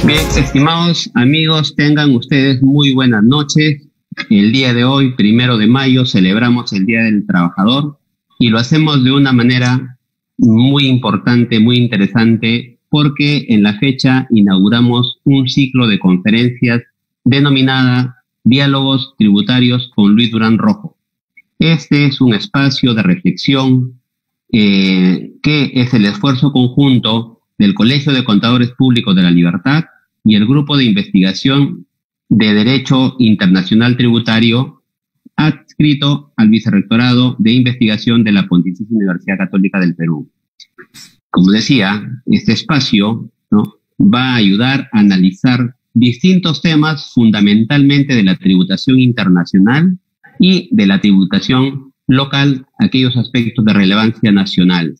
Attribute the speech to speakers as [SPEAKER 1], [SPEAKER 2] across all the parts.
[SPEAKER 1] Bien, estimados amigos, tengan ustedes muy buenas noches. El día de hoy, 1 de mayo, celebramos el Día del Trabajador y lo hacemos de una manera muy importante, muy interesante, porque en la fecha inauguramos un ciclo de conferencias denominada Diálogos Tributarios con Luis Durán Rojo. Este es un espacio de reflexión que es el esfuerzo conjunto del Colegio de Contadores Públicos de la Libertad y el Grupo de Investigación de Derecho Internacional Tributario adscrito al Vicerrectorado de Investigación de la Pontificia Universidad Católica del Perú. Como decía, este espacio, ¿no?, va a ayudar a analizar distintos temas, fundamentalmente de la tributación internacional y de la tributación local, aquellos aspectos de relevancia nacional.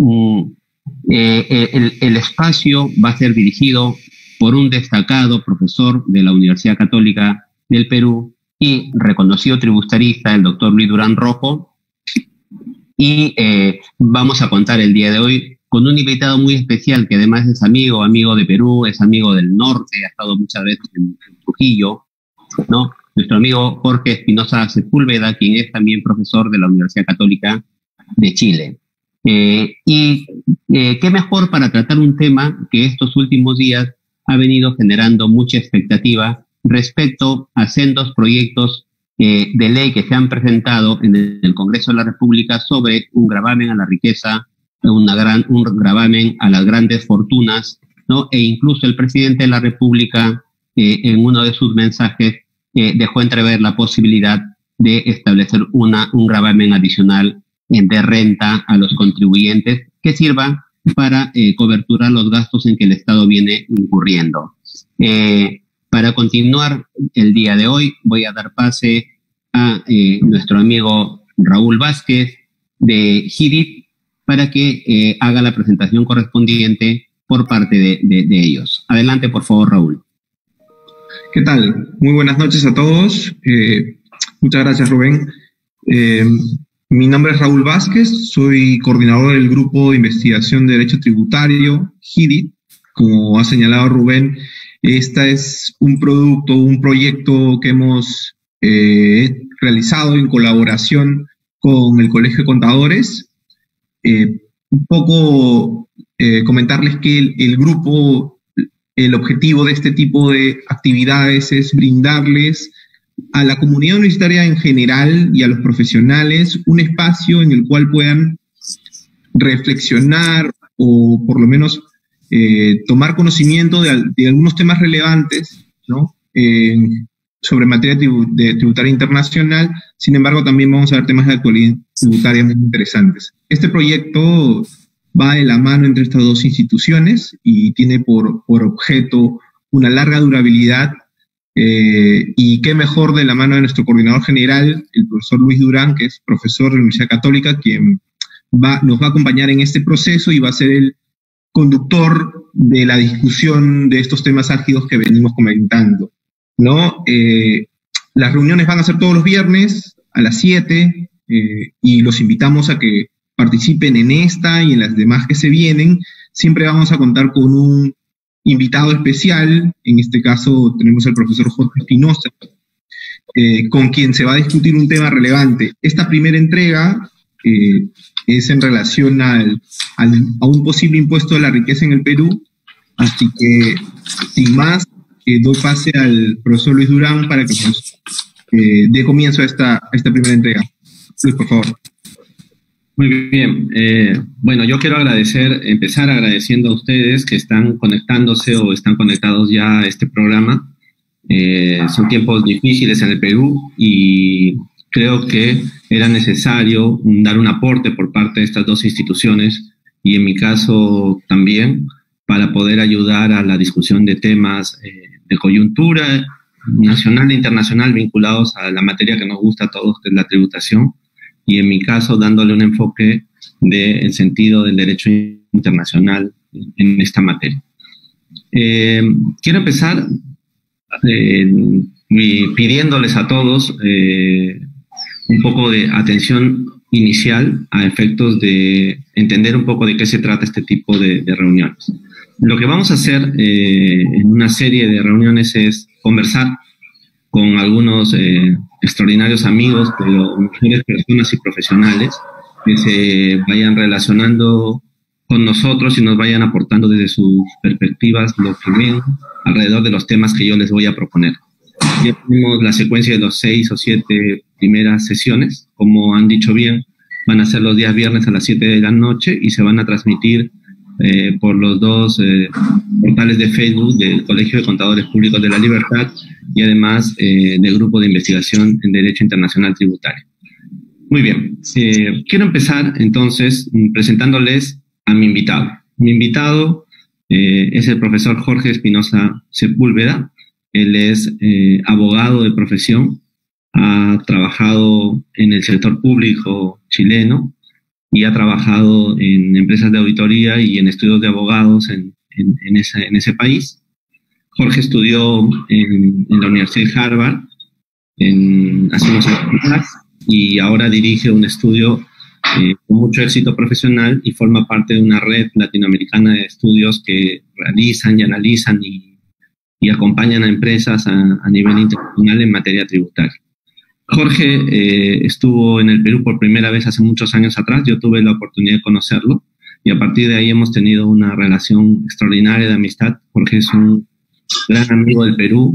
[SPEAKER 1] El espacio va a ser dirigido por un destacado profesor de la Universidad Católica del Perú y reconocido tributarista, el doctor Luis Durán Rojo. Y vamos a contar el día de hoy con un invitado muy especial que además es amigo de Perú, es amigo del norte, ha estado muchas veces en Trujillo, ¿no? Nuestro amigo Jorge Espinosa Sepúlveda, quien es también profesor de la Universidad Católica de Chile. Qué mejor para tratar un tema que estos últimos días ha venido generando mucha expectativa respecto a sendos proyectos de ley que se han presentado en el Congreso de la República sobre un gravamen a la riqueza, un gravamen a las grandes fortunas, ¿no? E incluso el presidente de la República, en uno de sus mensajes, dejó entrever la posibilidad de establecer un gravamen adicional de renta a los contribuyentes que sirva para coberturar los gastos en que el Estado viene incurriendo. Para continuar el día de hoy, voy a dar pase a nuestro amigo Raúl Vázquez de HIDIT para que haga la presentación correspondiente por parte de ellos. Adelante, por favor, Raúl.
[SPEAKER 2] ¿Qué tal? Muy buenas noches a todos. Muchas gracias, Rubén. Mi nombre es Raúl Vázquez, soy coordinador del Grupo de Investigación de Derecho Tributario, HIDIT. Como ha señalado Rubén, esta es un proyecto que hemos realizado en colaboración con el Colegio de Contadores. Un poco comentarles que el grupo, el objetivo de este tipo de actividades es brindarles a la comunidad universitaria en general y a los profesionales un espacio en el cual puedan reflexionar o por lo menos tomar conocimiento de algunos temas relevantes, ¿no?, sobre materia tributaria internacional. Sin embargo, también vamos a ver temas de actualidad tributaria muy interesantes. Este proyecto va de la mano entre estas dos instituciones y tiene por objeto una larga durabilidad. Y qué mejor de la mano de nuestro coordinador general, el profesor Luis Durán, que es profesor de la Universidad Católica, quien nos va a acompañar en este proceso y va a ser el conductor de la discusión de estos temas álgidos que venimos comentando, ¿no? Las reuniones van a ser todos los viernes a las 7 y los invitamos a que participen en esta y en las demás que se vienen. Siempre vamos a contar con un invitado especial. En este caso tenemos al profesor Jorge Espinosa, con quien se va a discutir un tema relevante. Esta primera entrega es en relación a un posible impuesto a la riqueza en el Perú. Así que, sin más, doy pase al profesor Luis Durán para que nos dé comienzo a esta primera entrega. Luis, por favor.
[SPEAKER 3] Muy bien. Bueno, yo quiero empezar agradeciendo a ustedes que están conectándose o están conectados ya a este programa. Son tiempos difíciles en el Perú y creo que era necesario dar un aporte por parte de estas dos instituciones y en mi caso también para poder ayudar a la discusión de temas de coyuntura nacional e internacional vinculados a la materia que nos gusta a todos, que es la tributación, y en mi caso dándole un enfoque del sentido del derecho internacional en esta materia. Quiero empezar pidiéndoles a todos un poco de atención inicial a efectos de entender un poco de qué se trata este tipo de reuniones. Lo que vamos a hacer en una serie de reuniones es conversar con algunos extraordinarios amigos, pero mujeres, personas y profesionales que se vayan relacionando con nosotros y nos vayan aportando desde sus perspectivas lo que ven alrededor de los temas que yo les voy a proponer. Ya tenemos la secuencia de los 6 o 7 primeras sesiones. Como han dicho bien, van a ser los días viernes a las 7 de la noche y se van a transmitir por los dos portales de Facebook del Colegio de Contadores Públicos de la Libertad y además del Grupo de Investigación en Derecho Internacional Tributario. Muy bien, quiero empezar entonces presentándoles a mi invitado. Mi invitado es el profesor Jorge Espinosa Sepúlveda. Él es abogado de profesión, ha trabajado en el sector público chileno y ha trabajado en empresas de auditoría y en estudios de abogados en ese país. Jorge estudió en la Universidad de Harvard hace unos años y ahora dirige un estudio con mucho éxito profesional y forma parte de una red latinoamericana de estudios que realizan y analizan y acompañan a empresas a nivel internacional en materia tributaria. Jorge estuvo en el Perú por primera vez hace muchos años atrás. Yo tuve la oportunidad de conocerlo y a partir de ahí hemos tenido una relación extraordinaria de amistad. Jorge es un gran amigo del Perú.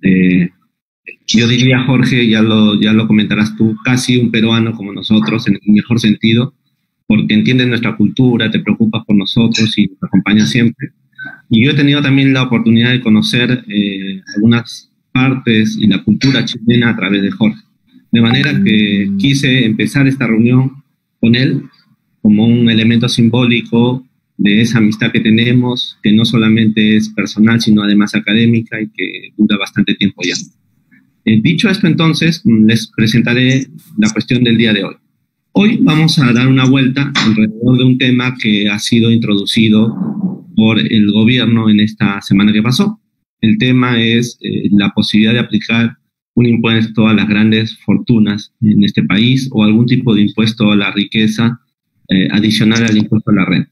[SPEAKER 3] Yo diría, Jorge, ya lo comentarás tú, casi un peruano como nosotros, en el mejor sentido, porque entiendes nuestra cultura, te preocupas por nosotros y nos acompañas siempre. Y yo he tenido también la oportunidad de conocer algunas partes y la cultura chilena a través de Jorge. De manera que quise empezar esta reunión con él como un elemento simbólico de esa amistad que tenemos, que no solamente es personal, sino además académica y que dura bastante tiempo ya. Dicho esto, entonces, les presentaré la cuestión del día de hoy. Hoy vamos a dar una vuelta alrededor de un tema que ha sido introducido por el gobierno en esta semana que pasó. El tema es la posibilidad de aplicar un impuesto a las grandes fortunas en este país o algún tipo de impuesto a la riqueza adicional al impuesto a la renta.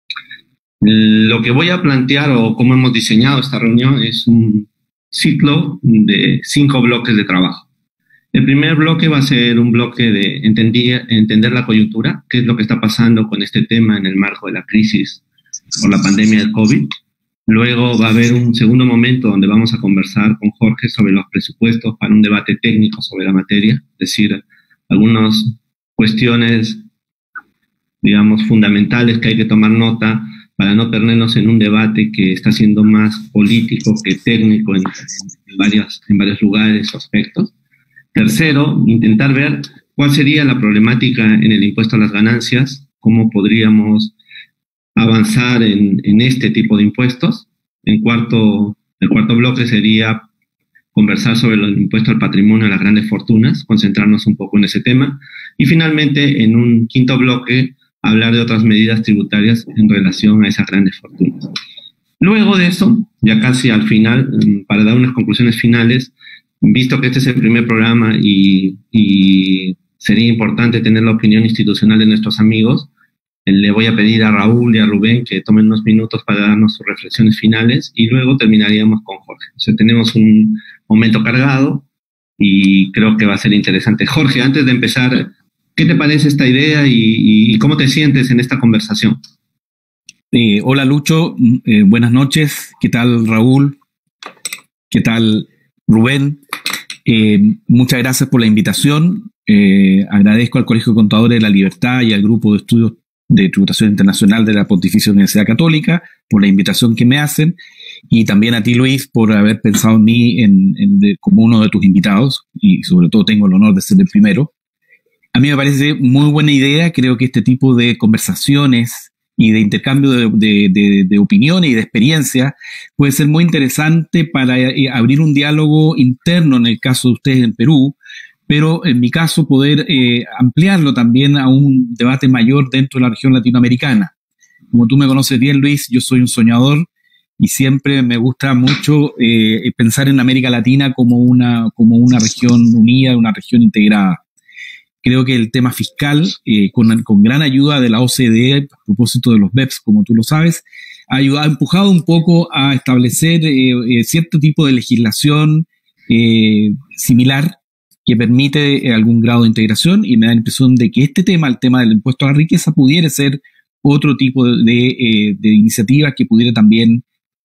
[SPEAKER 3] Lo que voy a plantear o cómo hemos diseñado esta reunión es un ciclo de 5 bloques de trabajo. El primer bloque va a ser un bloque de entender la coyuntura, qué es lo que está pasando con este tema en el marco de la crisis por la pandemia del COVID. Luego va a haber un segundo momento donde vamos a conversar con Jorge sobre los presupuestos para un debate técnico sobre la materia, es decir, algunas cuestiones, digamos, fundamentales que hay que tomar nota para no perdernos en un debate que está siendo más político que técnico en varios lugares o aspectos. Tercero, intentar ver cuál sería la problemática en el impuesto a las ganancias, cómo podríamos avanzar en este tipo de impuestos. El cuarto bloque sería conversar sobre el impuesto al patrimonio de las grandes fortunas, concentrarnos un poco en ese tema. Y finalmente, en un quinto bloque, hablar de otras medidas tributarias en relación a esas grandes fortunas. Luego de eso, ya casi al final, para dar unas conclusiones finales, visto que este es el primer programa y sería importante tener la opinión institucional de nuestros amigos, le voy a pedir a Raúl y a Rubén que tomen unos minutos para darnos sus reflexiones finales y luego terminaríamos con Jorge. O sea, tenemos un momento cargado y creo que va a ser interesante. Jorge, antes de empezar, ¿qué te parece esta idea y cómo te sientes en esta conversación?
[SPEAKER 4] Hola Lucho, buenas noches. ¿Qué tal Raúl? ¿Qué tal Rubén? Muchas gracias por la invitación. Agradezco al Colegio de Contadores de la Libertad y al Grupo de Estudios de Tributación Internacional de la Pontificia Universidad Católica por la invitación que me hacen y también a ti Luis por haber pensado en mí como uno de tus invitados y sobre todo tengo el honor de ser el primero. A mí me parece muy buena idea, creo que este tipo de conversaciones y de intercambio de opiniones y de experiencias puede ser muy interesante para abrir un diálogo interno en el caso de ustedes en Perú, pero en mi caso poder ampliarlo también a un debate mayor dentro de la región latinoamericana. Como tú me conoces bien, Luis, yo soy un soñador y siempre me gusta mucho pensar en América Latina como una región unida, una región integrada. Creo que el tema fiscal, con gran ayuda de la OCDE, a propósito de los BEPS, como tú lo sabes, ha empujado un poco a establecer cierto tipo de legislación similar que permite algún grado de integración, y me da la impresión de que este tema, el tema del impuesto a la riqueza, pudiera ser otro tipo de iniciativa que pudiera también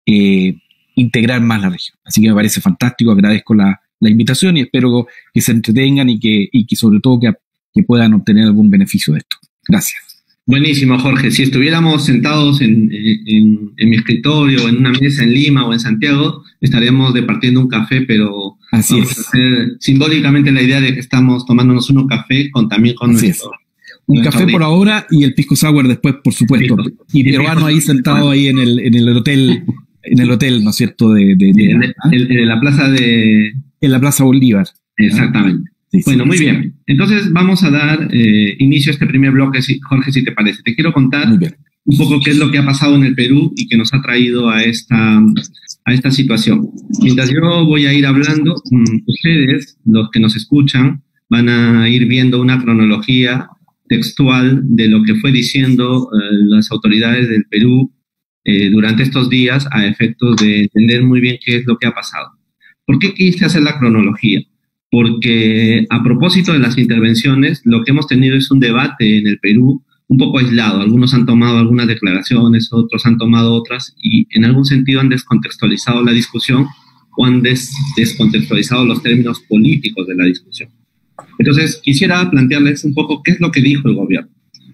[SPEAKER 4] integrar más la región. Así que me parece fantástico, agradezco la invitación y espero que se entretengan y que sobre todo que puedan obtener algún beneficio de esto. Gracias.
[SPEAKER 3] Buenísimo, Jorge. Si estuviéramos sentados en mi escritorio, en una mesa en Lima o en Santiago, estaríamos departiendo un café, pero
[SPEAKER 4] así
[SPEAKER 3] vamos a hacer simbólicamente la idea de que estamos tomándonos un café también con nuestro...
[SPEAKER 4] Un café por ahora y el pisco sour después, por supuesto. Y peruano ahí sentado ahí en el hotel, ¿no es cierto?
[SPEAKER 3] En la plaza de...
[SPEAKER 4] En la Plaza Bolívar.
[SPEAKER 3] Exactamente. Sí, bueno, muy bien. Entonces vamos a dar inicio a este primer bloque, Jorge, si te parece. Te quiero contar un poco qué es lo que ha pasado en el Perú y que nos ha traído a esta situación. Mientras yo voy a ir hablando, ustedes, los que nos escuchan, van a ir viendo una cronología textual de lo que fue diciendo las autoridades del Perú durante estos días a efectos de entender muy bien qué es lo que ha pasado. ¿Por qué quise hacer la cronología? Porque a propósito de las intervenciones, lo que hemos tenido es un debate en el Perú un poco aislado. Algunos han tomado algunas declaraciones, otros han tomado otras y en algún sentido han descontextualizado la discusión o han descontextualizado los términos políticos de la discusión. Entonces, quisiera plantearles un poco qué es lo que dijo el gobierno.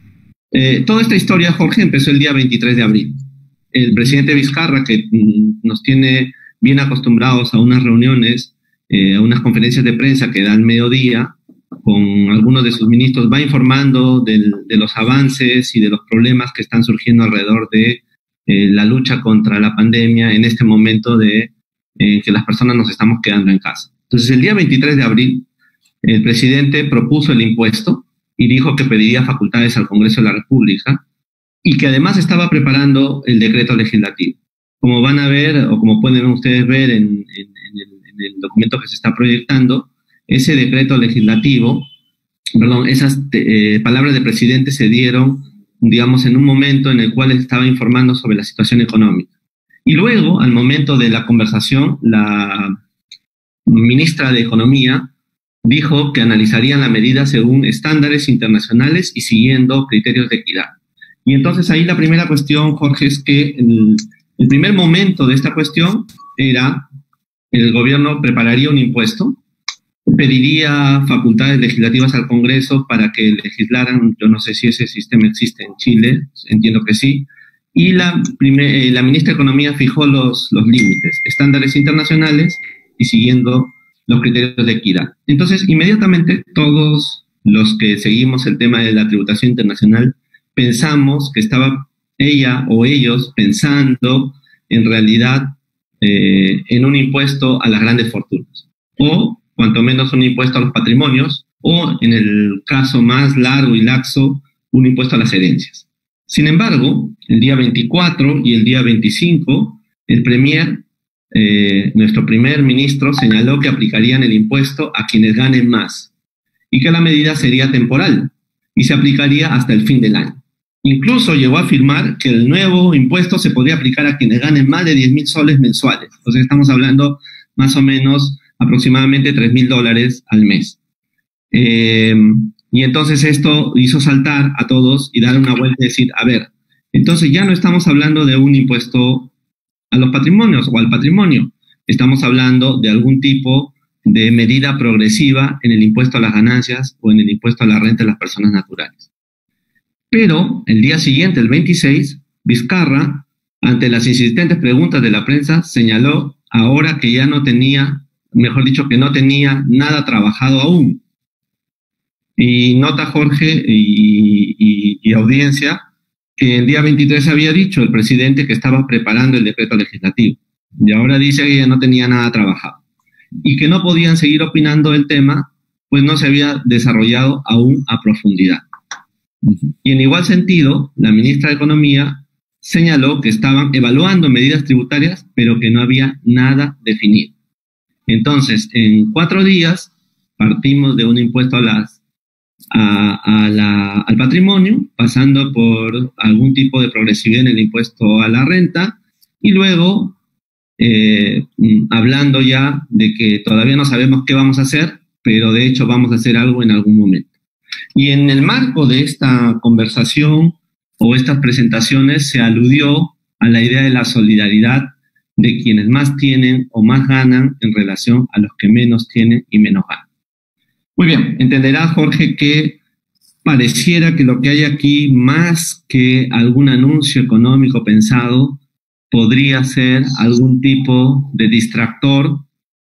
[SPEAKER 3] Toda esta historia, Jorge, empezó el día 23 de abril. El presidente Vizcarra, que nos tiene bien acostumbrados a unas reuniones, a unas conferencias de prensa que da al mediodía, con algunos de sus ministros, va informando de los avances y de los problemas que están surgiendo alrededor de la lucha contra la pandemia en este momento de que las personas nos estamos quedando en casa. Entonces, el día 23 de abril, el presidente propuso el impuesto y dijo que pediría facultades al Congreso de la República y que además estaba preparando el decreto legislativo. Como van a ver, o como pueden ustedes ver en el documento que se está proyectando, ese decreto legislativo, esas palabras del presidente se dieron, digamos, en un momento en el cual estaba informando sobre la situación económica. Y luego, al momento de la conversación, la ministra de Economía dijo que analizarían la medida según estándares internacionales y siguiendo criterios de equidad. Y entonces ahí la primera cuestión, Jorge, es que el primer momento de esta cuestión era el gobierno prepararía un impuesto, pediría facultades legislativas al Congreso para que legislaran, yo no sé si ese sistema existe en Chile, entiendo que sí, y la ministra de Economía fijó los límites, estándares internacionales y siguiendo los criterios de equidad. Entonces, inmediatamente todos los que seguimos el tema de la tributación internacional pensamos que estaba ella o ellos pensando en realidad en un impuesto a las grandes fortunas, o cuanto menos un impuesto a los patrimonios, o en el caso más largo y laxo, un impuesto a las herencias. Sin embargo, el día 24 y el día 25, el nuestro primer ministro señaló que aplicarían el impuesto a quienes ganen más y que la medida sería temporal y se aplicaría hasta el fin del año. Incluso llegó a afirmar que el nuevo impuesto se podría aplicar a quienes ganen más de 10.000 soles mensuales. Entonces estamos hablando más o menos aproximadamente $3.000 al mes. Y entonces esto hizo saltar a todos y dar una vuelta y decir, a ver, entonces ya no estamos hablando de un impuesto a los patrimonios o al patrimonio. Estamos hablando de algún tipo de medida progresiva en el impuesto a las ganancias o en el impuesto a la renta de las personas naturales. Pero el día siguiente, el 26, Vizcarra, ante las insistentes preguntas de la prensa, señaló ahora que ya no tenía, mejor dicho, que no tenía nada trabajado aún. Y nota, Jorge y audiencia, que el día 23 había dicho el presidente que estaba preparando el decreto legislativo. Y ahora dice que ya no tenía nada trabajado. Y que no podían seguir opinando del tema, pues no se había desarrollado aún a profundidad. Y en igual sentido, la ministra de Economía señaló que estaban evaluando medidas tributarias, pero que no había nada definido. Entonces, en 4 días, partimos de un impuesto a las al patrimonio, pasando por algún tipo de progresividad en el impuesto a la renta, y luego hablando ya de que todavía no sabemos qué vamos a hacer, pero de hecho vamos a hacer algo en algún momento. Y en el marco de esta conversación o estas presentaciones se aludió a la idea de la solidaridad de quienes más tienen o más ganan en relación a los que menos tienen y menos ganan. Muy bien, entenderás, Jorge, que pareciera que lo que hay aquí, más que algún anuncio económico pensado, podría ser algún tipo de distractor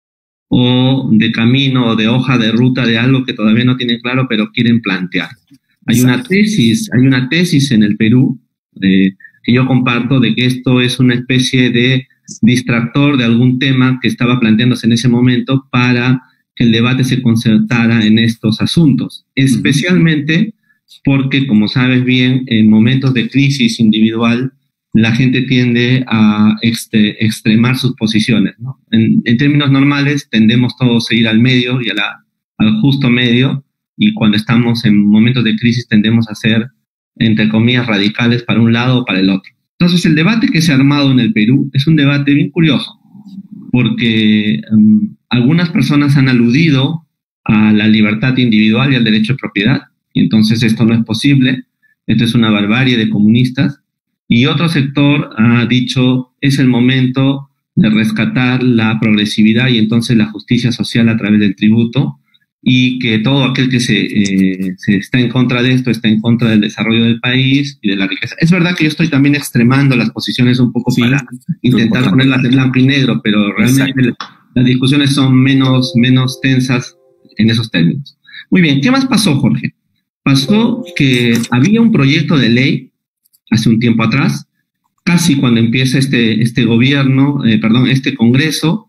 [SPEAKER 3] o de camino o de hoja de ruta de algo que todavía no tienen claro, pero quieren plantear. Hay una tesis en el Perú que yo comparto de que esto es una especie de distractor de algún tema que estaba planteándose en ese momento para que el debate se concentrara en estos asuntos, especialmente porque, como sabes bien, en momentos de crisis individual, la gente tiende a extremar sus posiciones, ¿no? En términos normales, tendemos todos a ir al medio y al justo medio, y cuando estamos en momentos de crisis tendemos a ser, entre comillas, radicales para un lado o para el otro. Entonces, el debate que se ha armado en el Perú es un debate bien curioso, porque algunas personas han aludido a la libertad individual y al derecho de propiedad, y entonces esto no es posible, esto es una barbarie de comunistas, y otro sector ha dicho es el momento de rescatar la progresividad y entonces la justicia social a través del tributo, y que todo aquel que se está en contra de esto está en contra del desarrollo del país y de la riqueza. Es verdad que yo estoy también extremando las posiciones un poco para intentar ponerlas de blanco y negro, pero realmente las discusiones son menos tensas en esos términos. Muy bien, ¿qué más pasó, Jorge? Pasó que había un proyecto de ley hace un tiempo atrás, casi cuando empieza este gobierno, este Congreso,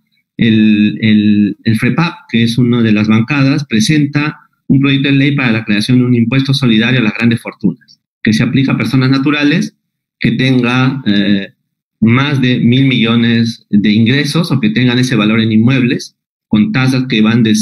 [SPEAKER 3] el FREPAP, que es una de las bancadas, presenta un proyecto de ley para la creación de un impuesto solidario a las grandes fortunas, que se aplica a personas naturales que tengan más de 1.000 millones de ingresos o que tengan ese valor en inmuebles, con tasas que van de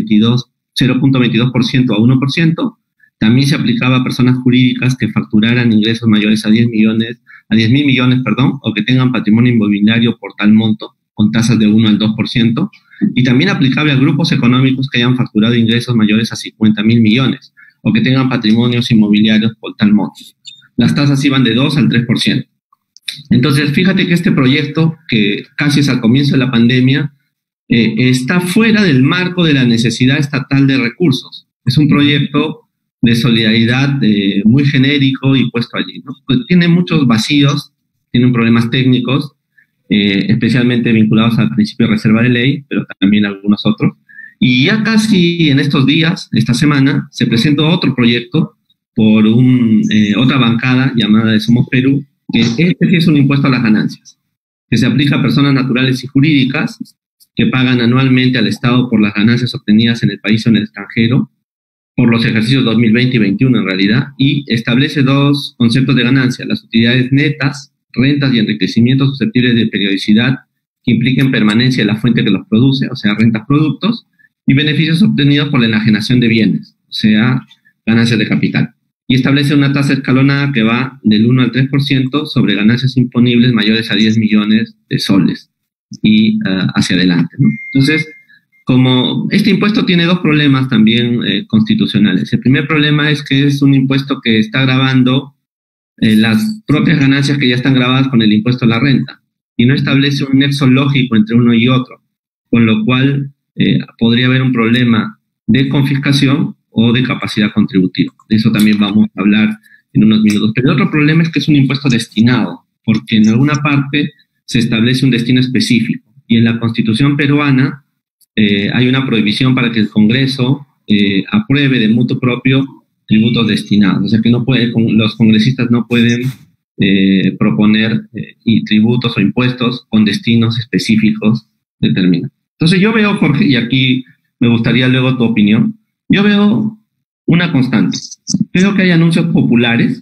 [SPEAKER 3] 0.22% a 1%. También se aplicaba a personas jurídicas que facturaran ingresos mayores a 10.000 millones, o que tengan patrimonio inmobiliario por tal monto, con tasas de 1 al 2%, y también aplicable a grupos económicos que hayan facturado ingresos mayores a 50.000 millones, o que tengan patrimonios inmobiliarios por tal monto. Las tasas iban de 2 al 3%. Entonces, fíjate que este proyecto, que casi es al comienzo de la pandemia, está fuera del marco de la necesidad estatal de recursos. Es un proyecto de solidaridad muy genérico y puesto allí, ¿no? Pues tiene muchos vacíos, tiene problemas técnicos, especialmente vinculados al principio de reserva de ley, pero también algunos otros. Y ya casi en estos días, esta semana, se presentó otro proyecto por otra bancada llamada de Somos Perú, que sí es un impuesto a las ganancias, que se aplica a personas naturales y jurídicas que pagan anualmente al Estado por las ganancias obtenidas en el país o en el extranjero, por los ejercicios 2020 y 2021 en realidad, y establece dos conceptos de ganancia: las utilidades netas, rentas y enriquecimientos susceptibles de periodicidad que impliquen permanencia de la fuente que los produce, o sea, rentas productos, y beneficios obtenidos por la enajenación de bienes, o sea, ganancias de capital. Y establece una tasa escalonada que va del 1 al 3% sobre ganancias imponibles mayores a 10 millones de soles y hacia adelante, ¿no? Entonces, como este impuesto tiene dos problemas también constitucionales. El primer problema es que es un impuesto que está gravando las propias ganancias que ya están gravadas con el impuesto a la renta, y no establece un nexo lógico entre uno y otro, con lo cual podría haber un problema de confiscación o de capacidad contributiva. De eso también vamos a hablar en unos minutos. Pero el otro problema es que es un impuesto destinado, porque en alguna parte se establece un destino específico, y en la Constitución peruana hay una prohibición para que el Congreso apruebe de motu propio tributos destinados. O sea que los congresistas no pueden proponer tributos o impuestos con destinos específicos determinados. Entonces yo veo, Jorge, y aquí me gustaría luego tu opinión, yo veo una constante. Creo que hay anuncios populares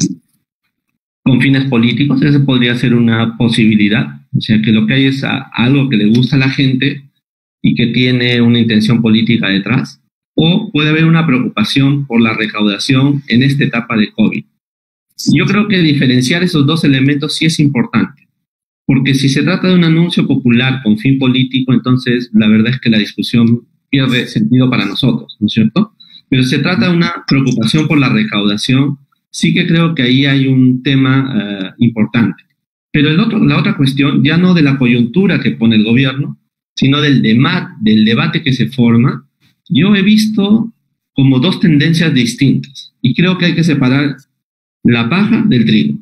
[SPEAKER 3] con fines políticos, esa podría ser una posibilidad. O sea que lo que hay es algo que le gusta a la gente y que tiene una intención política detrás. o puede haber una preocupación por la recaudación en esta etapa de COVID. Yo creo que diferenciar esos dos elementos sí es importante, porque si se trata de un anuncio popular con fin político, entonces la verdad es que la discusión pierde sentido para nosotros, ¿no es cierto? Pero si se trata de una preocupación por la recaudación, sí que creo que ahí hay un tema importante. Pero la otra cuestión, ya no de la coyuntura que pone el gobierno, sino del debate que se forma, yo he visto como dos tendencias distintas y creo que hay que separar la paja del trigo.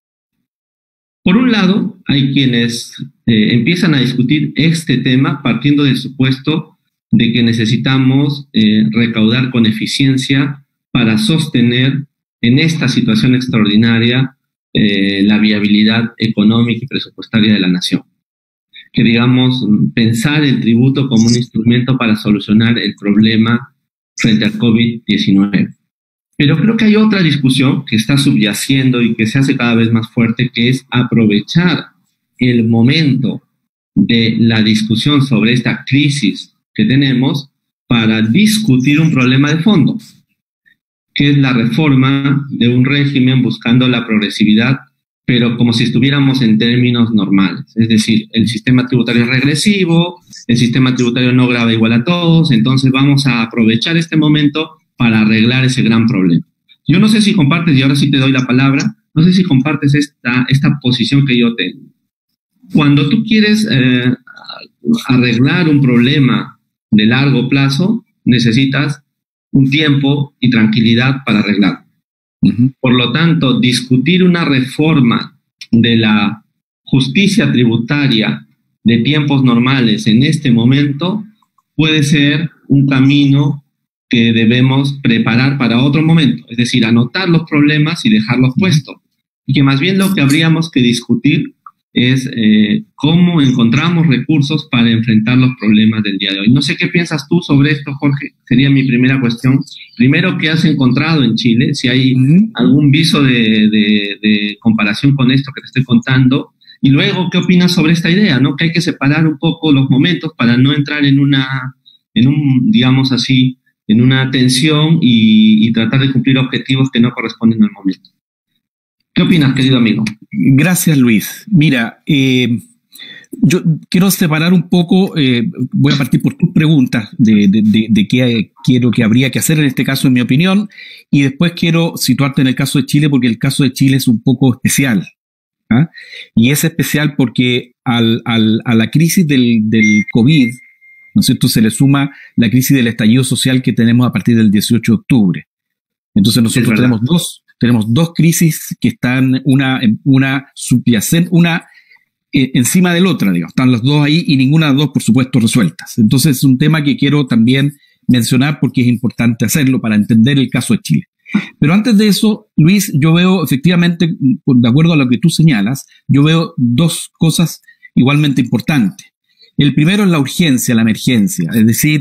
[SPEAKER 3] Por un lado, hay quienes empiezan a discutir este tema partiendo del supuesto de que necesitamos recaudar con eficiencia para sostener en esta situación extraordinaria la viabilidad económica y presupuestaria de la nación. Que, digamos, pensar el tributo como un instrumento para solucionar el problema frente al COVID-19. Pero creo que hay otra discusión que está subyaciendo y que se hace cada vez más fuerte, que es aprovechar el momento de la discusión sobre esta crisis que tenemos para discutir un problema de fondo, que es la reforma de un régimen buscando la progresividad, pero como si estuviéramos en términos normales. Es decir, el sistema tributario es regresivo, el sistema tributario no grava igual a todos, entonces vamos a aprovechar este momento para arreglar ese gran problema. Yo no sé si compartes, y ahora sí te doy la palabra, no sé si compartes esta posición que yo tengo. Cuando tú quieres arreglar un problema de largo plazo, necesitas un tiempo y tranquilidad para arreglarlo. Por lo tanto, discutir una reforma de la justicia tributaria de tiempos normales en este momento puede ser un camino que debemos preparar para otro momento, es decir, anotar los problemas y dejarlos puestos. Y que más bien lo que habríamos que discutir es cómo encontramos recursos para enfrentar los problemas del día de hoy. No sé qué piensas tú sobre esto, Jorge, sería mi primera cuestión. Primero, ¿qué has encontrado en Chile? Si hay algún viso de comparación con esto que te estoy contando. Y luego, ¿qué opinas sobre esta idea, ¿no? Que hay que separar un poco los momentos para no entrar en digamos así, en una tensión y tratar de cumplir objetivos que no corresponden al momento. ¿Qué opinas, querido amigo?
[SPEAKER 4] Gracias, Luis. Mira, yo quiero separar un poco, voy a partir por tus preguntas de qué quiero que habría que hacer en este caso, en mi opinión, y después quiero situarte en el caso de Chile, porque el caso de Chile es un poco especial. ¿Ah? Y es especial porque a la crisis del COVID, ¿no es cierto?, se le suma la crisis del estallido social que tenemos a partir del 18 de octubre. Entonces nosotros tenemos dos crisis que están una subyacente, una encima de la otra, digamos. Están las dos ahí y ninguna de las dos, por supuesto, resueltas. Entonces es un tema que quiero también mencionar porque es importante hacerlo para entender el caso de Chile. Pero antes de eso, Luis, yo veo efectivamente, de acuerdo a lo que tú señalas, yo veo dos cosas igualmente importantes. El primero es la urgencia, la emergencia. Es decir,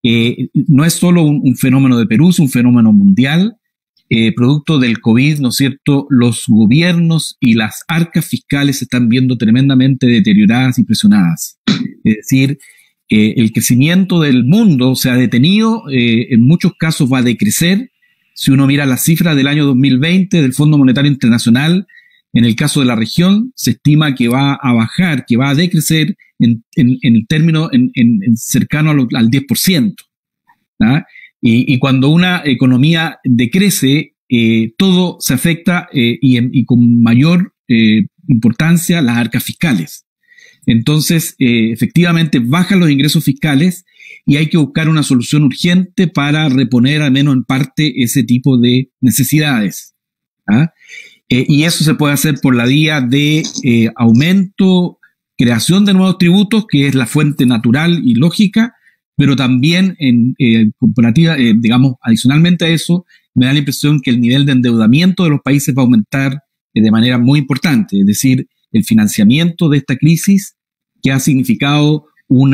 [SPEAKER 4] no es solo un fenómeno de Perú, es un fenómeno mundial. Producto del COVID, ¿no es cierto?, los gobiernos y las arcas fiscales se están viendo tremendamente deterioradas y presionadas. Es decir, el crecimiento del mundo se ha detenido, en muchos casos va a decrecer. Si uno mira las cifras del año 2020 del Fondo Monetario Internacional, en el caso de la región, se estima que va a bajar, que va a decrecer en términos cercano al 10%. ¿Ah? Y cuando una economía decrece, todo se afecta y con mayor importancia las arcas fiscales. Entonces, efectivamente, bajan los ingresos fiscales y hay que buscar una solución urgente para reponer al menos en parte ese tipo de necesidades. ¿Ah? Y eso se puede hacer por la vía de aumento, creación de nuevos tributos, que es la fuente natural y lógica, pero también en comparativa, digamos, adicionalmente a eso, me da la impresión que el nivel de endeudamiento de los países va a aumentar de manera muy importante, es decir, el financiamiento de esta crisis que ha significado un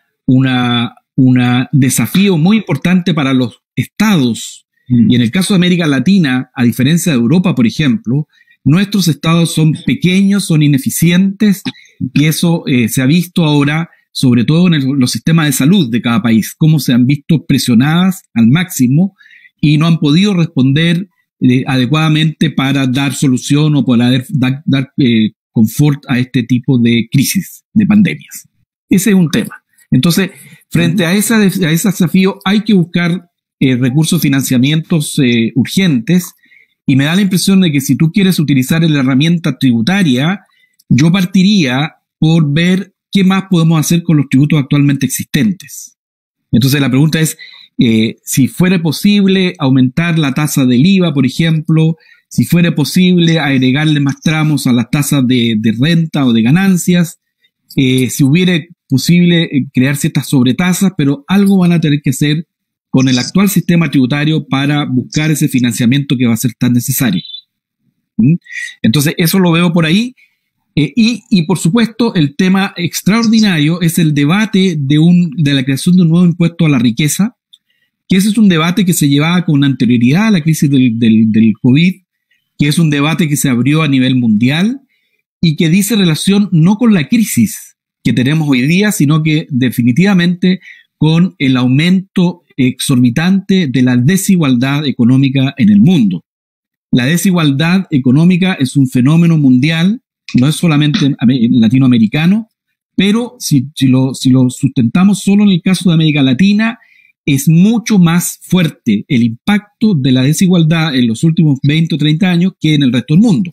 [SPEAKER 4] desafío muy importante para los estados. Y en el caso de América Latina, a diferencia de Europa, por ejemplo, nuestros estados son pequeños, son ineficientes, y eso se ha visto ahora sobre todo en los sistemas de salud de cada país, cómo se han visto presionadas al máximo y no han podido responder adecuadamente para dar solución o para dar confort a este tipo de crisis, de pandemias. Ese es un tema. Entonces, frente a ese desafío hay que buscar recursos, financiamientos urgentes, y me da la impresión de que si tú quieres utilizar la herramienta tributaria, yo partiría por ver qué más podemos hacer con los tributos actualmente existentes. Entonces la pregunta es, si fuera posible aumentar la tasa del IVA, por ejemplo, si fuera posible agregarle más tramos a las tasas de renta o de ganancias, si hubiera posible crear ciertas sobretasas, pero algo van a tener que hacer con el actual sistema tributario para buscar ese financiamiento que va a ser tan necesario. Entonces, eso lo veo por ahí. Y por supuesto, el tema extraordinario es el debate de la creación de un nuevo impuesto a la riqueza, que ese es un debate que se llevaba con anterioridad a la crisis del COVID, que es un debate que se abrió a nivel mundial y que dice relación no con la crisis que tenemos hoy día, sino que definitivamente con el aumento exorbitante de la desigualdad económica en el mundo. La desigualdad económica es un fenómeno mundial, no es solamente latinoamericano, pero si lo sustentamos solo en el caso de América Latina, es mucho más fuerte el impacto de la desigualdad en los últimos 20 o 30 años que en el resto del mundo.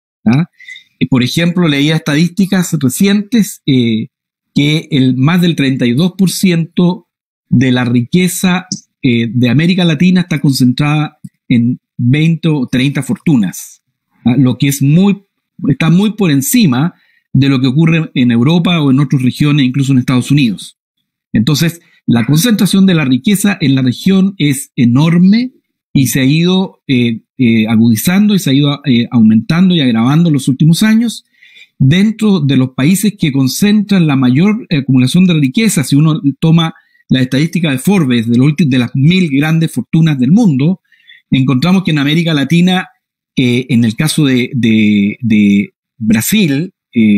[SPEAKER 4] Por ejemplo, leía estadísticas recientes que más del 32% de la riqueza de América Latina está concentrada en 20 o 30 fortunas, lo que está muy por encima de lo que ocurre en Europa o en otras regiones, incluso en Estados Unidos. Entonces, la concentración de la riqueza en la región es enorme y se ha ido agudizando y se ha ido aumentando y agravando en los últimos años. Dentro de los países que concentran la mayor acumulación de riqueza, si uno toma la estadística de Forbes de las 1000 grandes fortunas del mundo, encontramos que en América Latina, en el caso de Brasil,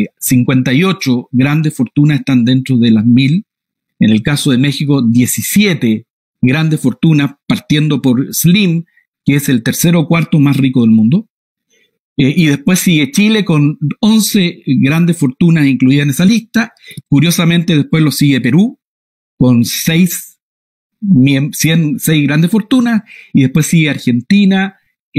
[SPEAKER 4] 58 grandes fortunas están dentro de las 1000. En el caso de México, 17 grandes fortunas, partiendo por Slim, que es el tercero o cuarto más rico del mundo. Y después sigue Chile con 11 grandes fortunas incluidas en esa lista. Curiosamente, después lo sigue Perú con 6 grandes fortunas. Y después sigue Argentina,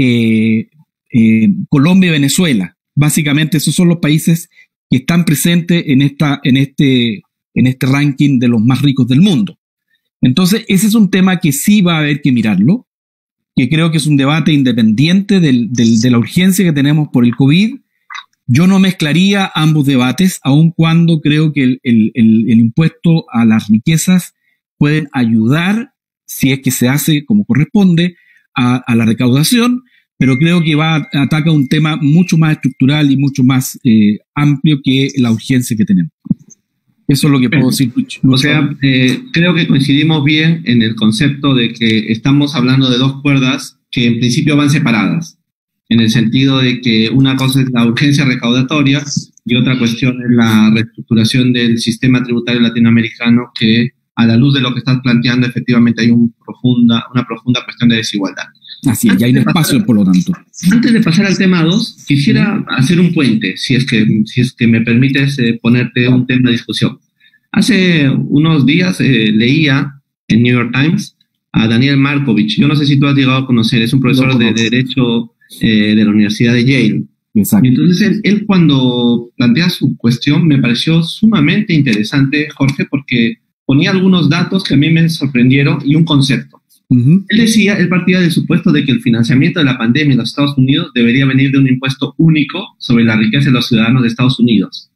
[SPEAKER 4] Colombia y Venezuela. Básicamente esos son los países que están presentes en este ranking de los más ricos del mundo. Entonces, ese es un tema que sí va a haber que mirarlo, que creo que es un debate independiente de la urgencia que tenemos por el COVID. Yo no mezclaría ambos debates, aun cuando creo que el impuesto a las riquezas pueden ayudar, si es que se hace como corresponde, a la recaudación, pero creo que ataca un tema mucho más estructural y mucho más amplio que la urgencia que tenemos. Eso es lo que puedo decir.
[SPEAKER 3] O sea, creo que coincidimos bien en el concepto de que estamos hablando de dos cuerdas que en principio van separadas, en el sentido de que una cosa es la urgencia recaudatoria y otra cuestión es la reestructuración del sistema tributario latinoamericano, que a la luz de lo que estás planteando, efectivamente hay una profunda cuestión de desigualdad.
[SPEAKER 4] Así es, ya hay un espacio, por lo tanto.
[SPEAKER 3] Antes de pasar al tema 2, quisiera hacer un puente, si es que me permites ponerte un tema de discusión. Hace unos días leía en New York Times a Daniel Markovich. Yo no sé si tú has llegado a conocer, es un profesor de Derecho de la Universidad de Yale.
[SPEAKER 4] Exacto.
[SPEAKER 3] Y entonces él cuando plantea su cuestión me pareció sumamente interesante, Jorge, porque ponía algunos datos que a mí me sorprendieron y un concepto. Él partía del supuesto de que el financiamiento de la pandemia en los Estados Unidos debería venir de un impuesto único sobre la riqueza de los ciudadanos de Estados Unidos,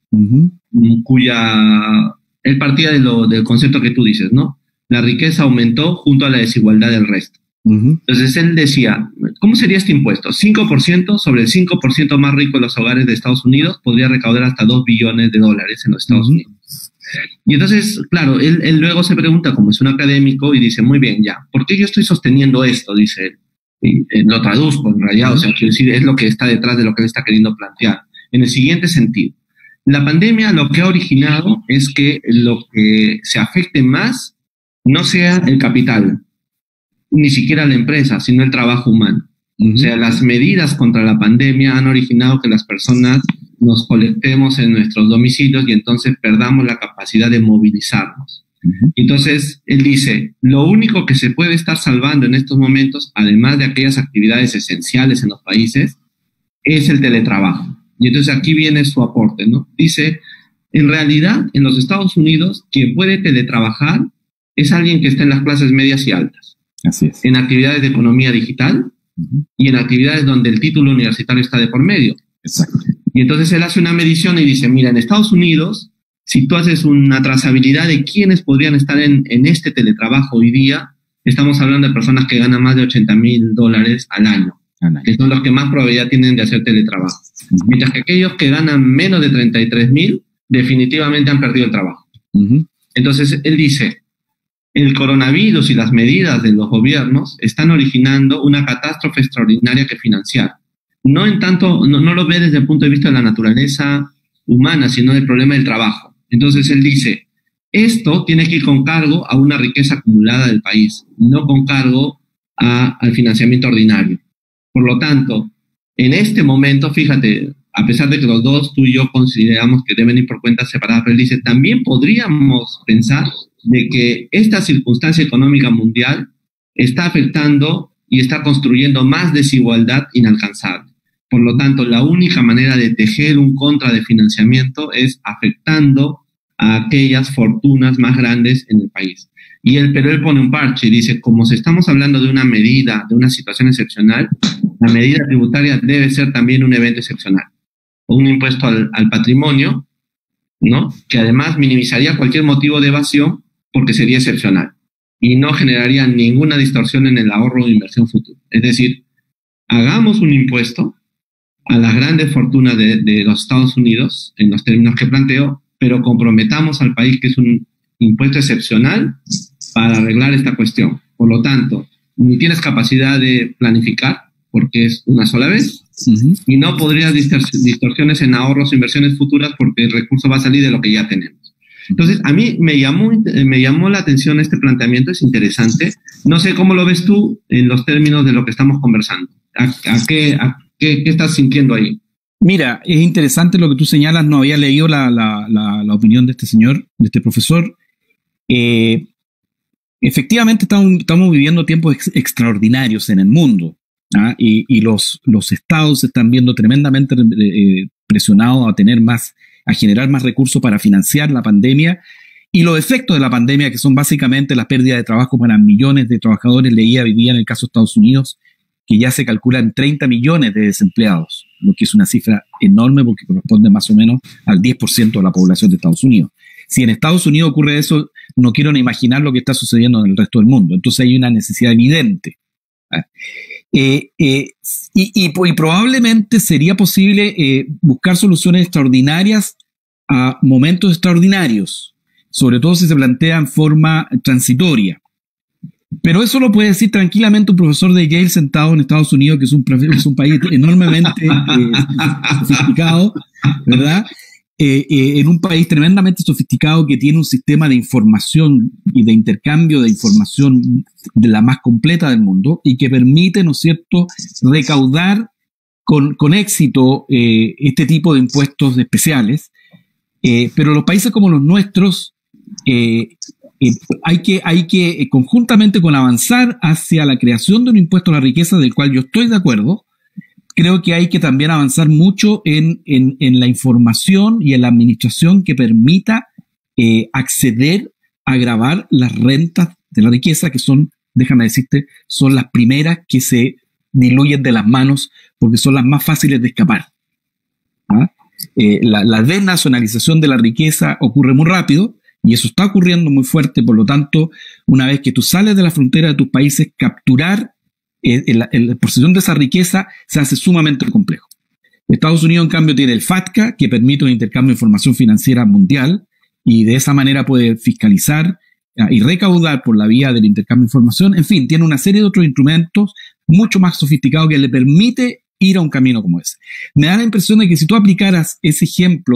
[SPEAKER 3] él partía del concepto que tú dices, ¿no? La riqueza aumentó junto a la desigualdad del resto. Entonces él decía, ¿cómo sería este impuesto? 5% sobre el 5% más rico de los hogares de Estados Unidos podría recaudar hasta $2 billones en los Estados Unidos. Y entonces, claro, él luego se pregunta, como es un académico, y dice, muy bien, ya, ¿por qué yo estoy sosteniendo esto? Dice él. Y lo traduzco en realidad, o sea, quiero decir, es lo que está detrás de lo que él está queriendo plantear. En el siguiente sentido, la pandemia lo que ha originado es que lo que se afecte más no sea el capital, ni siquiera la empresa, sino el trabajo humano. O sea, las medidas contra la pandemia han originado que las personas nos colectemos en nuestros domicilios y entonces perdamos la capacidad de movilizarnos. Entonces, él dice, lo único que se puede estar salvando en estos momentos, además de aquellas actividades esenciales en los países, es el teletrabajo. Y entonces aquí viene su aporte, ¿no? Dice, en realidad, en los Estados Unidos, quien puede teletrabajar es alguien que está en las clases medias y altas.
[SPEAKER 4] Así es.
[SPEAKER 3] En actividades de economía digital y en actividades donde el título universitario está de por medio.
[SPEAKER 4] Exacto.
[SPEAKER 3] Y entonces él hace una medición y dice, mira, en Estados Unidos, si tú haces una trazabilidad de quiénes podrían estar en este teletrabajo hoy día, estamos hablando de personas que ganan más de $80,000 al año, que son los que más probabilidad tienen de hacer teletrabajo. Mientras que aquellos que ganan menos de 33,000 definitivamente han perdido el trabajo. Entonces él dice, el coronavirus y las medidas de los gobiernos están originando una catástrofe extraordinaria que financiar. No en tanto, no lo ve desde el punto de vista de la naturaleza humana, sino del problema del trabajo. Entonces él dice, esto tiene que ir con cargo a una riqueza acumulada del país, no con cargo al financiamiento ordinario. Por lo tanto, en este momento, fíjate, a pesar de que los dos, tú y yo, consideramos que deben ir por cuentas separadas, pero él dice, también podríamos pensar de que esta circunstancia económica mundial está afectando y está construyendo más desigualdad inalcanzable. Por lo tanto, la única manera de tejer un contra de financiamiento es afectando a aquellas fortunas más grandes en el país. Pero él pone un parche y dice, como si estamos hablando de una medida, de una situación excepcional, la medida tributaria debe ser también un evento excepcional. O un impuesto al patrimonio, ¿no? Que además minimizaría cualquier motivo de evasión porque sería excepcional y no generaría ninguna distorsión en el ahorro o inversión futura. Es decir, hagamos un impuesto a las grandes fortunas de los Estados Unidos, en los términos que planteo, pero comprometamos al país que es un impuesto excepcional para arreglar esta cuestión. Por lo tanto, ni tienes capacidad de planificar, porque es una sola vez, y no podrías distorsiones en ahorros e inversiones futuras porque el recurso va a salir de lo que ya tenemos. Entonces, a mí me llamó la atención este planteamiento, es interesante. No sé cómo lo ves tú en los términos de lo que estamos conversando. ¿Qué estás sintiendo ahí?
[SPEAKER 4] Mira, es interesante lo que tú señalas. No había leído la opinión de este señor, de este profesor. Efectivamente, estamos viviendo tiempos extraordinarios en el mundo, ¿ah? Y los estados se están viendo tremendamente presionados a generar más recursos para financiar la pandemia y los efectos de la pandemia, que son básicamente las pérdidas de trabajo para millones de trabajadores. Leía hoy día en el caso de Estados Unidos que ya se calculan 30 millones de desempleados, lo que es una cifra enorme porque corresponde más o menos al 10% de la población de Estados Unidos. Si en Estados Unidos ocurre eso, no quiero ni imaginar lo que está sucediendo en el resto del mundo. Entonces hay una necesidad evidente. Y probablemente sería posible buscar soluciones extraordinarias a momentos extraordinarios, sobre todo si se plantea en forma transitoria. Pero eso lo puede decir tranquilamente un profesor de Yale sentado en Estados Unidos, que es un país enormemente sofisticado, ¿verdad? En un país tremendamente sofisticado que tiene un sistema de información y de intercambio de información de la más completa del mundo y que permite, ¿no es cierto?, recaudar con éxito este tipo de impuestos especiales. Pero los países como los nuestros hay que conjuntamente con avanzar hacia la creación de un impuesto a la riqueza, del cual yo estoy de acuerdo. Creo que hay que también avanzar mucho en la información y en la administración que permita acceder a gravar las rentas de la riqueza, que son, déjame decirte, son las primeras que se diluyen de las manos porque son las más fáciles de escapar. ¿Ah? La desnacionalización de la riqueza ocurre muy rápido y eso está ocurriendo muy fuerte. Por lo tanto, una vez que tú sales de la frontera de tus países, capturar la posesión de esa riqueza se hace sumamente complejo. Estados Unidos, en cambio, tiene el FATCA, que permite un intercambio de información financiera mundial y de esa manera puede fiscalizar y recaudar por la vía del intercambio de información. En fin, tiene una serie de otros instrumentos mucho más sofisticados que le permite ir a un camino como ese. Me da la impresión de que si tú aplicaras ese ejemplo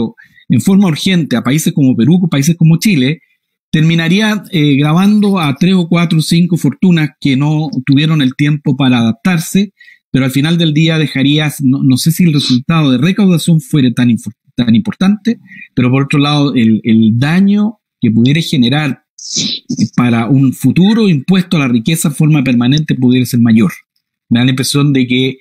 [SPEAKER 4] en forma urgente a países como Perú, países como Chile, terminaría grabando a 3 o 4 o 5 fortunas que no tuvieron el tiempo para adaptarse, pero al final del día dejarías, no sé si el resultado de recaudación fuera tan importante, pero por otro lado el daño que pudiera generar para un futuro impuesto a la riqueza en forma permanente pudiera ser mayor. Me da la impresión de que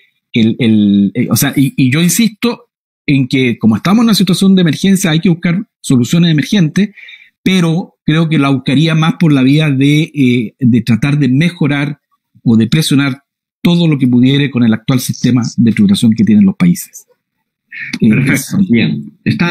[SPEAKER 4] y yo insisto en que como estamos en una situación de emergencia hay que buscar soluciones emergentes, pero creo que la buscaría más por la vía de tratar de mejorar o de presionar todo lo que pudiera con el actual sistema de tributación que tienen los países.
[SPEAKER 3] Perfecto, bien.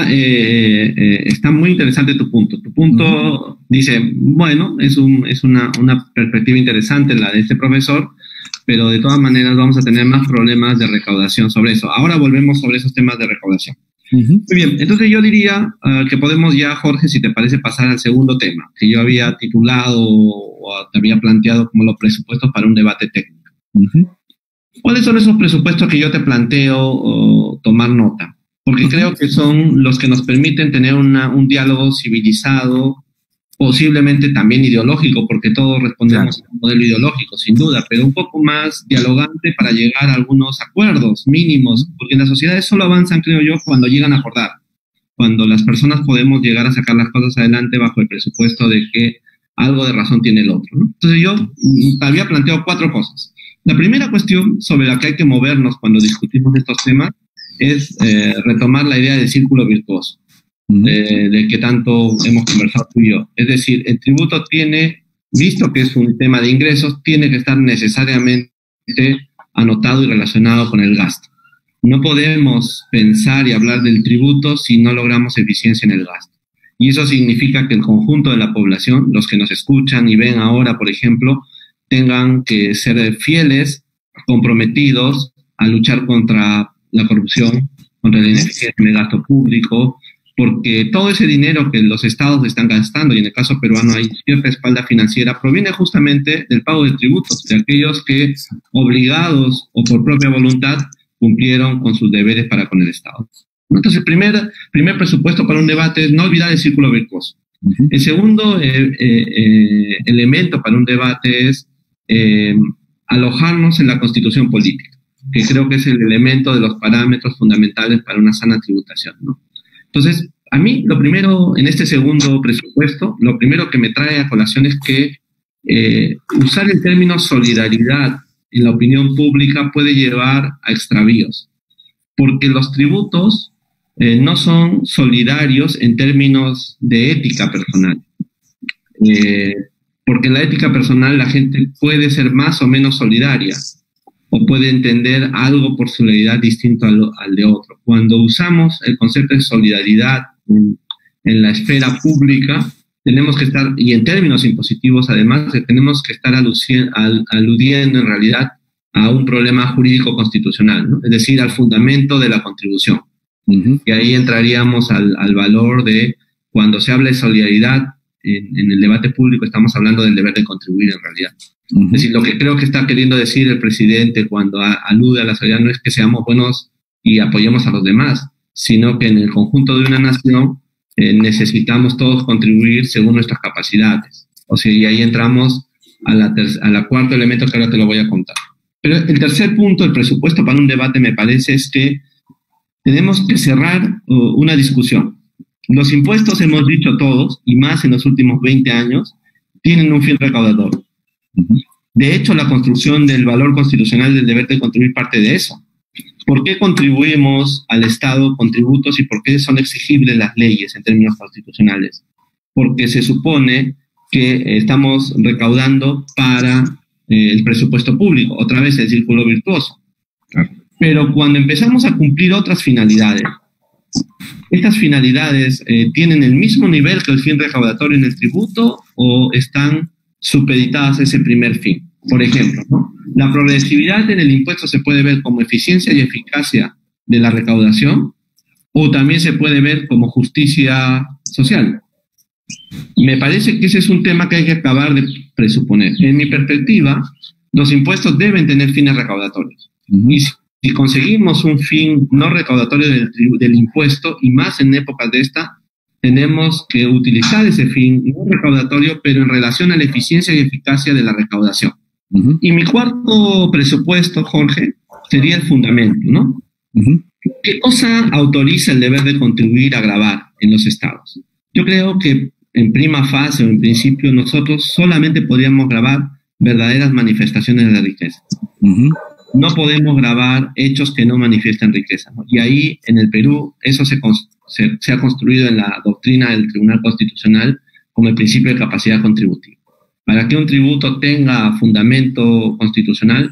[SPEAKER 3] Está muy interesante tu punto. Tu punto dice, bueno, es una perspectiva interesante la de este profesor, pero de todas maneras vamos a tener más problemas de recaudación sobre eso. Ahora volvemos sobre esos temas de recaudación. Muy bien, entonces yo diría que podemos ya, Jorge, si te parece, pasar al segundo tema, que yo había titulado o te había planteado como los presupuestos para un debate técnico. ¿Cuáles son esos presupuestos que yo te planteo tomar nota? Porque creo que son los que nos permiten tener un diálogo civilizado, posiblemente también ideológico, porque todos respondemos a un modelo ideológico, sin duda, pero un poco más dialogante para llegar a algunos acuerdos mínimos, porque las sociedades solo avanzan, creo yo, cuando llegan a acordar, cuando las personas podemos llegar a sacar las cosas adelante bajo el presupuesto de que algo de razón tiene el otro, ¿no? Entonces yo había planteado 4 cosas. La primera cuestión sobre la que hay que movernos cuando discutimos estos temas es retomar la idea del círculo virtuoso, de que tanto hemos conversado tú y yo. Es decir, el tributo tiene, visto que es un tema de ingresos, tiene que estar necesariamente anotado y relacionado con el gasto. No podemos pensar y hablar del tributo si no logramos eficiencia en el gasto. Y eso significa que el conjunto de la población, los que nos escuchan y ven ahora, por ejemplo, tengan que ser fieles, comprometidos a luchar contra la corrupción, contra la ineficiencia en el gasto público, porque todo ese dinero que los estados están gastando, y en el caso peruano hay cierta espalda financiera, proviene justamente del pago de tributos, de aquellos que, obligados o por propia voluntad, cumplieron con sus deberes para con el Estado. Entonces, el primer presupuesto para un debate es no olvidar el círculo virtuoso. El segundo elemento para un debate es alojarnos en la constitución política, que creo que es el elemento de los parámetros fundamentales para una sana tributación, ¿no? Entonces, a mí lo primero, en este segundo presupuesto, lo primero que me trae a colación es que usar el término solidaridad en la opinión pública puede llevar a extravíos, porque los tributos no son solidarios en términos de ética personal. Porque en la ética personal la gente puede ser más o menos solidaria o puede entender algo por solidaridad distinto al de otro. Cuando usamos el concepto de solidaridad en la esfera pública, tenemos que estar, y en términos impositivos además, tenemos que estar aludiendo en realidad a un problema jurídico constitucional, ¿no? Es decir, al fundamento de la contribución. Y ahí entraríamos al valor de, cuando se habla de solidaridad en el debate público, estamos hablando del deber de contribuir en realidad. Es decir, lo que creo que está queriendo decir el presidente cuando alude a la solidaridad no es que seamos buenos y apoyemos a los demás, sino que en el conjunto de una nación necesitamos todos contribuir según nuestras capacidades. O sea, y ahí entramos a la cuarto elemento que ahora te lo voy a contar. Pero el tercer punto, el presupuesto para un debate, me parece, es que tenemos que cerrar una discusión. Los impuestos, hemos dicho todos, y más en los últimos 20 años, tienen un fin recaudador. De hecho, la construcción del valor constitucional del deber de contribuir parte de eso. ¿Por qué contribuimos al Estado con tributos y por qué son exigibles las leyes en términos constitucionales? Porque se supone que estamos recaudando para el presupuesto público, otra vez el círculo virtuoso. Pero cuando empezamos a cumplir otras finalidades, ¿estas finalidades tienen el mismo nivel que el fin recaudatorio en el tributo o están supeditadas a ese primer fin? Por ejemplo, ¿no? La progresividad en el impuesto se puede ver como eficiencia y eficacia de la recaudación o también se puede ver como justicia social. Me parece que ese es un tema que hay que acabar de presuponer. En mi perspectiva, los impuestos deben tener fines recaudatorios. Y si si conseguimos un fin no recaudatorio del impuesto, y más en épocas de esta, tenemos que utilizar ese fin no recaudatorio, pero en relación a la eficiencia y eficacia de la recaudación.
[SPEAKER 4] Uh-huh.
[SPEAKER 3] Y mi cuarto presupuesto, Jorge, sería el fundamento, ¿no?
[SPEAKER 4] Uh-huh.
[SPEAKER 3] ¿Qué cosa autoriza el deber de contribuir a gravar en los estados? Yo creo que en prima fase o en principio nosotros solamente podríamos gravar verdaderas manifestaciones de riqueza.
[SPEAKER 4] Uh-huh.
[SPEAKER 3] No podemos gravar hechos que no manifiesten riqueza, ¿no? Y ahí en el Perú eso se ha construido en la doctrina del Tribunal Constitucional como el principio de capacidad contributiva. Para que un tributo tenga fundamento constitucional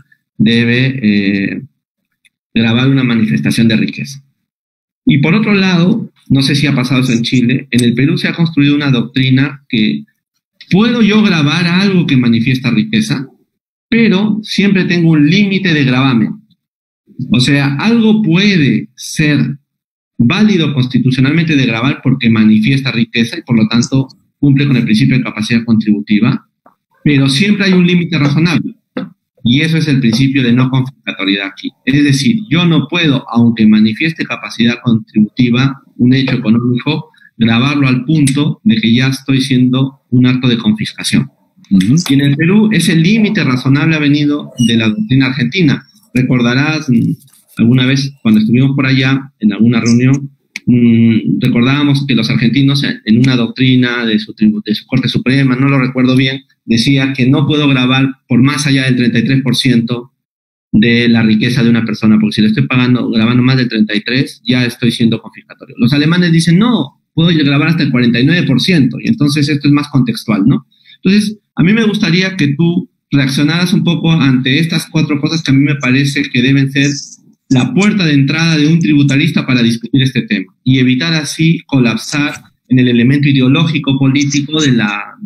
[SPEAKER 3] debe grabar una manifestación de riqueza. Y por otro lado, no sé si ha pasado eso en Chile, en el Perú se ha construido una doctrina que puedo yo grabar algo que manifiesta riqueza, pero siempre tengo un límite de gravamen. O sea, algo puede ser válido constitucionalmente de gravar porque manifiesta riqueza y por lo tanto cumple con el principio de capacidad contributiva, pero siempre hay un límite razonable. Y eso es el principio de no confiscatoriedad aquí. Es decir, yo no puedo, aunque manifieste capacidad contributiva, un hecho económico, gravarlo al punto de que ya estoy siendo un acto de confiscación. Uh-huh. Y en el Perú ese límite razonable ha venido de la doctrina argentina. Recordarás alguna vez cuando estuvimos por allá en alguna reunión, recordábamos que los argentinos en una doctrina de su Corte Suprema, no lo recuerdo bien, decía que no puedo grabar por más allá del 33% de la riqueza de una persona, porque si le estoy grabando más del 33%, ya estoy siendo confiscatorio. Los alemanes dicen, no, puedo grabar hasta el 49%, y entonces esto es más contextual, ¿no? Entonces, a mí me gustaría que tú reaccionaras un poco ante estas cuatro cosas que a mí me parece que deben ser la puerta de entrada de un tributarista para discutir este tema y evitar así colapsar en el elemento ideológico político de la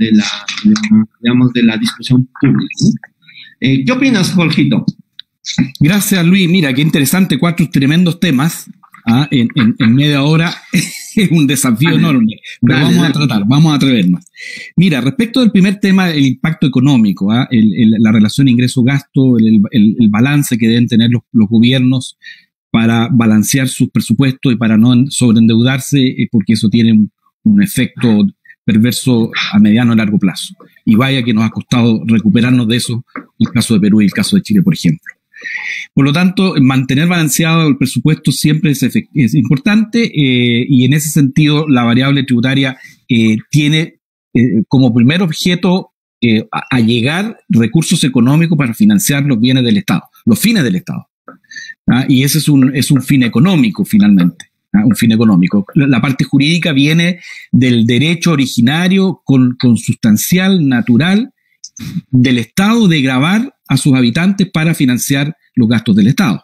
[SPEAKER 3] discusión pública, ¿no? ¿Qué opinas, Jorgito?
[SPEAKER 4] Gracias, Luis. Mira, qué interesante, 4 tremendos temas en media hora. Es un desafío enorme, pero vamos a atrevernos. Mira, respecto del primer tema, el impacto económico, la relación ingreso-gasto, el balance que deben tener los gobiernos para balancear sus presupuestos y para no sobreendeudarse, porque eso tiene un efecto perverso a mediano y largo plazo. Y vaya que nos ha costado recuperarnos de eso, el caso de Perú y el caso de Chile, por ejemplo. Por lo tanto, mantener balanceado el presupuesto siempre es importante, y en ese sentido la variable tributaria tiene como primer objeto allegar recursos económicos para financiar los bienes del Estado, los fines del Estado. Y ese es un fin económico finalmente, un fin económico. La parte jurídica viene del derecho originario consustancial, natural, del Estado de gravar a sus habitantes para financiar los gastos del Estado.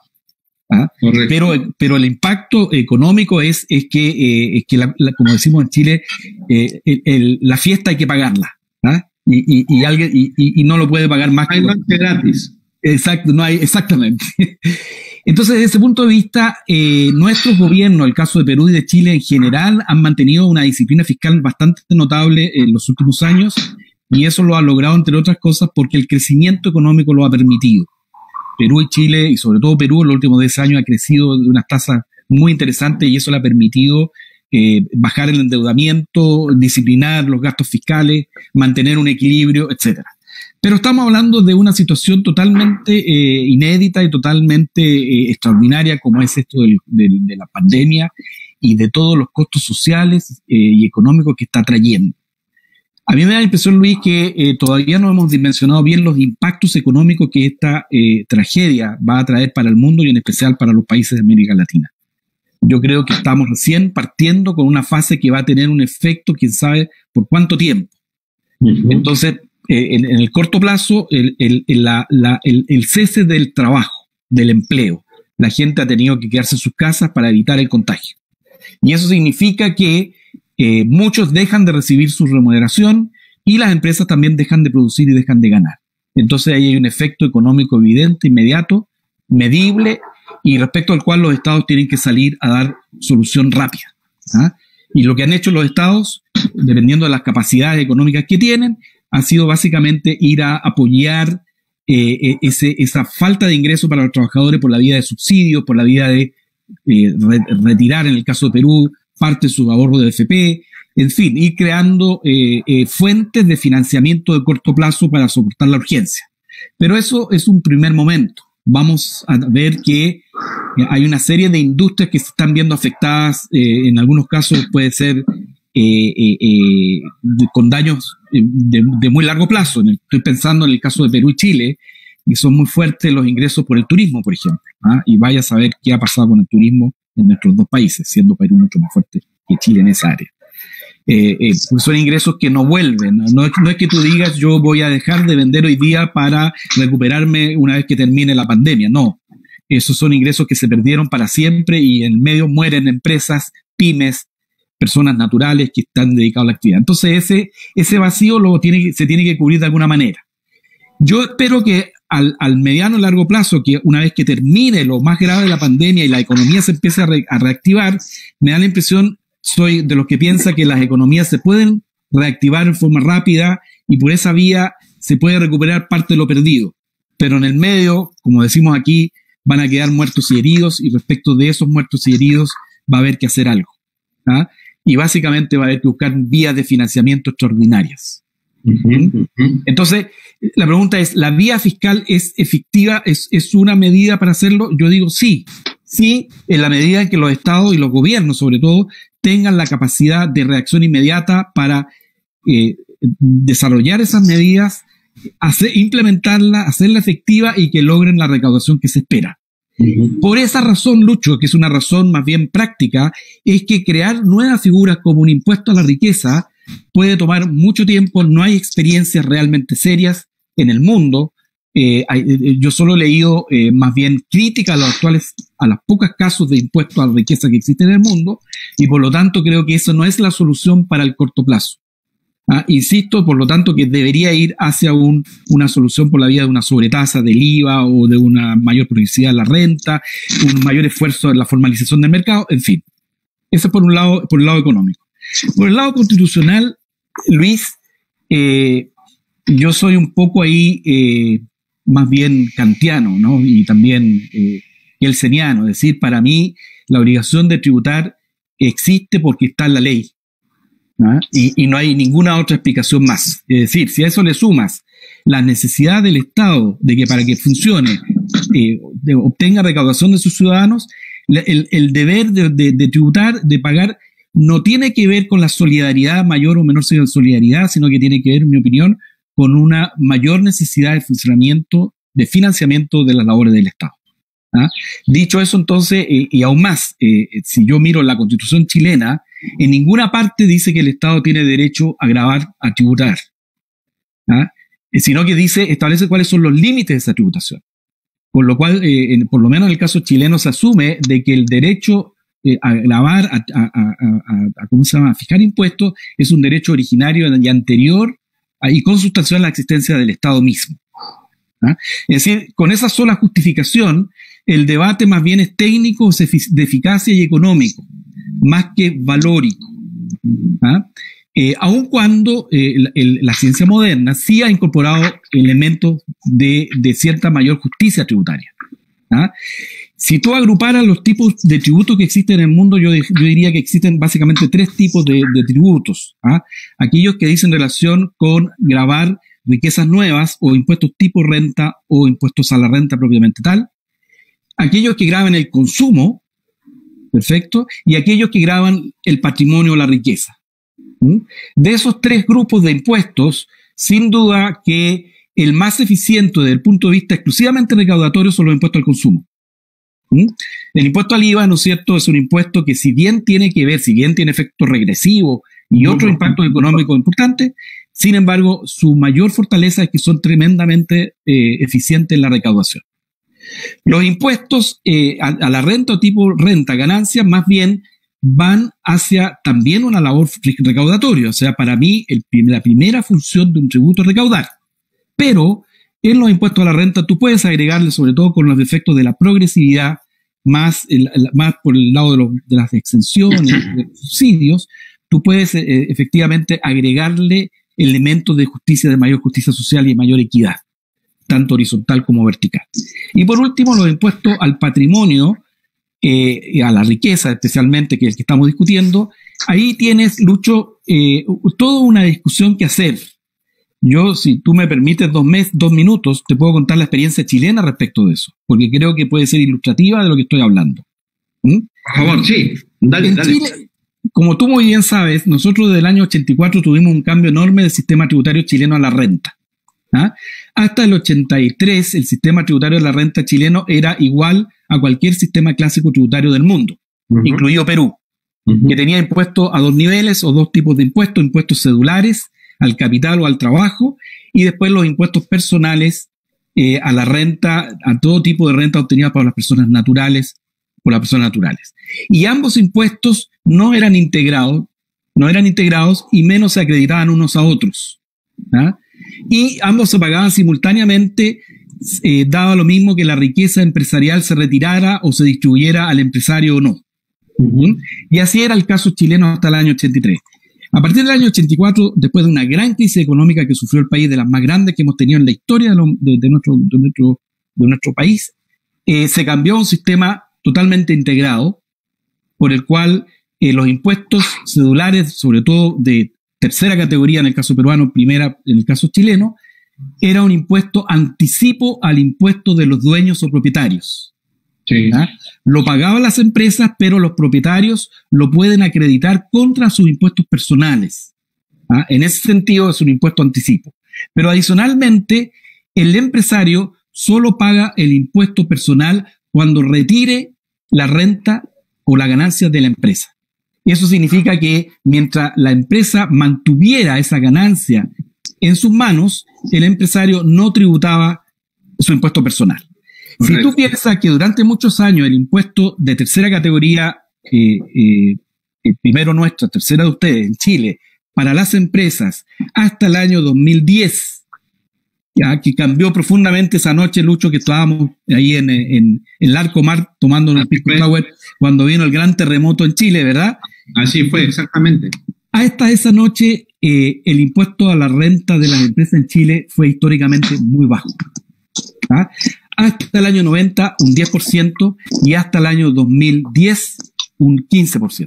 [SPEAKER 4] Pero el impacto económico es que como decimos en Chile, la fiesta hay que pagarla, y no lo puede pagar más.
[SPEAKER 3] Hay más que gratis.
[SPEAKER 4] Exacto, no hay, exactamente. Entonces, desde ese punto de vista, nuestros gobiernos, el caso de Perú y de Chile en general, han mantenido una disciplina fiscal bastante notable en los últimos años. Y eso lo ha logrado, entre otras cosas, porque el crecimiento económico lo ha permitido. Perú y Chile, y sobre todo Perú, en los últimos 10 años ha crecido de unas tasas muy interesantes y eso le ha permitido bajar el endeudamiento, disciplinar los gastos fiscales, mantener un equilibrio, etcétera. Pero estamos hablando de una situación totalmente inédita y totalmente extraordinaria, como es esto de la pandemia y de todos los costos sociales y económicos que está trayendo. A mí me da la impresión, Luis, que todavía no hemos dimensionado bien los impactos económicos que esta tragedia va a traer para el mundo y en especial para los países de América Latina. Yo creo que estamos recién partiendo con una fase que va a tener un efecto, quién sabe por cuánto tiempo. Uh-huh. Entonces, en el corto plazo, el cese del trabajo, del empleo. La gente ha tenido que quedarse en sus casas para evitar el contagio. Y eso significa que muchos dejan de recibir su remuneración y las empresas también dejan de producir y dejan de ganar. Entonces ahí hay un efecto económico evidente, inmediato, medible, y respecto al cual los estados tienen que salir a dar solución rápida. Y lo que han hecho los estados, dependiendo de las capacidades económicas que tienen, ha sido básicamente ir a apoyar esa falta de ingreso para los trabajadores por la vía de subsidios, por la vía de retirar, en el caso de Perú, parte de sus ahorros de AFP, en fin, ir creando fuentes de financiamiento de corto plazo para soportar la urgencia. Pero eso es un primer momento. Vamos a ver que hay una serie de industrias que se están viendo afectadas, en algunos casos puede ser con daños de muy largo plazo. Estoy pensando en el caso de Perú y Chile, que son muy fuertes los ingresos por el turismo, por ejemplo, y vaya a saber qué ha pasado con el turismo en nuestros dos países, siendo Perú mucho más fuerte que Chile en esa área. Son ingresos que no vuelven, no es que tú digas yo voy a dejar de vender hoy día para recuperarme una vez que termine la pandemia, no. Esos son ingresos que se perdieron para siempre y en medio mueren empresas, pymes, personas naturales que están dedicados a la actividad. Entonces ese vacío se tiene que cubrir de alguna manera. Yo espero que al mediano y largo plazo, que una vez que termine lo más grave de la pandemia y la economía se empiece a reactivar, me da la impresión, soy de los que piensa que las economías se pueden reactivar en forma rápida y por esa vía se puede recuperar parte de lo perdido. Pero en el medio, como decimos aquí, van a quedar muertos y heridos, y respecto de esos muertos y heridos va a haber que hacer algo. Y básicamente va a haber que buscar vías de financiamiento extraordinarias. Entonces, la pregunta es, ¿la vía fiscal es efectiva? ¿Es una medida para hacerlo? Yo digo sí, en la medida en que los estados y los gobiernos, sobre todo, tengan la capacidad de reacción inmediata para desarrollar esas medidas, implementarla, hacerla efectiva y que logren la recaudación que se espera. Por esa razón, Lucho, que es una razón más bien práctica, es que crear nuevas figuras como un impuesto a la riqueza puede tomar mucho tiempo, no hay experiencias realmente serias en el mundo. Yo solo he leído más bien crítica a los pocos casos de impuestos a la riqueza que existen en el mundo, y por lo tanto creo que eso no es la solución para el corto plazo. Insisto, por lo tanto, que debería ir hacia una solución por la vía de una sobretasa del IVA o de una mayor progresividad de la renta, un mayor esfuerzo en la formalización del mercado, en fin. Eso por el lado económico. Por el lado constitucional, Luis, yo soy un poco ahí más bien kantiano, ¿no? Y también kelseniano, es decir, para mí la obligación de tributar existe porque está en la ley. Y no hay ninguna otra explicación más. Es decir, si a eso le sumas la necesidad del Estado de que para que funcione obtenga recaudación de sus ciudadanos, el deber de tributar, de pagar, no tiene que ver con la solidaridad, mayor o menor solidaridad, sino que tiene que ver, en mi opinión, con una mayor necesidad de funcionamiento, de financiamiento de las labores del Estado. Dicho eso, entonces, y aún más, si yo miro la Constitución chilena, en ninguna parte dice que el Estado tiene derecho a gravar, a tributar, sino que establece cuáles son los límites de esa tributación. Por lo cual, por lo menos en el caso chileno, se asume de que el derecho a gravar, ¿cómo se llama?, a fijar impuestos, es un derecho originario y anterior y consustancial a la existencia del Estado mismo. Es decir, con esa sola justificación, el debate más bien es técnico, de eficacia y económico, más que valórico. Aun cuando la ciencia moderna sí ha incorporado elementos de cierta mayor justicia tributaria. Si tú agruparas los tipos de tributos que existen en el mundo, yo diría que existen básicamente tres tipos de tributos. Aquellos que dicen relación con gravar riquezas nuevas o impuestos tipo renta o impuestos a la renta propiamente tal. Aquellos que graban el consumo, perfecto, y aquellos que graban el patrimonio o la riqueza. De esos tres grupos de impuestos, sin duda que el más eficiente desde el punto de vista exclusivamente recaudatorio son los impuestos al consumo. El impuesto al IVA, ¿no es cierto?, es un impuesto que si bien tiene efecto regresivo y otros impactos económicos importantes, sin embargo, su mayor fortaleza es que son tremendamente eficientes en la recaudación. Los impuestos a la renta o tipo renta, ganancias, más bien van hacia también una labor recaudatoria. O sea, para mí la primera función de un tributo es recaudar. Pero en los impuestos a la renta tú puedes agregarle, sobre todo con los efectos de la progresividad, más por el lado de las exenciones, de los subsidios, tú puedes efectivamente agregarle elementos de justicia, de mayor justicia social y de mayor equidad. tanto horizontal como vertical. Y por último, los impuestos al patrimonio, a la riqueza especialmente, que es el que estamos discutiendo. Ahí tienes, Lucho, toda una discusión que hacer. Yo, si tú me permites 2 minutos, te puedo contar la experiencia chilena respecto de eso, porque creo que puede ser ilustrativa de lo que estoy hablando.
[SPEAKER 3] Por favor, sí, dale.
[SPEAKER 4] Chile, como tú muy bien sabes, nosotros desde el año 84 tuvimos un cambio enorme del sistema tributario chileno a la renta. Hasta el 83, el sistema tributario de la renta chileno era igual a cualquier sistema clásico tributario del mundo, incluido Perú, que tenía impuestos a 2 niveles o 2 tipos de impuestos cedulares, al capital o al trabajo, y después los impuestos personales a la renta, a todo tipo de renta obtenida por las personas naturales, Y ambos impuestos no eran integrados y menos se acreditaban unos a otros. Y ambos se pagaban simultáneamente, daba lo mismo que la riqueza empresarial se retirara o se distribuyera al empresario o no. Y así era el caso chileno hasta el año 83. A partir del año 84, después de una gran crisis económica que sufrió el país, de las más grandes que hemos tenido en la historia de nuestro país, se cambió a un sistema totalmente integrado, por el cual los impuestos cedulares, sobre todo de tercera categoría en el caso peruano, primera en el caso chileno, era un impuesto anticipo al impuesto de los dueños o propietarios.
[SPEAKER 3] Sí.
[SPEAKER 4] Lo pagaban las empresas, pero los propietarios lo pueden acreditar contra sus impuestos personales. En ese sentido es un impuesto anticipo. Pero adicionalmente, el empresario solo paga el impuesto personal cuando retire la renta o la ganancia de la empresa. Eso significa que mientras la empresa mantuviera esa ganancia en sus manos, el empresario no tributaba su impuesto personal. Correcto. Si tú piensas que durante muchos años el impuesto de tercera categoría, primero nuestro, tercera de ustedes, en Chile, para las empresas, hasta el año 2010, ya que cambió profundamente esa noche, Lucho, que estábamos ahí en Larcomar tomando un pisco sour cuando vino el gran terremoto en Chile, ¿verdad?
[SPEAKER 3] Así fue, exactamente.
[SPEAKER 4] Hasta esa noche, el impuesto a la renta de las empresas en Chile fue históricamente muy bajo. Hasta el año 90, un 10%, y hasta el año 2010, un 15%.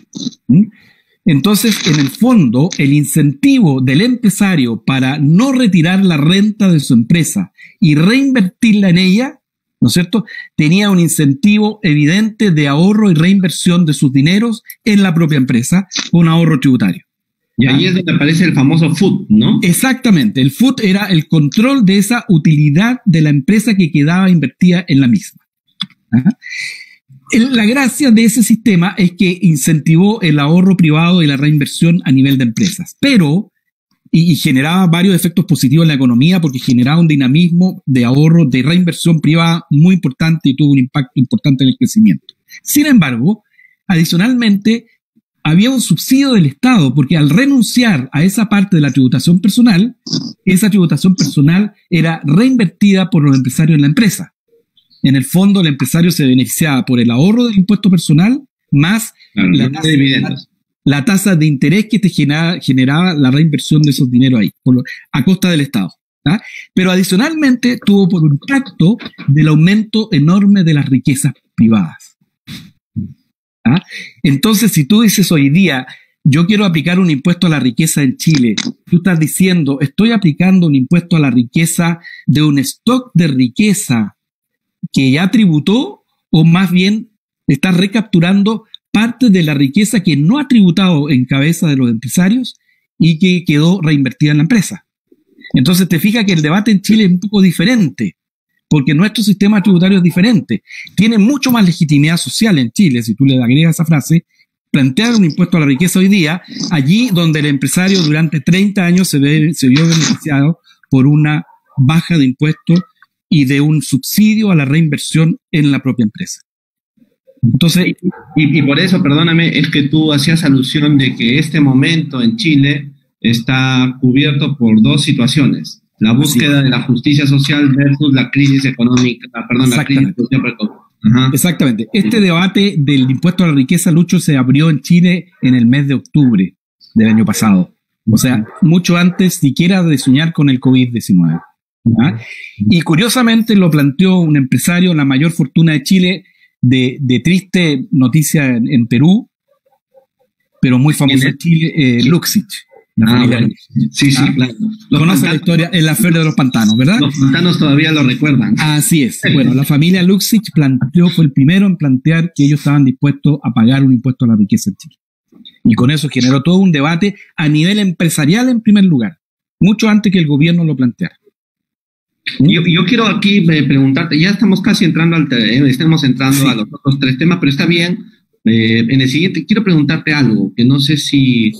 [SPEAKER 4] Entonces, en el fondo, el incentivo del empresario para no retirar la renta de su empresa y reinvertirla en ella, ¿no es cierto?, tenía un incentivo evidente de ahorro y reinversión de sus dineros en la propia empresa, con ahorro tributario.
[SPEAKER 3] Y ahí es donde aparece el famoso FUT, ¿no?
[SPEAKER 4] Exactamente. El FUT era el control de esa utilidad de la empresa que quedaba invertida en la misma. La gracia de ese sistema es que incentivó el ahorro privado y la reinversión a nivel de empresas, pero, y generaba varios efectos positivos en la economía porque generaba un dinamismo de ahorro, de reinversión privada muy importante y tuvo un impacto importante en el crecimiento. Sin embargo, adicionalmente, había un subsidio del Estado, porque al renunciar a esa parte de la tributación personal, esa tributación personal era reinvertida por los empresarios en la empresa. En el fondo, el empresario se beneficiaba por el ahorro del impuesto personal, más la tasa de interés que te generaba la reinversión de esos dineros ahí, a costa del Estado. Pero adicionalmente tuvo por impacto del aumento enorme de las riquezas privadas. Entonces, si tú dices hoy día, yo quiero aplicar un impuesto a la riqueza en Chile, tú estás diciendo, estoy aplicando un impuesto a la riqueza de un stock de riqueza que ya tributó, o más bien estás recapturando parte de la riqueza que no ha tributado en cabeza de los empresarios y que quedó reinvertida en la empresa. Entonces te fijas que el debate en Chile es un poco diferente, porque nuestro sistema tributario es diferente. Tiene mucho más legitimidad social en Chile, si tú le agregas esa frase, plantear un impuesto a la riqueza hoy día, allí donde el empresario durante 30 años se vio beneficiado por una baja de impuestos y de un subsidio a la reinversión en la propia empresa. Entonces,
[SPEAKER 3] y por eso, perdóname, es que tú hacías alusión de que este momento en Chile está cubierto por 2 situaciones. La búsqueda de la justicia social versus la crisis económica, la crisis social.
[SPEAKER 4] Exactamente. Este debate del impuesto a la riqueza, Lucho, se abrió en Chile en el mes de octubre del año pasado. O sea, mucho antes siquiera de soñar con el COVID-19. ¿Ah? Y curiosamente lo planteó un empresario, la mayor fortuna de Chile, de triste noticia en Perú, pero muy famoso en Chile, Luxich.
[SPEAKER 3] Bueno. Sí, claro.
[SPEAKER 4] Conoce la historia, en la Feria de los Pantanos, ¿verdad?
[SPEAKER 3] Los pantanos todavía lo recuerdan.
[SPEAKER 4] Así es. Bueno, la familia Luxich fue el primero en plantear que ellos estaban dispuestos a pagar un impuesto a la riqueza en Chile. Y con eso generó todo un debate a nivel empresarial en primer lugar, mucho antes que el gobierno lo planteara.
[SPEAKER 3] Yo quiero aquí preguntarte, ya estamos casi entrando estamos entrando a los otros 3 temas, pero está bien. En el siguiente quiero preguntarte algo, que no sé si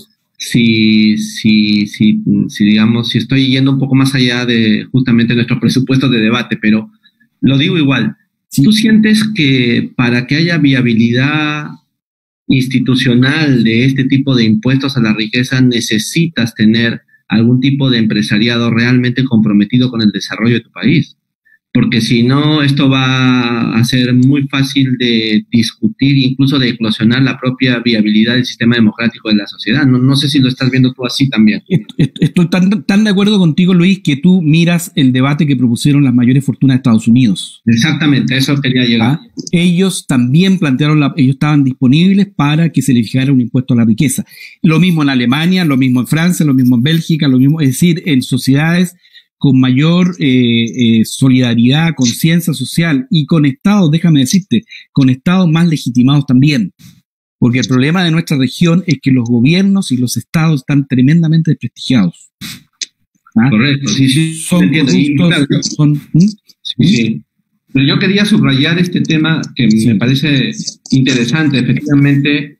[SPEAKER 3] digamos, si estoy yendo un poco más allá de justamente nuestros presupuestos de debate, pero lo digo igual. Sí. ¿Tú sientes que para que haya viabilidad institucional de este tipo de impuestos a la riqueza necesitas tener algún tipo de empresariado realmente comprometido con el desarrollo de tu país? Porque si no, esto va a ser muy fácil de discutir, incluso de eclosionar la propia viabilidad del sistema democrático de la sociedad. No sé si lo estás viendo tú así también.
[SPEAKER 4] Estoy tan de acuerdo contigo, Luis, que tú miras el debate que propusieron las mayores fortunas de Estados Unidos.
[SPEAKER 3] Exactamente, eso quería llegar.
[SPEAKER 4] Ellos también plantearon, ellos estaban disponibles para que se le fijara un impuesto a la riqueza. Lo mismo en Alemania, lo mismo en Francia, lo mismo en Bélgica, lo mismo, es decir, en sociedades con mayor solidaridad, conciencia social y con estados, déjame decirte, con estados más legitimados también. Porque el problema de nuestra región es que los gobiernos y los estados están tremendamente desprestigiados.
[SPEAKER 3] ¿Ah? Correcto, sí.
[SPEAKER 4] Son corruptos,
[SPEAKER 3] sí. Pero yo quería subrayar este tema que me parece interesante. Efectivamente,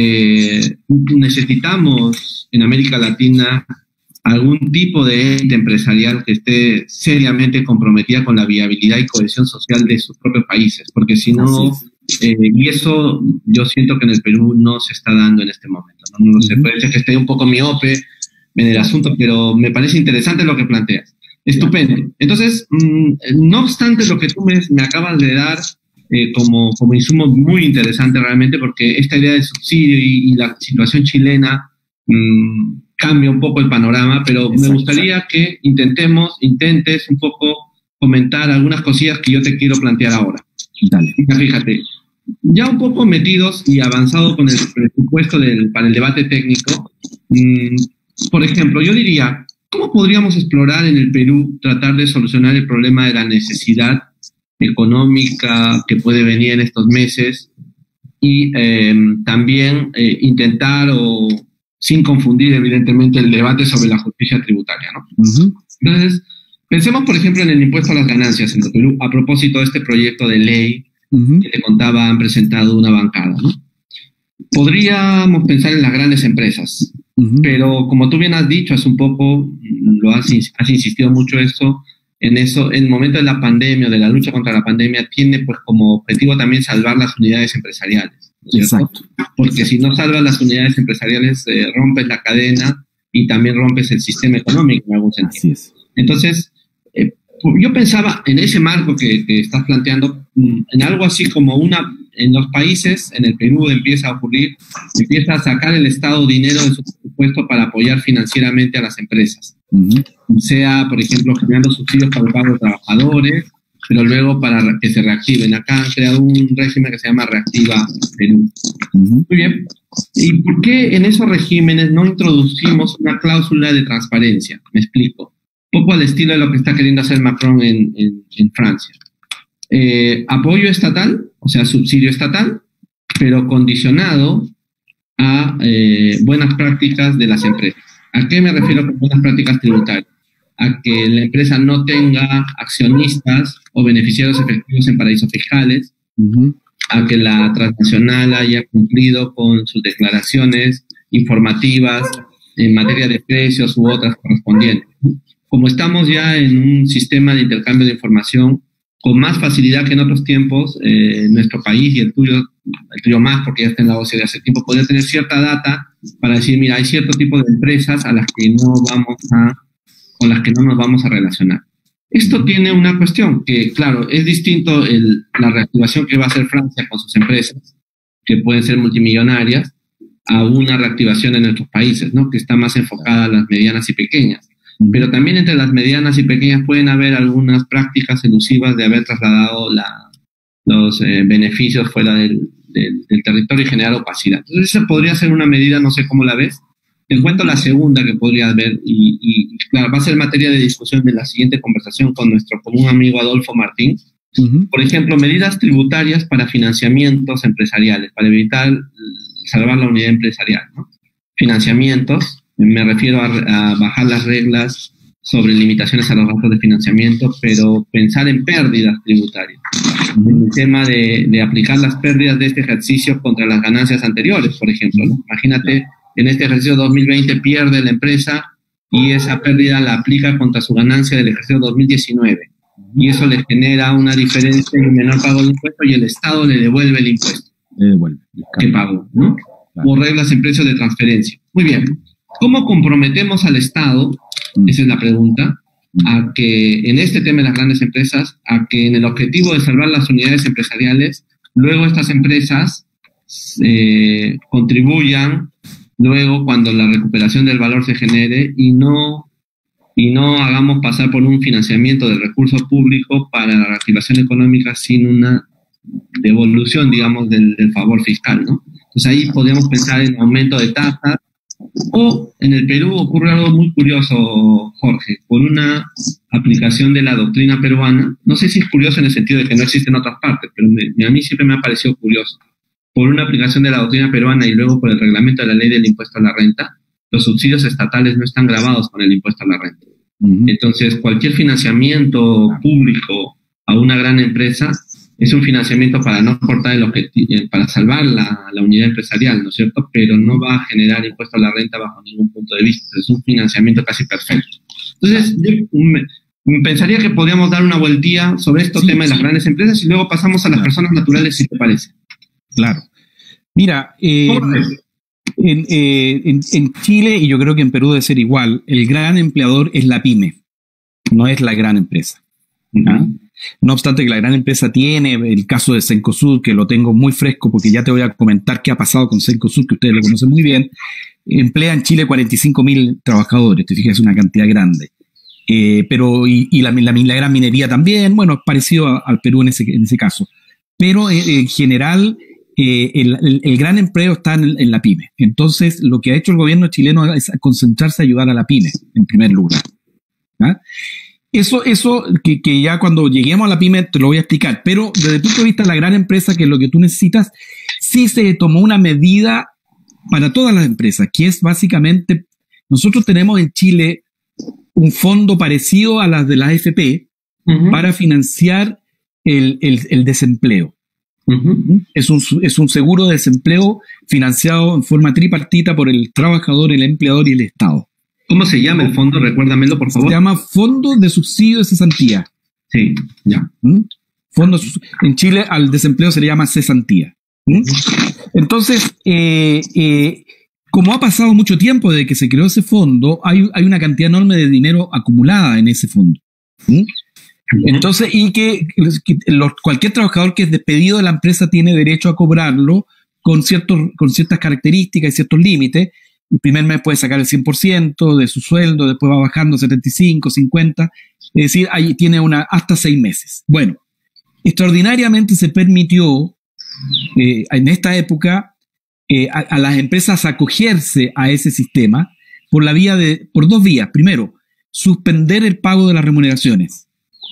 [SPEAKER 3] necesitamos en América Latina algún tipo de ente empresarial que esté seriamente comprometida con la viabilidad y cohesión social de sus propios países, porque si no, y eso yo siento que en el Perú no se está dando en este momento. No sé, puede ser que esté un poco miope en el asunto, pero me parece interesante lo que planteas. Estupendo. Entonces, no obstante lo que tú me acabas de dar como insumo muy interesante realmente, porque esta idea del subsidio y la situación chilena cambia un poco el panorama, pero me gustaría que intentes un poco comentar algunas cosillas que yo te quiero plantear ahora.
[SPEAKER 4] Dale.
[SPEAKER 3] Fíjate, ya un poco metidos y avanzado con el presupuesto para el debate técnico, por ejemplo, yo diría, ¿cómo podríamos explorar en el Perú tratar de solucionar el problema de la necesidad económica que puede venir en estos meses y también intentar sin confundir, evidentemente, el debate sobre la justicia tributaria, ¿no? Uh-huh. Entonces, pensemos, por ejemplo, en el impuesto a las ganancias en el Perú, a propósito de este proyecto de ley que te contaba, han presentado una bancada, ¿no? Podríamos pensar en las grandes empresas, pero como tú bien has dicho, hace un poco, has insistido mucho en el momento de la pandemia, de la lucha contra la pandemia, tiene pues como objetivo también salvar las unidades empresariales.
[SPEAKER 4] Exacto.
[SPEAKER 3] Porque si no salvas las unidades empresariales, rompes la cadena y también rompes el sistema económico en algún sentido.
[SPEAKER 4] Así es.
[SPEAKER 3] Entonces, yo pensaba en ese marco que estás planteando, en algo así como en los países, en el Perú empieza a sacar el Estado dinero de su presupuesto para apoyar financieramente a las empresas. Sea, por ejemplo, generando subsidios para el pago de trabajadores, pero luego para que se reactiven. Acá han creado un régimen que se llama Reactiva Perú. Muy bien. ¿Y por qué en esos regímenes no introducimos una cláusula de transparencia? Me explico. Un poco al estilo de lo que está queriendo hacer Macron en Francia. Apoyo estatal, o sea, subsidio estatal, pero condicionado a buenas prácticas de las empresas. ¿A qué me refiero con buenas prácticas tributarias? A que la empresa no tenga accionistas o beneficiarios efectivos en paraísos fiscales, a que la transnacional haya cumplido con sus declaraciones informativas en materia de precios u otras correspondientes. Como estamos ya en un sistema de intercambio de información con más facilidad que en otros tiempos, nuestro país y el tuyo más, porque ya está en la OCDE hace tiempo, poder tener cierta data para decir, mira, hay cierto tipo de empresas con las que no nos vamos a relacionar. Esto tiene una cuestión, que claro, es distinto la reactivación que va a hacer Francia con sus empresas, que pueden ser multimillonarias, a una reactivación en nuestros países, ¿no? Que está más enfocada a las medianas y pequeñas. pero también entre las medianas y pequeñas pueden haber algunas prácticas elusivas de haber trasladado los beneficios fuera del territorio y generar opacidad. Entonces esa podría ser una medida, no sé cómo la ves. Te cuento la segunda que podría haber y claro, va a ser materia de discusión de la siguiente conversación con nuestro común amigo Adolfo Martín. Por ejemplo, medidas tributarias para financiamientos empresariales, para evitar salvar la unidad empresarial, ¿no? Financiamientos, me refiero a bajar las reglas sobre limitaciones a los gastos de financiamiento, pero pensar en pérdidas tributarias. En el tema de aplicar las pérdidas de este ejercicio contra las ganancias anteriores, por ejemplo, ¿no? Imagínate, en este ejercicio 2020 pierde la empresa y esa pérdida la aplica contra su ganancia del ejercicio 2019. Y eso le genera una diferencia en el menor pago de impuesto y el Estado le devuelve el impuesto que pagó, ¿no? O reglas en precios de transferencia. Muy bien. ¿Cómo comprometemos al Estado? Esa es la pregunta. A que en este tema de las grandes empresas, a que en el objetivo de salvar las unidades empresariales, luego estas empresas contribuyan luego cuando la recuperación del valor se genere y no hagamos pasar por un financiamiento del recurso público para la reactivación económica sin una devolución, digamos, del favor fiscal, ¿no? Entonces ahí podríamos pensar en aumento de tasas, o en el Perú ocurre algo muy curioso, Jorge, por una aplicación de la doctrina peruana. No sé si es curioso en el sentido de que no existe en otras partes, pero a mí siempre me ha parecido curioso. Por una aplicación de la doctrina peruana y luego por el reglamento de la ley del impuesto a la renta, los subsidios estatales no están gravados con el impuesto a la renta. Entonces, cualquier financiamiento público a una gran empresa es un financiamiento para no cortar el objetivo, para salvar la unidad empresarial, ¿no es cierto? Pero no va a generar impuesto a la renta bajo ningún punto de vista. Es un financiamiento casi perfecto. Entonces, yo pensaría que podríamos dar una vueltilla sobre este tema de las grandes empresas y luego pasamos a las personas naturales, si te parece.
[SPEAKER 4] Claro. Mira, en Chile, y yo creo que en Perú debe ser igual, el gran empleador es la pyme, no es la gran empresa. ¿Ah? No obstante que la gran empresa tiene el caso de Cencosud, que lo tengo muy fresco porque ya te voy a comentar qué ha pasado con Cencosud, que ustedes lo conocen muy bien. Emplea en Chile 45.000 trabajadores, te fijas, es una cantidad grande. Pero la gran minería también, bueno, es parecido al Perú en ese caso. Pero en general, el gran empleo está en la pyme. Entonces, lo que ha hecho el gobierno chileno es concentrarse a ayudar a la pyme, en primer lugar. ¿Ah? Eso que ya cuando lleguemos a la pyme te lo voy a explicar, pero desde el punto de vista de la gran empresa, que es lo que tú necesitas, sí se tomó una medida para todas las empresas, que es básicamente, nosotros tenemos en Chile un fondo parecido a las de la AFP para financiar el desempleo. Es un seguro de desempleo financiado en forma tripartita por el trabajador, el empleador y el Estado.
[SPEAKER 3] ¿Cómo se llama el fondo? Recuérdamelo, por favor.
[SPEAKER 4] Se llama Fondo de Subsidio de Cesantía.
[SPEAKER 3] Sí, ya.
[SPEAKER 4] En Chile al desempleo se le llama cesantía. Entonces, como ha pasado mucho tiempo desde que se creó ese fondo, hay una cantidad enorme de dinero acumulada en ese fondo. Entonces, y cualquier trabajador que es despedido de la empresa tiene derecho a cobrarlo con ciertas características y ciertos límites. El primer mes puede sacar el 100% de su sueldo, después va bajando 75, 50, es decir, ahí tiene hasta 6 meses. Bueno, extraordinariamente se permitió en esta época a las empresas acogerse a ese sistema por 2 vías. Primero, suspender el pago de las remuneraciones.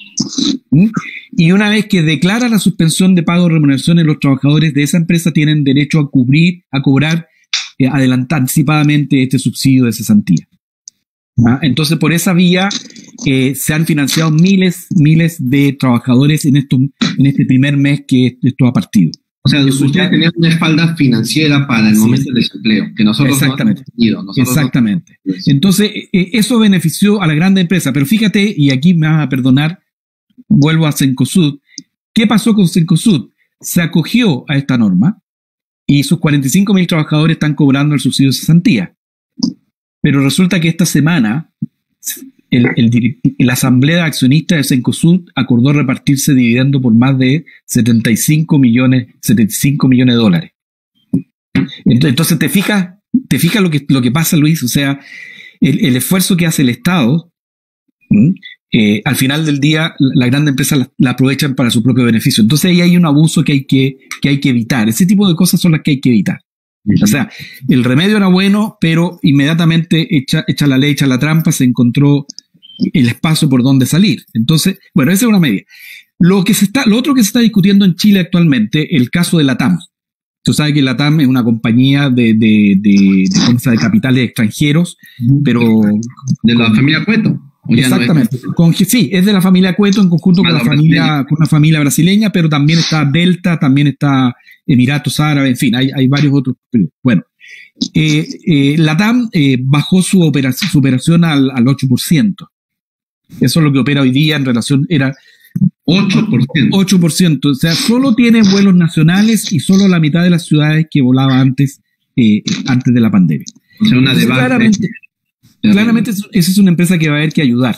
[SPEAKER 4] Y una vez que declara la suspensión de pago de remuneraciones, los trabajadores de esa empresa tienen derecho a cobrar anticipadamente este subsidio de cesantía. Entonces, por esa vía se han financiado miles de trabajadores en este primer mes que esto ha partido.
[SPEAKER 3] O sea, ustedes tenían una espalda financiera para el momento del desempleo, que nosotros
[SPEAKER 4] exactamente,
[SPEAKER 3] no hemos tenido.
[SPEAKER 4] Exactamente. Entonces, eso benefició a la gran empresa. Pero fíjate, y aquí me vas a perdonar, vuelvo a Cencosud. ¿Qué pasó con Cencosud? Se acogió a esta norma y sus 45.000 trabajadores están cobrando el subsidio de cesantía. Pero resulta que esta semana la asamblea de accionistas de Cencosud acordó repartirse dividendo por más de 75 millones de dólares. Entonces, ¿te fijas lo que pasa, Luis? O sea, el esfuerzo que hace el Estado Al final del día, la grande empresa la aprovechan para su propio beneficio. Entonces ahí hay un abuso que hay que evitar. Ese tipo de cosas son las que hay que evitar. O sea, el remedio era bueno, pero inmediatamente echa la ley, echa la trampa, se encontró el espacio por donde salir. Entonces, bueno, esa es una medida. Lo otro que se está discutiendo en Chile actualmente, el caso de LATAM. Tú sabes que LATAM es una compañía de capitales extranjeros, pero...
[SPEAKER 3] De la familia Cueto.
[SPEAKER 4] Exactamente. Sí, es de la familia Cueto en conjunto con una familia brasileña, pero también está Delta, también está Emiratos Árabes, en fin, hay varios otros. Bueno, LATAM bajó su operación al 8%. Eso es lo que opera hoy día en relación, era
[SPEAKER 3] 8%.
[SPEAKER 4] 8%. O sea, solo tiene vuelos nacionales y solo la mitad de las ciudades que volaba antes de la pandemia.
[SPEAKER 3] O sea, una debate.
[SPEAKER 4] Claramente esa es una empresa que va a haber que ayudar.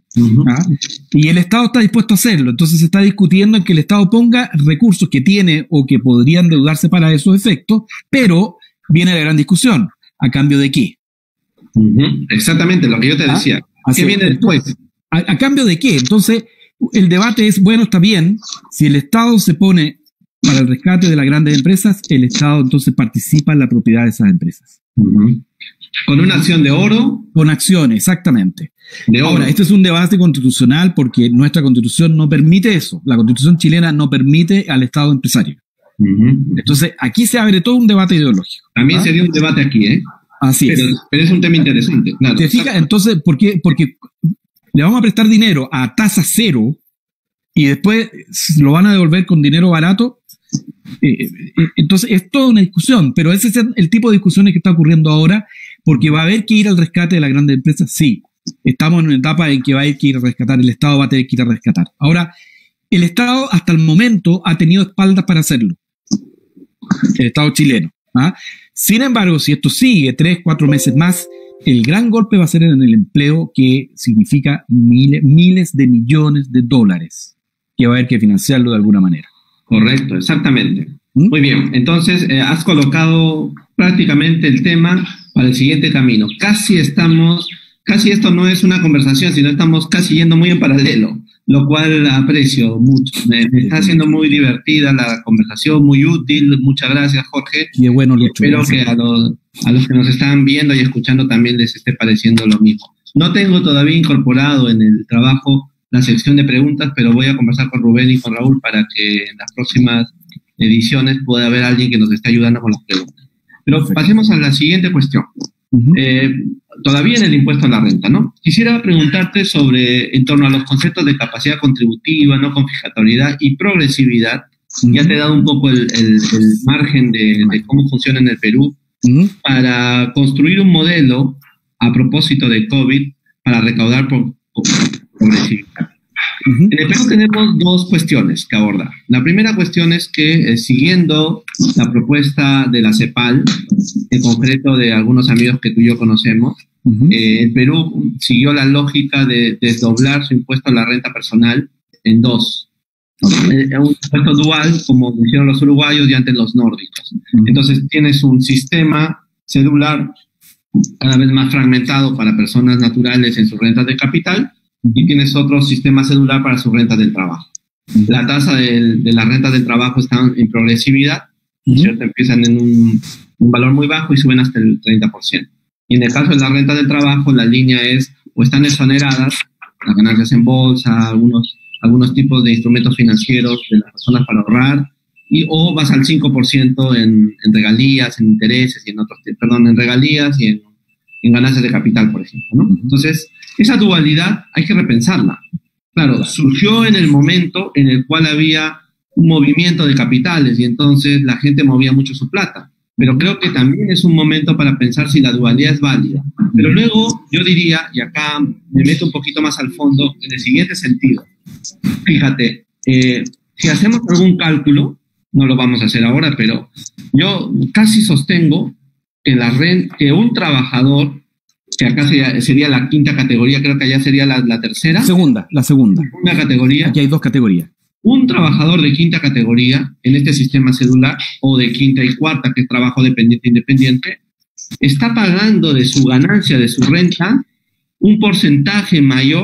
[SPEAKER 4] Y el Estado está dispuesto a hacerlo. Entonces se está discutiendo en que el Estado ponga recursos que tiene o que podrían endeudarse para esos efectos, pero viene la gran discusión. ¿A cambio de qué?
[SPEAKER 3] Exactamente, lo que yo te decía. ¿Qué viene después?
[SPEAKER 4] ¿A cambio de qué? Entonces, el debate es, bueno, está bien, si el Estado se pone para el rescate de las grandes empresas, el Estado entonces participa en la propiedad de esas empresas.
[SPEAKER 3] ¿Con una acción de oro?
[SPEAKER 4] Con acciones, exactamente.
[SPEAKER 3] De oro.
[SPEAKER 4] Ahora, este es un debate constitucional porque nuestra Constitución no permite eso. La Constitución chilena no permite al Estado empresario. Entonces, aquí se abre todo un debate ideológico.
[SPEAKER 3] También sería un debate aquí, ¿eh?
[SPEAKER 4] Así es.
[SPEAKER 3] Pero es un tema interesante, claro.
[SPEAKER 4] ¿Te fijas? Entonces, ¿por qué? Porque le vamos a prestar dinero a tasa cero y después lo van a devolver con dinero barato. Entonces es toda una discusión, pero ese es el tipo de discusiones que está ocurriendo ahora, porque va a haber que ir al rescate de las grandes empresas. Sí, estamos en una etapa en que va a haber que ir a rescatar, el Estado va a tener que ir a rescatar. Ahora, el Estado hasta el momento ha tenido espaldas para hacerlo, el Estado chileno. Sin embargo, si esto sigue 3, 4 meses más, el gran golpe va a ser en el empleo, que significa miles de millones de dólares que va a haber que financiarlo de alguna manera.
[SPEAKER 3] Correcto, exactamente. Muy bien, entonces has colocado prácticamente el tema para el siguiente camino. Casi esto no es una conversación, sino estamos casi yendo muy en paralelo, lo cual aprecio mucho. Me está haciendo muy divertida la conversación, muy útil. Muchas gracias, Jorge.
[SPEAKER 4] Y bueno, Lucho,
[SPEAKER 3] espero que a los que nos están viendo y escuchando también les esté pareciendo lo mismo. No tengo todavía incorporado en el trabajo la sección de preguntas, pero voy a conversar con Rubén y con Raúl para que en las próximas ediciones pueda haber alguien que nos esté ayudando con las preguntas. Pero pasemos a la siguiente cuestión. Todavía en el impuesto a la renta, ¿no? Quisiera preguntarte en torno a los conceptos de capacidad contributiva, no confidencialidad y progresividad. Ya te he dado un poco el margen de cómo funciona en el Perú para construir un modelo a propósito de COVID para recaudar por progresividad. En el Perú tenemos dos cuestiones que abordar. La primera cuestión es que, siguiendo la propuesta de la CEPAL, en concreto de algunos amigos que tú y yo conocemos, el Perú siguió la lógica de desdoblar su impuesto a la renta personal en dos. Un impuesto dual, como lo hicieron los uruguayos y antes los nórdicos. Entonces tienes un sistema cedular cada vez más fragmentado para personas naturales en sus rentas de capital, y tienes otro sistema cedular para sus rentas del trabajo. La tasa de las rentas del trabajo está en progresividad, ¿cierto? Empiezan en un valor muy bajo y suben hasta el 30%. Y en el caso de las rentas del trabajo, la línea es, o están exoneradas, las ganancias en bolsa, algunos tipos de instrumentos financieros de las personas para ahorrar, o vas al 5% en regalías, en intereses, y en regalías y en ganancias de capital, por ejemplo, ¿no? Entonces, esa dualidad hay que repensarla. Claro, surgió en el momento en el cual había un movimiento de capitales y entonces la gente movía mucho su plata. Pero creo que también es un momento para pensar si la dualidad es válida. Pero luego yo diría, y acá me meto un poquito más al fondo, en el siguiente sentido. Fíjate, si hacemos algún cálculo, no lo vamos a hacer ahora, pero yo casi sostengo que un trabajador, que acá sería la quinta categoría, creo que allá sería la tercera.
[SPEAKER 4] La segunda.
[SPEAKER 3] Una categoría.
[SPEAKER 4] Aquí hay dos categorías.
[SPEAKER 3] Un trabajador de quinta categoría en este sistema cedular, o de quinta y cuarta, que es trabajo dependiente independiente, está pagando de su ganancia, de su renta, un porcentaje mayor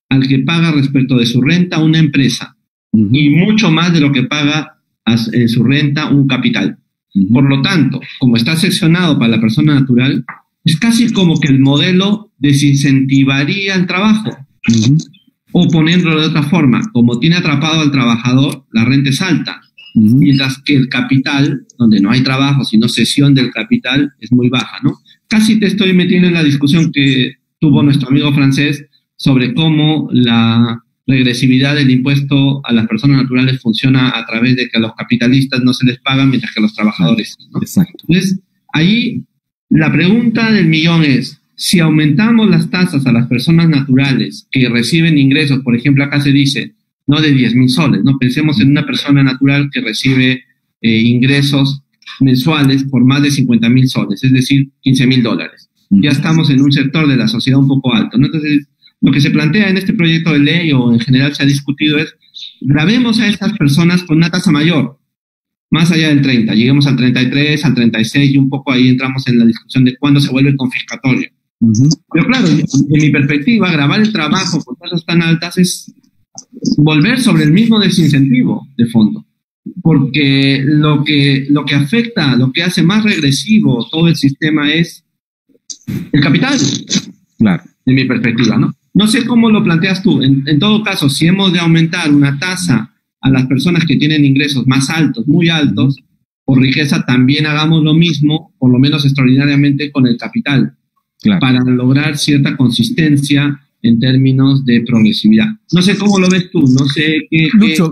[SPEAKER 3] al que paga respecto de su renta una empresa, y mucho más de lo que paga en su renta un capital. Por lo tanto, como está seccionado para la persona natural, es casi como que el modelo desincentivaría el trabajo. O poniéndolo de otra forma, como tiene atrapado al trabajador, la renta es alta, mientras que el capital, donde no hay trabajo, sino cesión del capital, es muy baja, ¿no? Casi te estoy metiendo en la discusión que tuvo nuestro amigo francés sobre cómo la regresividad del impuesto a las personas naturales funciona a través de que a los capitalistas no se les paga, mientras que a los trabajadores, ¿no?
[SPEAKER 4] Exacto.
[SPEAKER 3] Entonces, ahí la pregunta del millón es, si aumentamos las tasas a las personas naturales que reciben ingresos, por ejemplo, acá se dice, no de 10,000 soles, ¿no? Pensemos en una persona natural que recibe ingresos mensuales por más de 50,000 soles, es decir, $15,000. Ya estamos en un sector de la sociedad un poco alto, ¿no? Entonces, lo que se plantea en este proyecto de ley o en general se ha discutido es, gravemos a estas personas con una tasa mayor, más allá del 30, lleguemos al 33, al 36 y un poco ahí entramos en la discusión de cuándo se vuelve confiscatorio. Pero claro, en mi perspectiva, gravar el trabajo con tasas tan altas es volver sobre el mismo desincentivo de fondo, porque lo que afecta, lo que hace más regresivo todo el sistema es el capital.
[SPEAKER 4] Claro.
[SPEAKER 3] En mi perspectiva, ¿no? No sé cómo lo planteas tú. En todo caso, si hemos de aumentar una tasa a las personas que tienen ingresos más altos, muy altos, por riqueza, también hagamos lo mismo, por lo menos extraordinariamente, con el capital, claro, para lograr cierta consistencia en términos de progresividad. No sé cómo lo ves tú, no sé qué...
[SPEAKER 4] Lucho,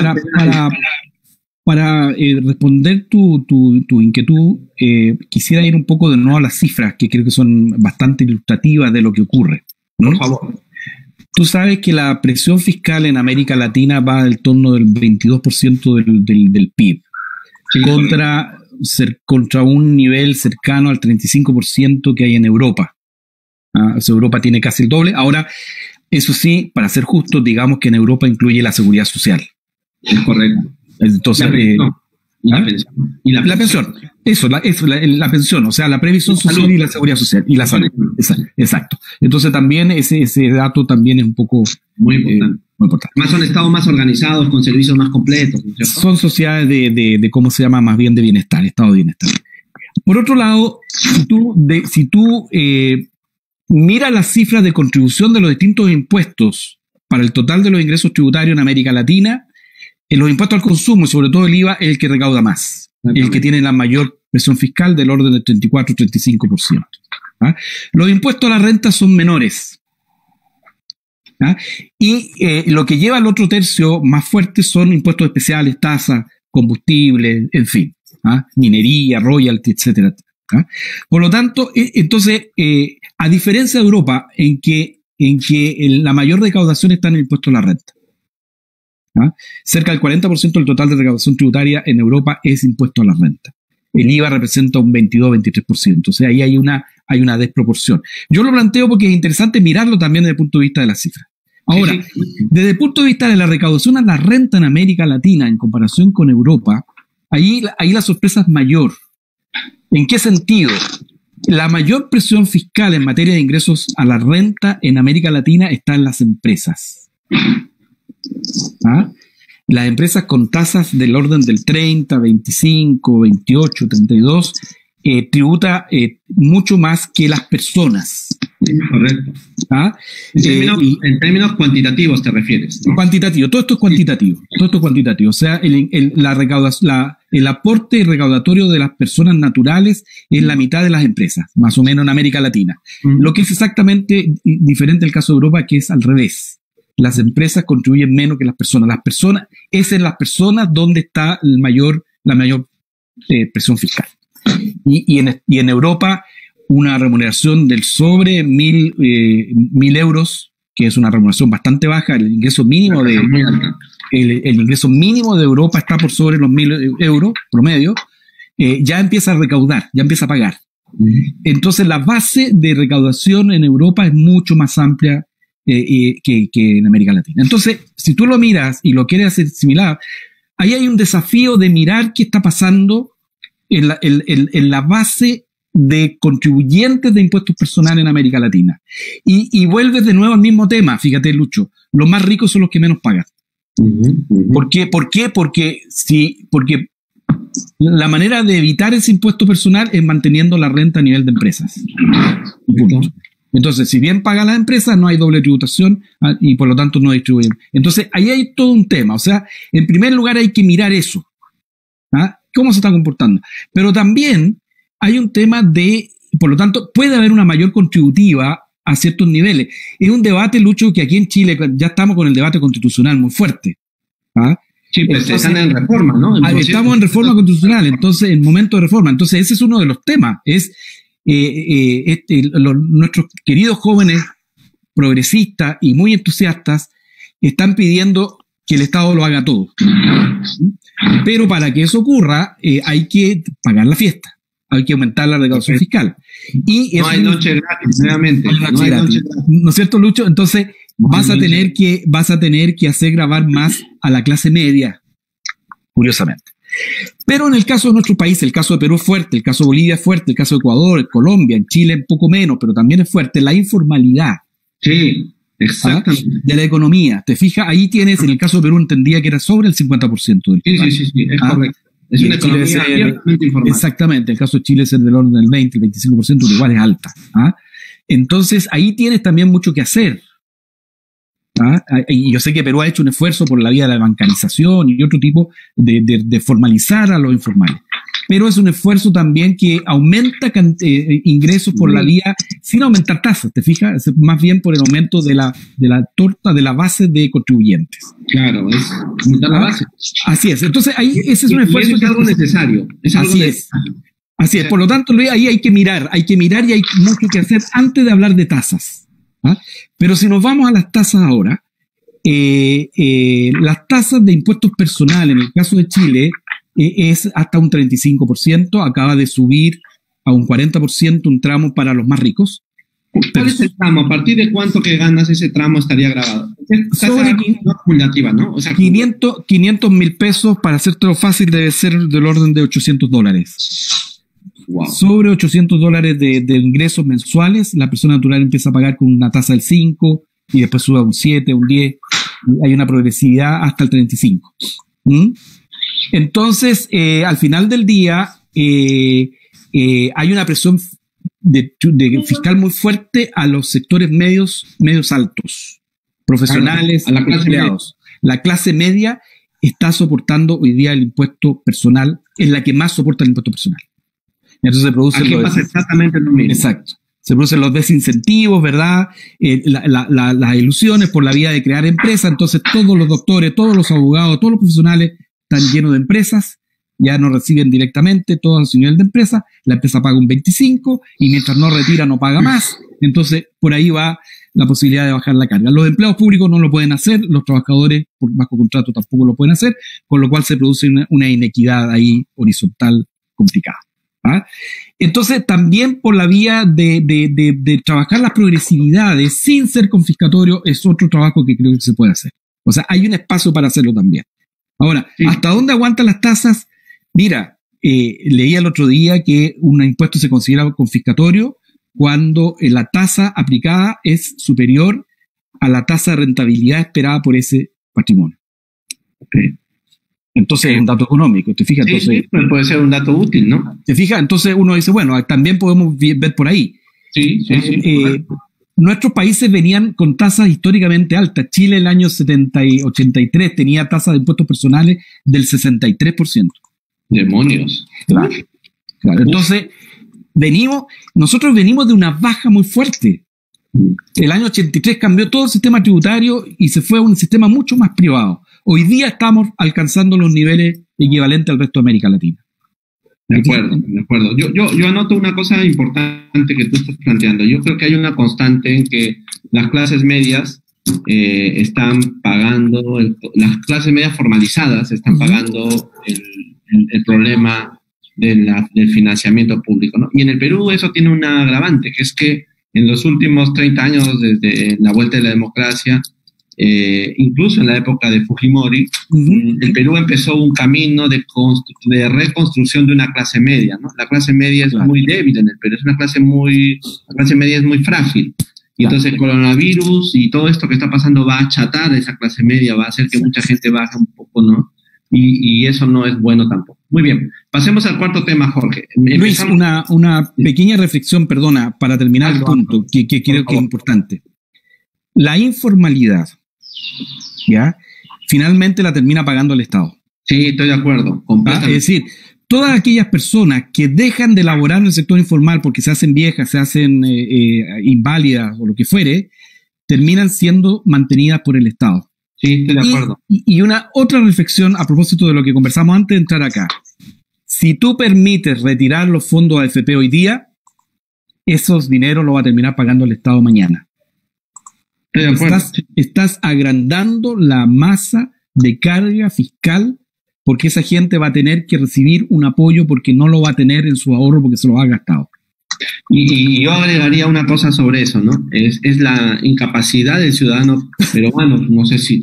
[SPEAKER 4] para responder tu inquietud, quisiera ir un poco de nuevo a las cifras, que creo que son bastante ilustrativas de lo que ocurre, ¿no?
[SPEAKER 3] Por favor.
[SPEAKER 4] Tú sabes que la presión fiscal en América Latina va del torno del 22% del PIB, sí, contra un nivel cercano al 35% que hay en Europa. O sea, Europa tiene casi el doble. Ahora, eso sí, para ser justos, digamos que en Europa incluye la seguridad social.
[SPEAKER 3] Es correcto.
[SPEAKER 4] Entonces,
[SPEAKER 3] la pensión.
[SPEAKER 4] La pensión, o sea, la previsión social y la seguridad social y la salud. Exacto. Entonces también ese dato también es un poco
[SPEAKER 3] muy importante.
[SPEAKER 4] Muy importante.
[SPEAKER 3] Más son estados más organizados, con servicios más completos, ¿no?
[SPEAKER 4] Son sociedades de ¿cómo se llama? Más bien de bienestar, estado de bienestar. Por otro lado, si tú miras las cifras de contribución de los distintos impuestos para el total de los ingresos tributarios en América Latina, en los impuestos al consumo, y sobre todo el IVA, es el que recauda más, el que tiene la mayor presión fiscal del orden del 34-35%. ¿Ah? Los impuestos a la renta son menores. ¿Ah? Y lo que lleva al otro tercio más fuerte son impuestos especiales, tasas, combustible, en fin, ¿ah? Minería, royalty, etcétera. ¿Ah? Por lo tanto, entonces, a diferencia de Europa, en que la mayor recaudación está en el impuesto a la renta. ¿Ah? Cerca del 40% del total de recaudación tributaria en Europa es impuesto a la renta. El IVA representa un 22-23%. O sea, ahí hay una desproporción. Yo lo planteo porque es interesante mirarlo también desde el punto de vista de las cifras. Ahora, desde el punto de vista de la recaudación a la renta en América Latina en comparación con Europa, ahí la sorpresa es mayor. ¿En qué sentido? La mayor presión fiscal en materia de ingresos a la renta en América Latina está en las empresas. ¿Ah? Las empresas con tasas del orden del 30, 25, 28, 32 tributa mucho más que las personas.
[SPEAKER 3] Correcto.
[SPEAKER 4] ¿Ah?
[SPEAKER 3] En términos cuantitativos te refieres, ¿no?
[SPEAKER 4] Cuantitativo, todo esto es cuantitativo. Todo esto es cuantitativo. O sea, el aporte recaudatorio de las personas naturales es la mitad de las empresas, más o menos en América Latina. Lo que es exactamente diferente el caso de Europa, que es al revés. Las empresas contribuyen menos que las personas. Es en las personas donde está la mayor presión fiscal. Y en Europa, una remuneración del sobre 1.000 euros, que es una remuneración bastante baja, el ingreso mínimo de Europa está por sobre los 1.000 euros promedio, ya empieza a recaudar, ya empieza a pagar. Entonces la base de recaudación en Europa es mucho más amplia que en América Latina. Entonces, si tú lo miras y lo quieres hacer similar, ahí hay un desafío de mirar qué está pasando en la base de contribuyentes de impuestos personales en América Latina. Y vuelves de nuevo al mismo tema, fíjate, Lucho, los más ricos son los que menos pagan. ¿Por qué? Porque la manera de evitar ese impuesto personal es manteniendo la renta a nivel de empresas. Punto. Entonces, si bien pagan las empresas, no hay doble tributación y por lo tanto no distribuyen. Entonces, ahí hay todo un tema. O sea, en primer lugar hay que mirar eso. ¿Cómo se está comportando? Pero también hay un tema de, por lo tanto, puede haber una mayor contributiva a ciertos niveles. Es un debate, Lucho, que aquí en Chile ya estamos con el debate constitucional muy fuerte.
[SPEAKER 3] Sí, pues entonces, están en reforma, ¿no?
[SPEAKER 4] Estamos en reforma constitucional, entonces, en momento de reforma. Entonces, ese es uno de los temas. Nuestros queridos jóvenes progresistas y muy entusiastas están pidiendo que el Estado lo haga todo. Pero para que eso ocurra, hay que pagar la fiesta. Hay que aumentar la recaudación fiscal. Y
[SPEAKER 3] no hay noche gratis, nuevamente.
[SPEAKER 4] No hay noche gratis. ¿No es cierto, Lucho? Entonces, vas a tener que hacer grabar más a la clase media, curiosamente. Pero en el caso de nuestro país, el caso de Perú es fuerte, el caso de Bolivia es fuerte, el caso de Ecuador, Colombia, en Chile un poco menos, pero también es fuerte, la informalidad.
[SPEAKER 3] Sí, exactamente.
[SPEAKER 4] De la economía. ¿Te fijas? Ahí tienes, en el caso de Perú entendía que era sobre el 50% del total.
[SPEAKER 3] Sí, es correcto. Es una economía abiertamente informal.
[SPEAKER 4] Exactamente, el caso de Chile es del orden del 20, el 25%, que igual es alta. Entonces, ahí tienes también mucho que hacer. Y yo sé que Perú ha hecho un esfuerzo por la vía de la bancarización y otro tipo de formalizar a los informales. Pero es un esfuerzo también que aumenta ingresos por la vía, sin aumentar tasas, ¿te fijas? Es más bien por el aumento de la torta, de la base de contribuyentes.
[SPEAKER 3] Claro, es aumentar la base.
[SPEAKER 4] Así es. Entonces, ahí ese es un esfuerzo.
[SPEAKER 3] Es algo necesario.
[SPEAKER 4] Así es. Por lo tanto, ahí hay que mirar y hay mucho que hacer antes de hablar de tasas. Pero si nos vamos a las tasas ahora, las tasas de impuestos personales, en el caso de Chile, es hasta un 35%, acaba de subir a un 40% un tramo para los más ricos.
[SPEAKER 3] ¿Cuál es el tramo? ¿A partir de cuánto que ganas ese tramo estaría grabado?
[SPEAKER 4] Sobre
[SPEAKER 3] no acumulativa, ¿no? O sea,
[SPEAKER 4] 500,000 pesos, para hacértelo fácil, debe ser del orden de $800.
[SPEAKER 3] Wow.
[SPEAKER 4] Sobre $800 de ingresos mensuales, la persona natural empieza a pagar con una tasa del 5 y después sube a un 7, un 10. Hay una progresividad hasta el 35. Entonces, al final del día, hay una presión de fiscal muy fuerte a los sectores medios altos, profesionales,
[SPEAKER 3] a la clase
[SPEAKER 4] empleados. La clase media está soportando hoy día el impuesto personal, es la que más soporta el impuesto personal. Entonces se producen
[SPEAKER 3] aquí pasa exactamente lo mismo.
[SPEAKER 4] Exacto. Se producen los desincentivos, ¿verdad? Las ilusiones por la vía de crear empresas. Entonces todos los doctores, todos los abogados, todos los profesionales están llenos de empresas, ya no reciben directamente todo a su nivel de empresa, la empresa paga un 25 y mientras no retira no paga más. Entonces por ahí va la posibilidad de bajar la carga. Los empleados públicos no lo pueden hacer, los trabajadores bajo contrato tampoco lo pueden hacer, con lo cual se produce una inequidad ahí horizontal complicada. Entonces, también por la vía de trabajar las progresividades sin ser confiscatorio es otro trabajo que creo que se puede hacer. O sea, hay un espacio para hacerlo también. Ahora, sí. ¿Hasta dónde aguantan las tasas? Mira, leí el otro día que un impuesto se considera confiscatorio cuando la tasa aplicada es superior a la tasa de rentabilidad esperada por ese patrimonio. Okay. Entonces es un dato económico, ¿te fijas? Entonces,
[SPEAKER 3] sí, puede ser un dato útil, ¿no?
[SPEAKER 4] ¿Te fijas? Entonces uno dice, bueno, también podemos ver por ahí.
[SPEAKER 3] Sí.
[SPEAKER 4] Nuestros países venían con tasas históricamente altas. Chile en el año 83 tenía tasas de impuestos personales del 63%.
[SPEAKER 3] Demonios.
[SPEAKER 4] Claro. Entonces, nosotros venimos de una baja muy fuerte. El año 83 cambió todo el sistema tributario y se fue a un sistema mucho más privado. Hoy día estamos alcanzando los niveles equivalentes al resto de América Latina.
[SPEAKER 3] De acuerdo. Yo anoto una cosa importante que tú estás planteando. Yo creo que hay una constante en que las clases medias están pagando, las clases medias formalizadas están pagando el problema del financiamiento público, ¿no? Y en el Perú eso tiene un agravante, que es que en los últimos 30 años, desde la vuelta de la democracia, incluso en la época de Fujimori, el Perú empezó un camino de reconstrucción de una clase media, ¿no? La clase media es muy débil en el Perú, la clase media es muy frágil. Y entonces el coronavirus y todo esto que está pasando va a achatar a esa clase media, va a hacer que mucha gente baje un poco, ¿no? Y eso no es bueno tampoco. Muy bien, pasemos al cuarto tema, Jorge.
[SPEAKER 4] Luis, una pequeña reflexión, perdona, para terminar el punto, que creo que es importante. La informalidad, ¿ya? Finalmente la termina pagando el Estado.
[SPEAKER 3] Sí, estoy de acuerdo.
[SPEAKER 4] Es decir, todas aquellas personas que dejan de laborar en el sector informal porque se hacen viejas, se hacen inválidas o lo que fuere, terminan siendo mantenidas por el Estado.
[SPEAKER 3] Sí, estoy de acuerdo.
[SPEAKER 4] Y una otra reflexión a propósito de lo que conversamos antes de entrar acá. Si tú permites retirar los fondos AFP hoy día, esos dineros los va a terminar pagando el Estado mañana.
[SPEAKER 3] Estoy de acuerdo.
[SPEAKER 4] Estás agrandando la masa de carga fiscal porque esa gente va a tener que recibir un apoyo porque no lo va a tener en su ahorro porque se lo ha gastado.
[SPEAKER 3] Y yo agregaría una cosa sobre eso, ¿no? Es la incapacidad del ciudadano peruano, no sé si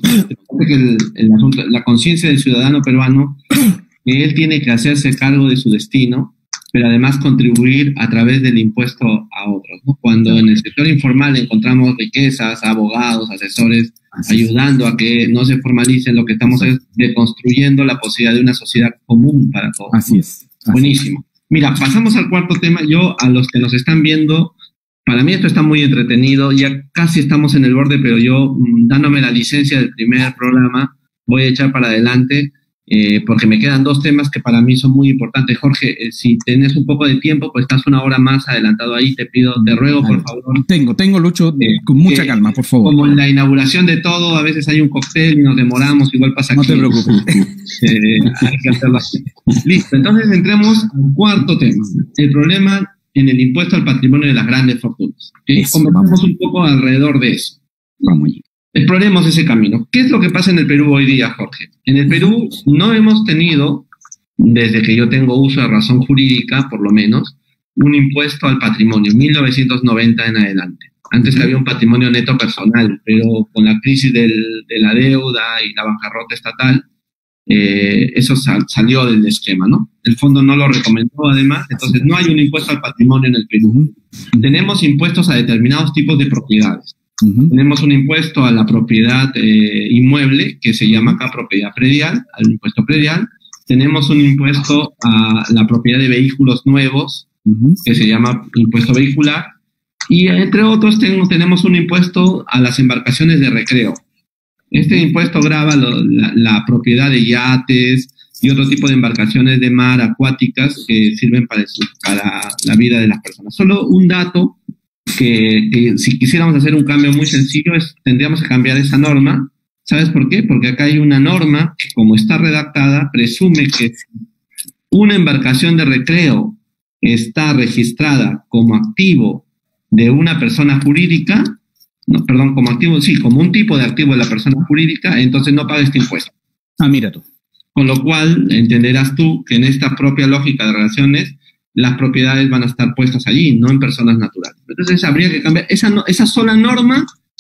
[SPEAKER 3] el asunto, la conciencia del ciudadano peruano, que él tiene que hacerse cargo de su destino, pero además contribuir a través del impuesto a otros, ¿no? Cuando en el sector informal encontramos riquezas, abogados, asesores, ayudando a que no se formalicen, lo que estamos es deconstruyendo la posibilidad de una sociedad común para todos.
[SPEAKER 4] Así es.
[SPEAKER 3] Buenísimo. Mira, pasamos al cuarto tema. Yo, a los que nos están viendo, para mí esto está muy entretenido, ya casi estamos en el borde, pero yo, dándome la licencia del primer programa, voy a echar para adelante, porque me quedan dos temas que para mí son muy importantes. Jorge, si tenés un poco de tiempo, pues estás una hora más adelantado ahí, te ruego, por favor.
[SPEAKER 4] Tengo, Lucho, con mucha calma, por favor.
[SPEAKER 3] Como en la inauguración de todo, a veces hay un cóctel y nos demoramos, igual pasa aquí.
[SPEAKER 4] No te preocupes.
[SPEAKER 3] Hay que hacerlo así. Listo, entonces entremos al cuarto tema, el problema en el impuesto al patrimonio de las grandes fortunas. Conversamos un poco alrededor de eso.
[SPEAKER 4] Vamos allí.
[SPEAKER 3] Exploremos ese camino. ¿Qué es lo que pasa en el Perú hoy día, Jorge? En el Perú no hemos tenido, desde que yo tengo uso de razón jurídica, por lo menos, un impuesto al patrimonio, 1990 en adelante. Antes había un patrimonio neto personal, pero con la crisis de la deuda y la bancarrota estatal, eso salió del esquema, ¿no? El fondo no lo recomendó, además, entonces no hay un impuesto al patrimonio en el Perú. Tenemos impuestos a determinados tipos de propiedades. Tenemos un impuesto a la propiedad inmueble, que se llama acá propiedad predial, al impuesto predial. Tenemos un impuesto a la propiedad de vehículos nuevos, que se llama impuesto vehicular. Y entre otros tenemos un impuesto a las embarcaciones de recreo. Este impuesto grava la propiedad de yates y otro tipo de embarcaciones de mar acuáticas que sirven para la vida de las personas. Solo un dato que si quisiéramos hacer un cambio muy sencillo tendríamos que cambiar esa norma. ¿Sabes por qué? Porque acá hay una norma que, como está redactada, presume que si una embarcación de recreo está registrada como activo de una persona jurídica, como un tipo de activo de la persona jurídica, entonces no paga este impuesto.
[SPEAKER 4] Mira tú.
[SPEAKER 3] Con lo cual, entenderás tú que en esta propia lógica de relaciones, las propiedades van a estar puestas allí, no en personas naturales. Entonces habría que cambiar esa sola norma,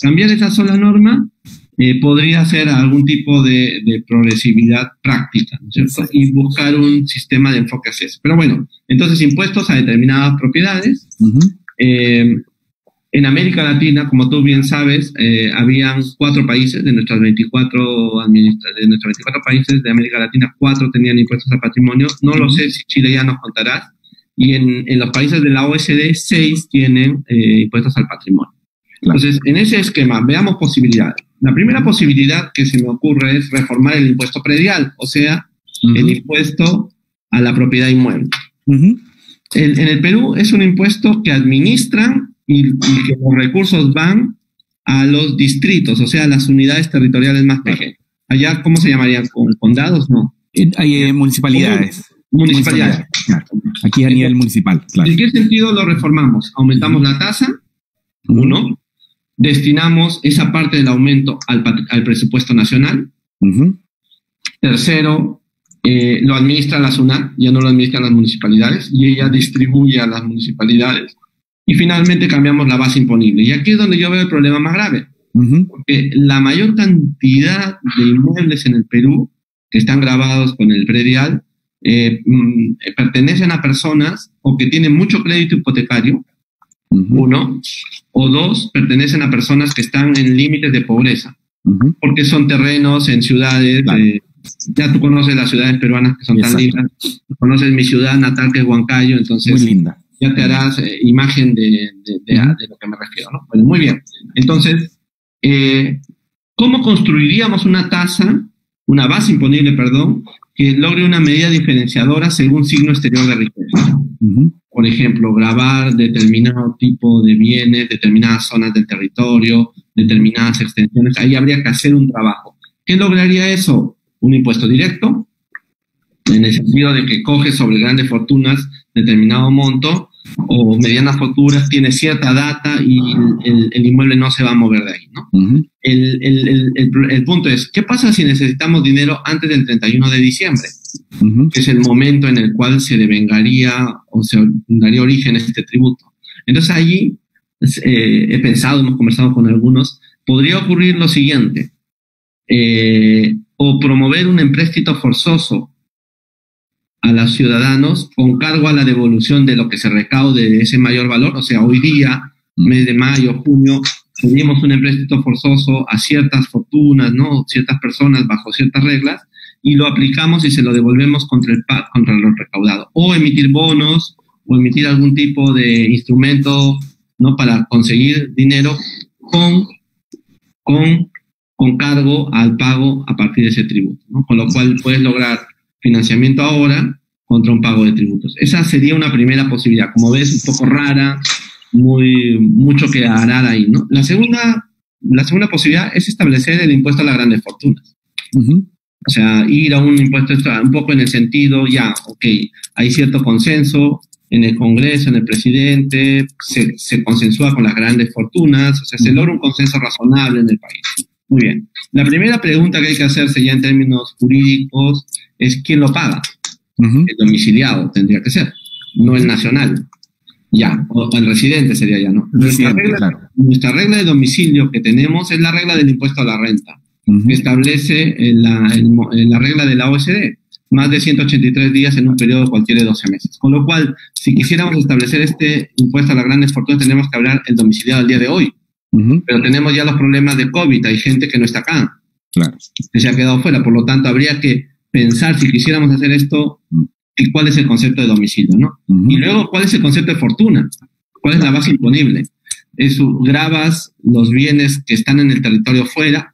[SPEAKER 3] podría ser algún tipo de progresividad práctica, ¿no es cierto? Y buscar un sistema de enfoque hacia eso. Pero bueno, entonces impuestos a determinadas propiedades. En América Latina, como tú bien sabes, habían 4 países de nuestros 24 países de América Latina, 4 tenían impuestos al patrimonio. No lo sé si Chile ya nos contarás. Y en los países de la OECD, 6 tienen impuestos al patrimonio. Claro. Entonces, en ese esquema, veamos posibilidades. La primera posibilidad que se me ocurre es reformar el impuesto predial, o sea, el impuesto a la propiedad inmueble. En el Perú es un impuesto que administran y que los recursos van a los distritos, o sea, a las unidades territoriales más pequeñas. Allá, ¿cómo se llamarían? ¿Condados? No.
[SPEAKER 4] Hay municipalidades.
[SPEAKER 3] Municipalidades.
[SPEAKER 4] Claro. Aquí a nivel municipal. Claro.
[SPEAKER 3] ¿En qué sentido lo reformamos? Aumentamos la tasa, uno, destinamos esa parte del aumento al presupuesto nacional. Tercero, lo administra la SUNAT, ya no lo administran las municipalidades, y ella distribuye a las municipalidades. Y finalmente cambiamos la base imponible. Y aquí es donde yo veo el problema más grave. Porque la mayor cantidad de inmuebles en el Perú que están grabados con el predial pertenecen a personas o que tienen mucho crédito hipotecario, uno, o dos, pertenecen a personas que están en límites de pobreza, porque son terrenos en ciudades, ya tú conoces las ciudades peruanas que son tan lindas, conoces mi ciudad natal que es Huancayo, entonces
[SPEAKER 4] muy linda.
[SPEAKER 3] Ya te harás imagen de lo que me refiero, ¿no? Bueno, muy bien. Entonces, ¿cómo construiríamos una base imponible, perdón, que logre una medida diferenciadora según signo exterior de riqueza? Por ejemplo, gravar determinado tipo de bienes, determinadas zonas del territorio, determinadas extensiones. Ahí habría que hacer un trabajo. ¿Qué lograría eso? Un impuesto directo, en el sentido de que coge sobre grandes fortunas determinado monto, o medianas fortunas, tiene cierta data y el inmueble no se va a mover de ahí, ¿no? El punto es, ¿qué pasa si necesitamos dinero antes del 31 de diciembre? Que es el momento en el cual se devengaría o se daría origen a este tributo. Entonces allí he pensado, hemos conversado con algunos, podría ocurrir lo siguiente, o promover un empréstito forzoso a los ciudadanos con cargo a la devolución de lo que se recaude de ese mayor valor. O sea, hoy día, mes de mayo, junio, pedimos un empréstito forzoso a ciertas fortunas, ¿no? Ciertas personas bajo ciertas reglas, y lo aplicamos y se lo devolvemos contra lo recaudado. O emitir bonos, o emitir algún tipo de instrumento, ¿no? Para conseguir dinero con cargo al pago a partir de ese tributo, ¿no? Con lo cual puedes lograr financiamiento ahora contra un pago de tributos. Esa sería una primera posibilidad. Como ves, un poco rara, mucho que arar ahí, ¿no? La segunda posibilidad es establecer el impuesto a las grandes fortunas. O sea, ir a un impuesto extra, un poco en el sentido, hay cierto consenso en el Congreso, en el presidente, se consensúa con las grandes fortunas, o sea, se logra un consenso razonable en el país. Muy bien. La primera pregunta que hay que hacerse ya en términos jurídicos es ¿quién lo paga? El domiciliado tendría que ser, no el nacional. O el residente sería ya, ¿no? Nuestra regla de domicilio que tenemos es la regla del impuesto a la renta, que establece la regla de la OECD, más de 183 días en un periodo cualquiera de 12 meses. Con lo cual, si quisiéramos establecer este impuesto a las grandes fortunas, tenemos que hablar el domiciliado al día de hoy. Pero tenemos ya los problemas de COVID, hay gente que no está acá, que se ha quedado fuera, por lo tanto habría que pensar si quisiéramos hacer esto, y cuál es el concepto de domicilio, ¿no? Y luego, ¿cuál es el concepto de fortuna? ¿Cuál es la base imponible? Grabas los bienes que están en el territorio fuera.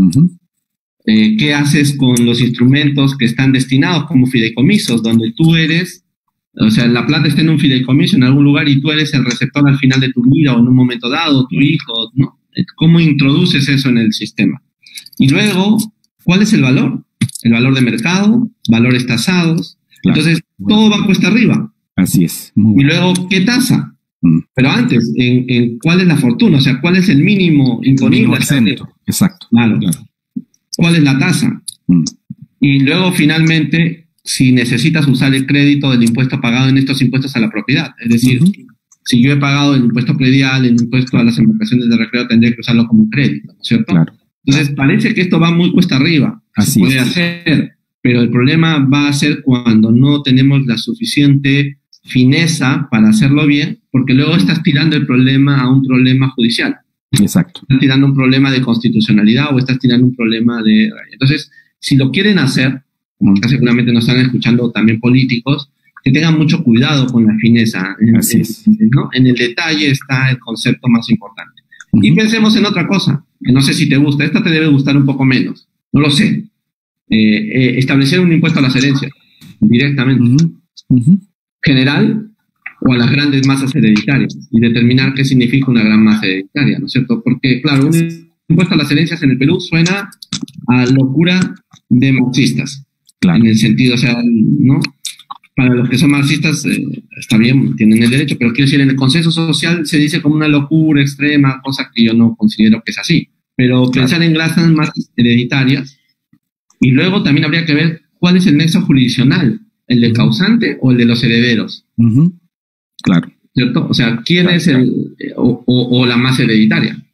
[SPEAKER 3] ¿Qué haces con los instrumentos que están destinados como fideicomisos, donde tú eres, o sea, la plata está en un fideicomiso en algún lugar y tú eres el receptor al final de tu vida o en un momento dado, tu hijo, ¿no? ¿Cómo introduces eso en el sistema? Y luego, ¿cuál es el valor? El valor de mercado, valores tasados. Entonces, todo va cuesta arriba.
[SPEAKER 4] Así es.
[SPEAKER 3] Y luego, ¿qué tasa? Pero antes, ¿cuál es la fortuna? O sea, ¿cuál es el mínimo imponible?
[SPEAKER 4] Exacto.
[SPEAKER 3] Claro. ¿Cuál es la tasa? Y luego, finalmente, si necesitas usar el crédito del impuesto pagado en estos impuestos a la propiedad. Es decir, si yo he pagado el impuesto predial, el impuesto a las embarcaciones de recreo, tendría que usarlo como un crédito, ¿no es cierto?
[SPEAKER 4] Claro.
[SPEAKER 3] Entonces, parece que esto va muy cuesta arriba. Se puede hacer, pero el problema va a ser cuando no tenemos la suficiente fineza para hacerlo bien, porque luego estás tirando el problema a un problema judicial.
[SPEAKER 4] Exacto.
[SPEAKER 3] Estás tirando un problema de constitucionalidad o estás tirando un problema de... Entonces, si lo quieren hacer, como acá seguramente nos están escuchando también políticos, que tengan mucho cuidado con la fineza. ¿No? En el detalle está el concepto más importante. Y pensemos en otra cosa, que no sé si te gusta, esta te debe gustar un poco menos, no lo sé. Establecer un impuesto a las herencias, directamente. General o a las grandes masas hereditarias, y determinar qué significa una gran masa hereditaria, ¿no es cierto? Porque, claro, un impuesto a las herencias en el Perú suena a locura de marxistas. En el sentido, o sea, ¿no? Para los que son marxistas, está bien, tienen el derecho, pero quiero decir, en el consenso social se dice como una locura extrema, cosa que yo no considero que es así. Pero pensar en grandes masas hereditarias, y luego también habría que ver cuál es el nexo jurisdiccional, el del causante o el de los herederos.
[SPEAKER 4] Claro.
[SPEAKER 3] ¿Cierto? O sea, ¿quién es o la masa hereditaria?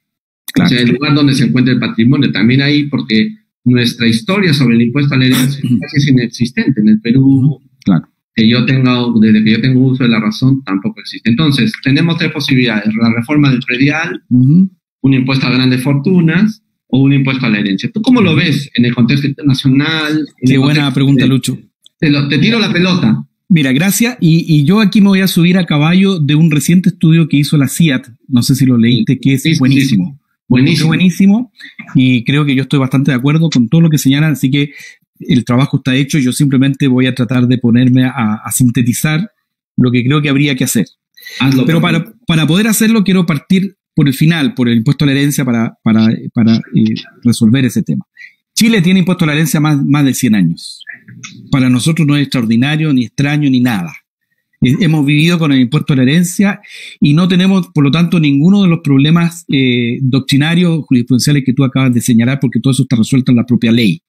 [SPEAKER 3] Claro. O sea, el lugar donde se encuentra el patrimonio también ahí, porque nuestra historia sobre el impuesto a la herencia casi es inexistente. En el Perú,
[SPEAKER 4] claro,
[SPEAKER 3] desde que yo tengo uso de la razón, tampoco existe. Entonces, tenemos tres posibilidades: la reforma del predial, un impuesto a grandes fortunas o un impuesto a la herencia. ¿Tú cómo lo ves en el contexto internacional?
[SPEAKER 4] Qué buena pregunta, Lucho.
[SPEAKER 3] Te tiro la pelota.
[SPEAKER 4] Mira, gracias. Y yo aquí me voy a subir a caballo de un reciente estudio que hizo la CIAT, no sé si lo leíste, que es buenísimo.
[SPEAKER 3] Sí. Buenísimo.
[SPEAKER 4] Y creo que yo estoy bastante de acuerdo con todo lo que señalan, así que el trabajo está hecho. Yo simplemente voy a tratar de ponerme a sintetizar lo que creo que habría que hacer.
[SPEAKER 3] Hazlo.
[SPEAKER 4] Pero para poder hacerlo quiero partir por el final, por el impuesto a la herencia, para resolver ese tema. Chile tiene impuesto a la herencia más de 100 años. Para nosotros no es extraordinario, ni extraño, ni nada. Hemos vivido con el impuesto a la herencia y no tenemos, por lo tanto, ninguno de los problemas doctrinarios, jurisprudenciales que tú acabas de señalar, porque todo eso está resuelto en la propia ley.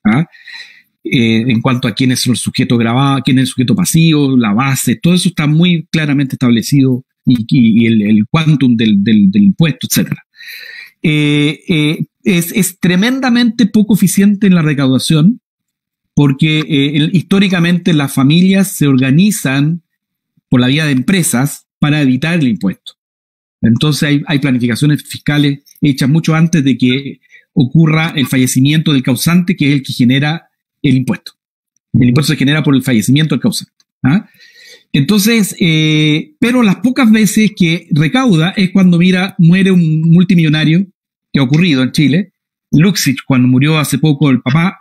[SPEAKER 4] En cuanto a quién es el sujeto grabado, quién es el sujeto pasivo, la base, todo eso está muy claramente establecido y el quantum del impuesto, etcétera. Es tremendamente poco eficiente en la recaudación porque históricamente las familias se organizan por la vía de empresas para evitar el impuesto. Entonces hay planificaciones fiscales hechas mucho antes de que ocurra el fallecimiento del causante, que es el que genera el impuesto. El impuesto se genera por el fallecimiento del causante. Entonces, pero las pocas veces que recauda es cuando, muere un multimillonario, que ha ocurrido en Chile. Luxich, cuando murió hace poco el papá,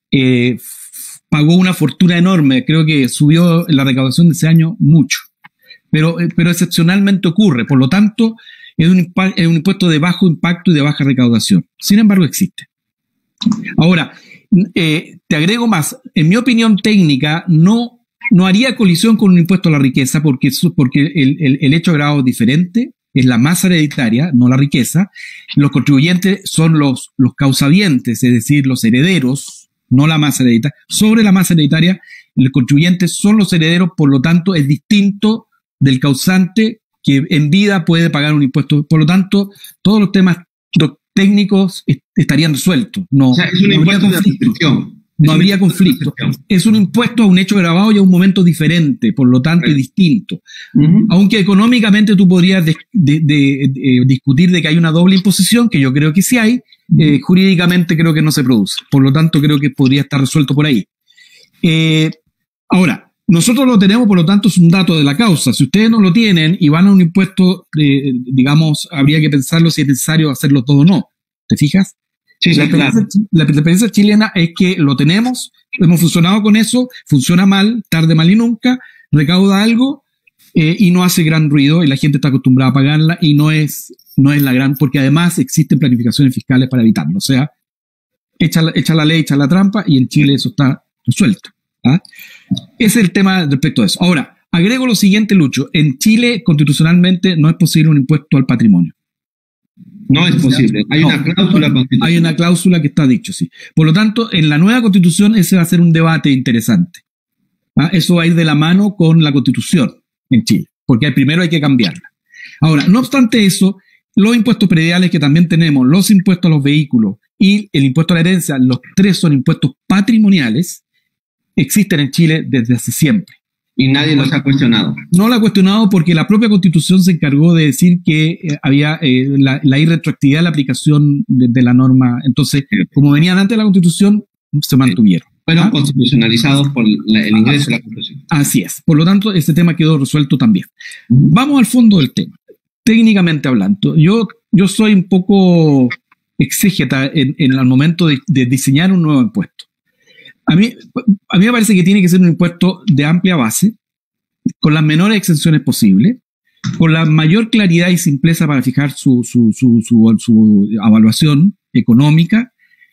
[SPEAKER 4] pagó una fortuna enorme. Creo que subió la recaudación de ese año mucho. Pero excepcionalmente ocurre. Por lo tanto, es un impuesto de bajo impacto y de baja recaudación. Sin embargo, existe. Ahora, te agrego más. En mi opinión técnica, no haría colisión con un impuesto a la riqueza porque el hecho agravado es diferente. Es la masa hereditaria, no la riqueza. Los contribuyentes son los causavientes, es decir, los herederos, no la masa hereditaria. Sobre la masa hereditaria, los contribuyentes son los herederos, por lo tanto, es distinto del causante que en vida puede pagar un impuesto. Por lo tanto, todos los temas técnicos estarían resueltos. No,
[SPEAKER 3] o sea, es un impuesto de restricción.
[SPEAKER 4] No habría conflicto. Es un impuesto a un hecho grabado y a un momento diferente, por lo tanto es distinto. Aunque económicamente tú podrías discutir de que hay una doble imposición, que yo creo que sí hay, jurídicamente creo que no se produce. Por lo tanto creo que podría estar resuelto por ahí. Ahora, nosotros lo tenemos, por lo tanto es un dato de la causa. Si ustedes no lo tienen y van a un impuesto, digamos, habría que pensarlo si es necesario hacerlo todo o no. ¿Te fijas?
[SPEAKER 3] Sí, claro.
[SPEAKER 4] La experiencia chilena es que lo tenemos, hemos funcionado con eso, funciona mal, tarde, mal y nunca, recauda algo y no hace gran ruido y la gente está acostumbrada a pagarla y no es la gran, porque además existen planificaciones fiscales para evitarlo. O sea, echa la ley, echa la trampa y en Chile eso está resuelto. Ese es el tema respecto a eso. Ahora, agrego lo siguiente, Lucho. En Chile, constitucionalmente, no es posible un impuesto al patrimonio.
[SPEAKER 3] No es posible. Hay una cláusula constitucional.
[SPEAKER 4] Hay una cláusula que está dicho, sí. Por lo tanto, en la nueva constitución ese va a ser un debate interesante. Eso va a ir de la mano con la constitución en Chile, porque primero hay que cambiarla. Ahora, no obstante eso, los impuestos prediales que también tenemos, los impuestos a los vehículos y el impuesto a la herencia, los tres son impuestos patrimoniales, existen en Chile desde hace siempre.
[SPEAKER 3] Y nadie los ha cuestionado.
[SPEAKER 4] No lo ha cuestionado porque la propia Constitución se encargó de decir que había la irretroactividad de la aplicación de la norma. Entonces, como venían antes de la Constitución, se mantuvieron.
[SPEAKER 3] Fueron constitucionalizados por el ingreso de la Constitución.
[SPEAKER 4] Así es. Por lo tanto, ese tema quedó resuelto también. Vamos al fondo del tema. Técnicamente hablando, yo soy un poco exégeta en el momento de diseñar un nuevo impuesto. A mí me parece que tiene que ser un impuesto de amplia base, con las menores exenciones posibles, con la mayor claridad y simpleza para fijar su evaluación económica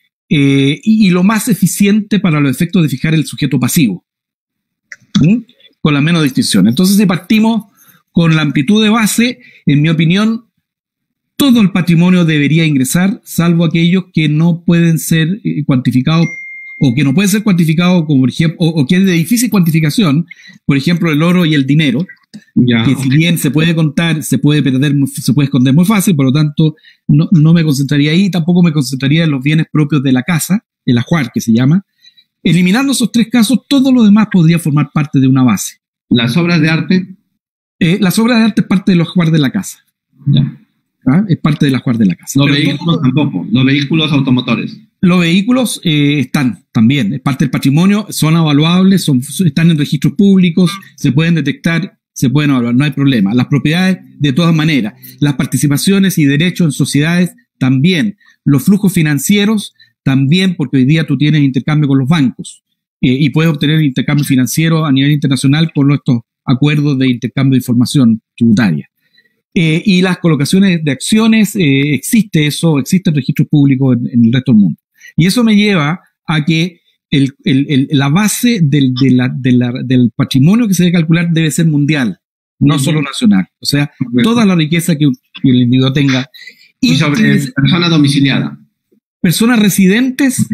[SPEAKER 4] y lo más eficiente para los efectos de fijar el sujeto pasivo, con la menos distinción. Entonces, si partimos con la amplitud de base, en mi opinión, todo el patrimonio debería ingresar, salvo aquellos que no pueden ser cuantificados o que no puede ser cuantificado, como por ejemplo, o que es de difícil cuantificación, por ejemplo, el oro y el dinero,
[SPEAKER 3] Ya,
[SPEAKER 4] que si bien se puede contar, se puede perder, se puede esconder muy fácil, por lo tanto, no me concentraría ahí, tampoco me concentraría en los bienes propios de la casa, el ajuar que se llama. Eliminando esos 3 casos, todo lo demás podría formar parte de una base.
[SPEAKER 3] las obras de arte.
[SPEAKER 4] Las obras de arte es parte de los ajuar de la casa.
[SPEAKER 3] Ya.
[SPEAKER 4] ¿Ah? Es parte del ajuar de la casa.
[SPEAKER 3] Los
[SPEAKER 4] Pero
[SPEAKER 3] vehículos tampoco, los vehículos automotores.
[SPEAKER 4] los vehículos están también, es parte del patrimonio, son evaluables, están en registros públicos, se pueden detectar, se pueden evaluar, no hay problema. Las propiedades, de todas maneras, las participaciones y derechos en sociedades también, los flujos financieros también, porque hoy día tú tienes intercambio con los bancos y puedes obtener intercambio financiero a nivel internacional con estos acuerdos de intercambio de información tributaria. Y las colocaciones de acciones, existe el registro público en el resto del mundo. Y eso me lleva a que la base del patrimonio que se debe calcular debe ser mundial, no solo nacional. O sea, toda la riqueza que el individuo tenga.
[SPEAKER 3] Y sobre persona domiciliada.
[SPEAKER 4] Personas residentes,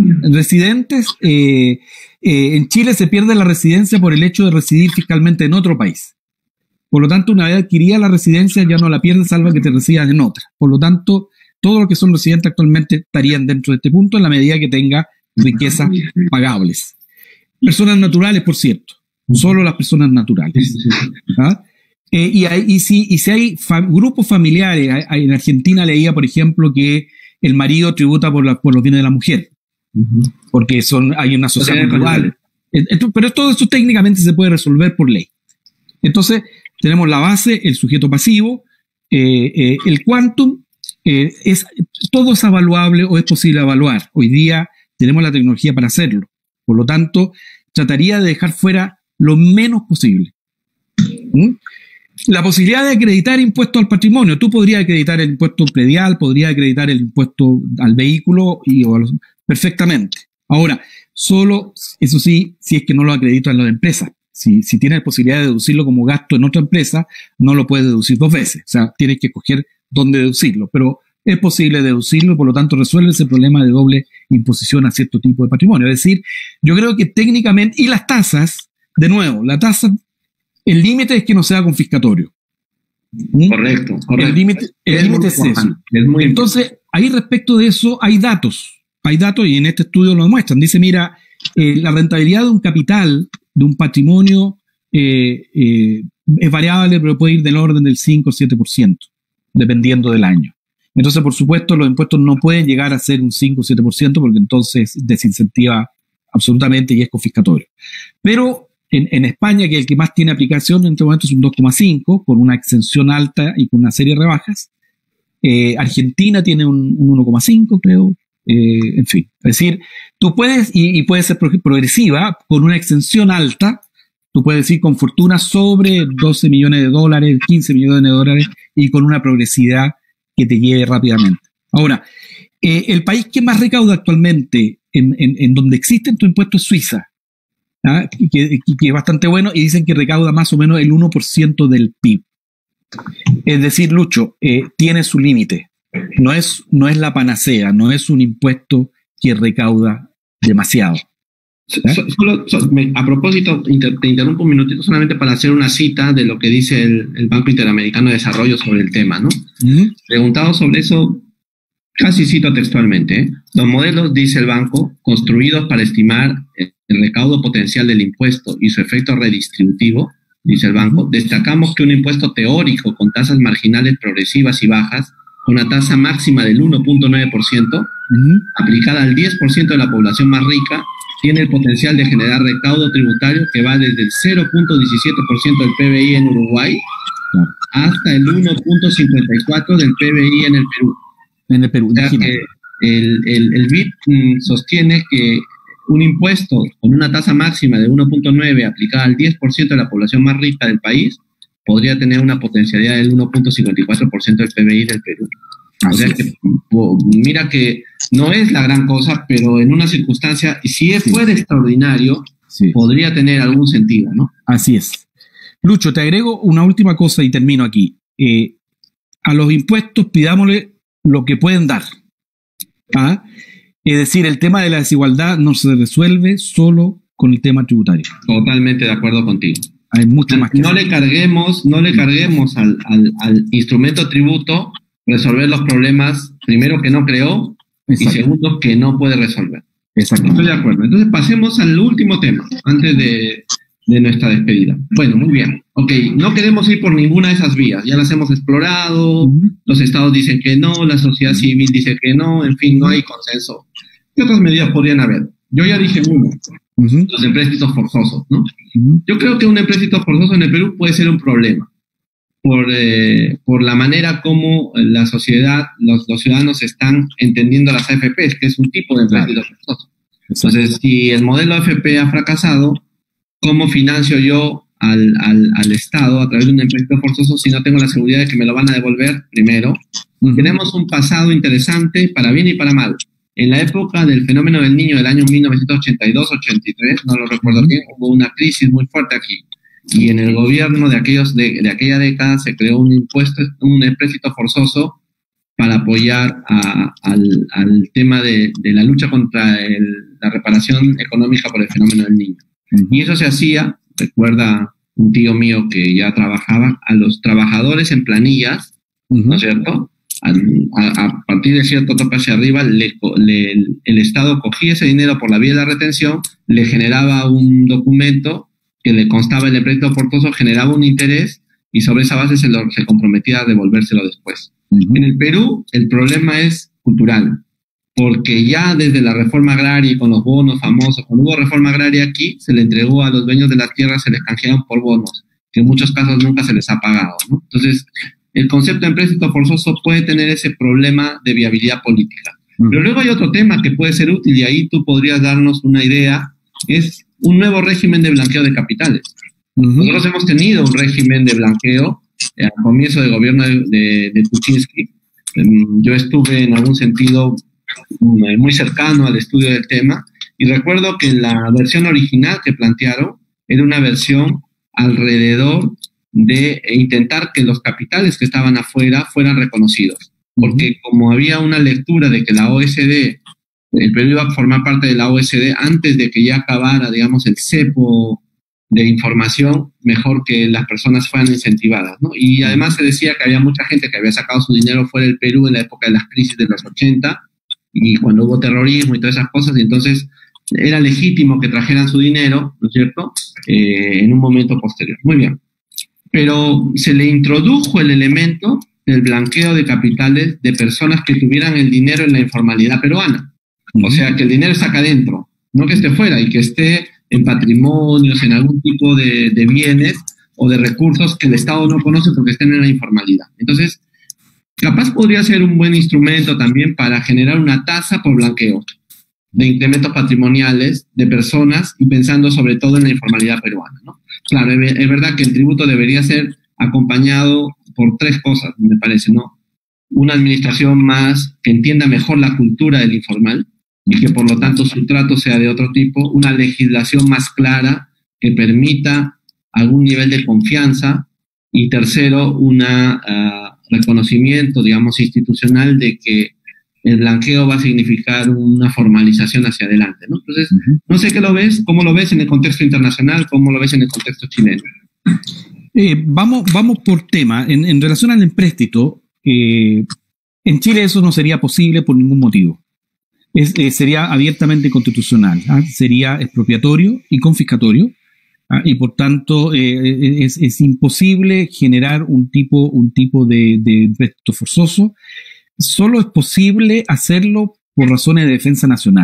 [SPEAKER 4] en Chile se pierde la residencia por el hecho de residir fiscalmente en otro país. Por lo tanto, una vez adquirida la residencia, ya no la pierdes, salvo que te residas en otra. Por lo tanto, todos los que son residentes actualmente estarían dentro de este punto en la medida que tenga riquezas pagables. Personas naturales, por cierto. Solo las personas naturales. ¿Ah? Y si hay grupos familiares, en Argentina leía, por ejemplo, que el marido tributa por los bienes de la mujer. Porque hay una sociedad natural. Pero todo esto técnicamente se puede resolver por ley. Entonces, tenemos la base, el sujeto pasivo, el quantum, todo es evaluable o es posible evaluar. Hoy día tenemos la tecnología para hacerlo. Por lo tanto, trataría de dejar fuera lo menos posible. La posibilidad de acreditar impuestos al patrimonio. Tú podrías acreditar el impuesto predial, podrías acreditar el impuesto al vehículo perfectamente. Ahora, solo, eso sí, si es que no lo acreditan las empresas. Si tienes posibilidad de deducirlo como gasto en otra empresa, no lo puedes deducir 2 veces. O sea, tienes que escoger dónde deducirlo. Pero es posible deducirlo y por lo tanto resuelve ese problema de doble imposición a cierto tipo de patrimonio. Es decir, yo creo que técnicamente, y las tasas, de nuevo, la tasa, el límite es que no sea confiscatorio.
[SPEAKER 3] Correcto.
[SPEAKER 4] El límite es eso. Entonces, ahí respecto de eso hay datos y en este estudio lo demuestran. Dice, mira, la rentabilidad de un capital, de un patrimonio, es variable, pero puede ir del orden del 5 o 7%, dependiendo del año. Entonces, por supuesto, los impuestos no pueden llegar a ser un 5 o 7% porque entonces desincentiva absolutamente y es confiscatorio. Pero en España, que es el que más tiene aplicación en este momento, es un 2,5, con una exención alta y con una serie de rebajas. Argentina tiene un 1,5, creo. En fin, es decir, tú puedes, y puede ser progresiva, con una exención alta, tú puedes ir con fortuna sobre 12 millones de dólares, 15 millones de dólares, y con una progresividad que te lleve rápidamente. Ahora, el país que más recauda actualmente en donde existen estos impuestos es Suiza, ¿ah? que es bastante bueno, y dicen que recauda más o menos el 1% del PIB. Es decir, Lucho, tiene su límite. No es la panacea, no es un impuesto que recauda demasiado.
[SPEAKER 3] A propósito, te interrumpo un minutito solamente para hacer una cita de lo que dice el Banco Interamericano de Desarrollo sobre el tema, ¿no? Preguntado sobre eso, casi cito textualmente, los modelos, dice el banco, construidos para estimar el recaudo potencial del impuesto y su efecto redistributivo, dice el banco, destacamos que un impuesto teórico con tasas marginales progresivas y bajas, con una tasa máxima del 1.9%, aplicada al 10% de la población más rica, tiene el potencial de generar recaudo tributario que va desde el 0.17% del PBI en Uruguay hasta el 1.54% del PBI en el Perú.
[SPEAKER 4] En el Perú.
[SPEAKER 3] O sea que el BID sostiene que un impuesto con una tasa máxima de 1.9 aplicada al 10% de la población más rica del país podría tener una potencialidad del 1.54% del PBI del Perú. O sea que mira que no es la gran cosa, pero en una circunstancia, si fuera extraordinario, podría tener algún sentido, ¿no?
[SPEAKER 4] Así es. Lucho, te agrego una última cosa y termino aquí. A los impuestos pidámosle lo que pueden dar. ¿Ah? Es decir, el tema de la desigualdad no se resuelve solo con el tema tributario.
[SPEAKER 3] Totalmente de acuerdo contigo.
[SPEAKER 4] Hay mucho más que
[SPEAKER 3] no le carguemos al instrumento tributo resolver los problemas, primero, que no creó,
[SPEAKER 4] Exacto.
[SPEAKER 3] y segundo, que no puede resolver.
[SPEAKER 4] Exacto.
[SPEAKER 3] Estoy de acuerdo. Entonces pasemos al último tema, antes de nuestra despedida. Bueno, muy bien. Ok, no queremos ir por ninguna de esas vías. Ya las hemos explorado, los estados dicen que no, la sociedad civil dice que no, en fin, no hay consenso. ¿Qué otras medidas podrían haber? Yo ya dije uno, los empréstitos forzosos, ¿no? Yo creo que un empréstito forzoso en el Perú puede ser un problema por la manera como la sociedad, los ciudadanos están entendiendo las AFPs, que es un tipo de empréstito forzoso. Entonces, si el modelo AFP ha fracasado, ¿cómo financio yo al Estado a través de un empréstito forzoso si no tengo la seguridad de que me lo van a devolver primero? Tenemos un pasado interesante para bien y para mal. En la época del fenómeno del niño del año 1982-83, no lo recuerdo bien, hubo una crisis muy fuerte aquí. Y en el gobierno de aquella década se creó un empréstito forzoso para apoyar al tema de la lucha contra la reparación económica por el fenómeno del niño. Y eso se hacía, recuerda un tío mío que ya trabajaba, a los trabajadores en planillas, ¿no es cierto? A partir de cierto tope hacia arriba, el Estado cogía ese dinero por la vía de la retención, le generaba un documento que le constaba el empréstito forzoso, generaba un interés y sobre esa base se comprometía a devolvérselo después. En el Perú el problema es cultural, porque ya desde la reforma agraria y con los bonos famosos, cuando hubo reforma agraria aquí, se le entregó a los dueños de las tierras, se les canjearon por bonos, que en muchos casos nunca se les ha pagado, ¿no? Entonces, el concepto de empréstito forzoso puede tener ese problema de viabilidad política. Pero luego hay otro tema que puede ser útil y ahí tú podrías darnos una idea, es un nuevo régimen de blanqueo de capitales. Nosotros hemos tenido un régimen de blanqueo al comienzo del gobierno de Kuczynski. Yo estuve en algún sentido muy cercano al estudio del tema y recuerdo que la versión original que plantearon era una versión alrededor de intentar que los capitales que estaban afuera fueran reconocidos. Porque como había una lectura de que la OSD, el Perú iba a formar parte de la OSD antes de que ya acabara, digamos, el cepo de información, mejor que las personas fueran incentivadas, ¿no? Y además se decía que había mucha gente que había sacado su dinero fuera del Perú en la época de las crisis de los 80 y cuando hubo terrorismo y todas esas cosas, y entonces era legítimo que trajeran su dinero, ¿no es cierto?, en un momento posterior. Muy bien. Pero se le introdujo el elemento del blanqueo de capitales de personas que tuvieran el dinero en la informalidad peruana. O sea, que el dinero está acá adentro, no que esté fuera y que esté en patrimonios, en algún tipo de bienes o de recursos que el Estado no conoce porque estén en la informalidad. Entonces, capaz podría ser un buen instrumento también para generar una tasa por blanqueo de incrementos patrimoniales de personas y pensando sobre todo en la informalidad peruana, ¿no? Claro, es verdad que el tributo debería ser acompañado por tres cosas, me parece, ¿no? Una administración más que entienda mejor la cultura del informal y que por lo tanto su trato sea de otro tipo, una legislación más clara que permita algún nivel de confianza y tercero, un reconocimiento, digamos, institucional de que el blanqueo va a significar una formalización hacia adelante, ¿no? Entonces, no sé cómo lo ves en el contexto internacional, cómo lo ves en el contexto chileno.
[SPEAKER 4] Vamos por tema. En relación al empréstito, en Chile eso no sería posible por ningún motivo. Sería abiertamente constitucional, sería expropiatorio y confiscatorio, y por tanto es imposible generar un tipo de empréstito forzoso. Solo es posible hacerlo por razones de defensa nacional.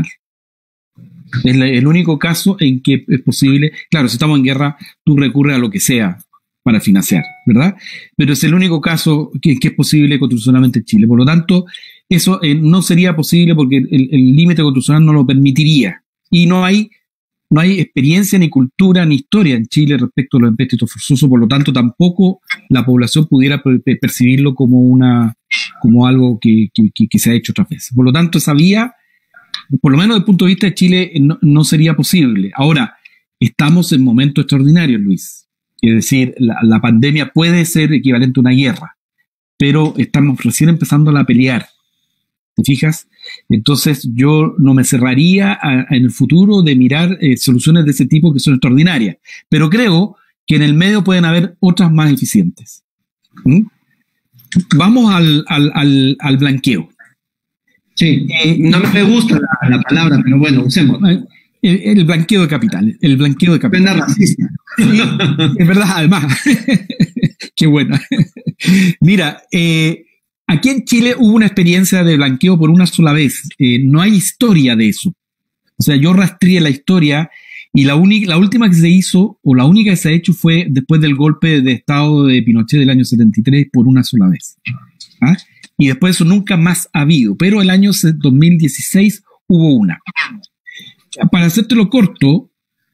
[SPEAKER 4] Es el único caso en que es posible. Claro, si estamos en guerra, tú recurres a lo que sea para financiar, ¿verdad? Pero es el único caso que es posible constitucionalmente en Chile. Por lo tanto, eso no sería posible porque el límite constitucional no lo permitiría. Y no hay experiencia, ni cultura, ni historia en Chile respecto a los empréstitos forzosos. Por lo tanto, tampoco la población pudiera percibirlo como algo que se ha hecho otras veces. Por lo tanto, esa vía, por lo menos desde el punto de vista de Chile, no sería posible. Ahora, estamos en momentos extraordinarios, Luis. Es decir, la pandemia puede ser equivalente a una guerra, pero estamos recién empezando a pelear. ¿Te fijas? Entonces yo no me cerraría en el futuro de mirar soluciones de ese tipo que son extraordinarias. Pero creo que en el medio pueden haber otras más eficientes. ¿Mm? Vamos al blanqueo.
[SPEAKER 3] Sí, no me gusta la palabra, pero bueno, usemos.
[SPEAKER 4] El blanqueo de capitales. El blanqueo de capitales.
[SPEAKER 3] Pena racista.
[SPEAKER 4] Sí, es verdad, además. Qué buena. Mira, aquí en Chile hubo una experiencia de blanqueo por una sola vez. No hay historia de eso. O sea, yo rastreé la historia y la última que se hizo, o la única que se ha hecho, fue después del golpe de Estado de Pinochet del año 73 por una sola vez. ¿Ah? Y después de eso nunca más ha habido. Pero el año 2016 hubo una. Para hacértelo corto,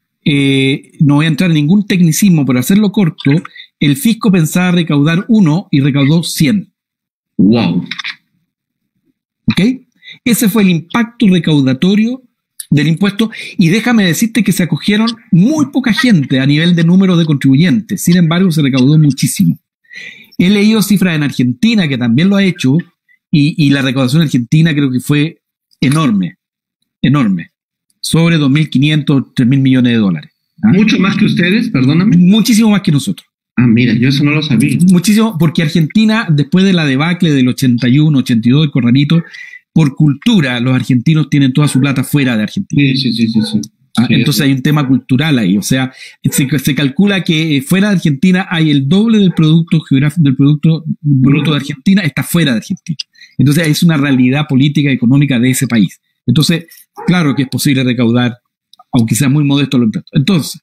[SPEAKER 4] no voy a entrar en ningún tecnicismo, pero hacerlo corto, el fisco pensaba recaudar 1 y recaudó 100.
[SPEAKER 3] Wow.
[SPEAKER 4] ¿Ok? Ese fue el impacto recaudatorio del impuesto, y déjame decirte que se acogieron muy poca gente a nivel de número de contribuyentes. Sin embargo, se recaudó muchísimo. He leído cifras en Argentina, que también lo ha hecho, y la recaudación en Argentina creo que fue enorme, enorme. Sobre 2.500, 3.000 millones de dólares. ¿Ah?
[SPEAKER 3] ¿Mucho más que ustedes? Perdóname.
[SPEAKER 4] Muchísimo más que nosotros.
[SPEAKER 3] Ah, mira, yo eso no lo sabía.
[SPEAKER 4] Muchísimo, porque Argentina, después de la debacle del 81, 82, del Corralito, por cultura, los argentinos tienen toda su plata fuera de Argentina.
[SPEAKER 3] Sí.
[SPEAKER 4] ¿Ah? Entonces hay un tema cultural ahí. O sea, se calcula que fuera de Argentina hay el doble del producto bruto de Argentina, está fuera de Argentina. Entonces es una realidad política y económica de ese país. Entonces, claro que es posible recaudar, aunque sea muy modesto los impuestos. Entonces,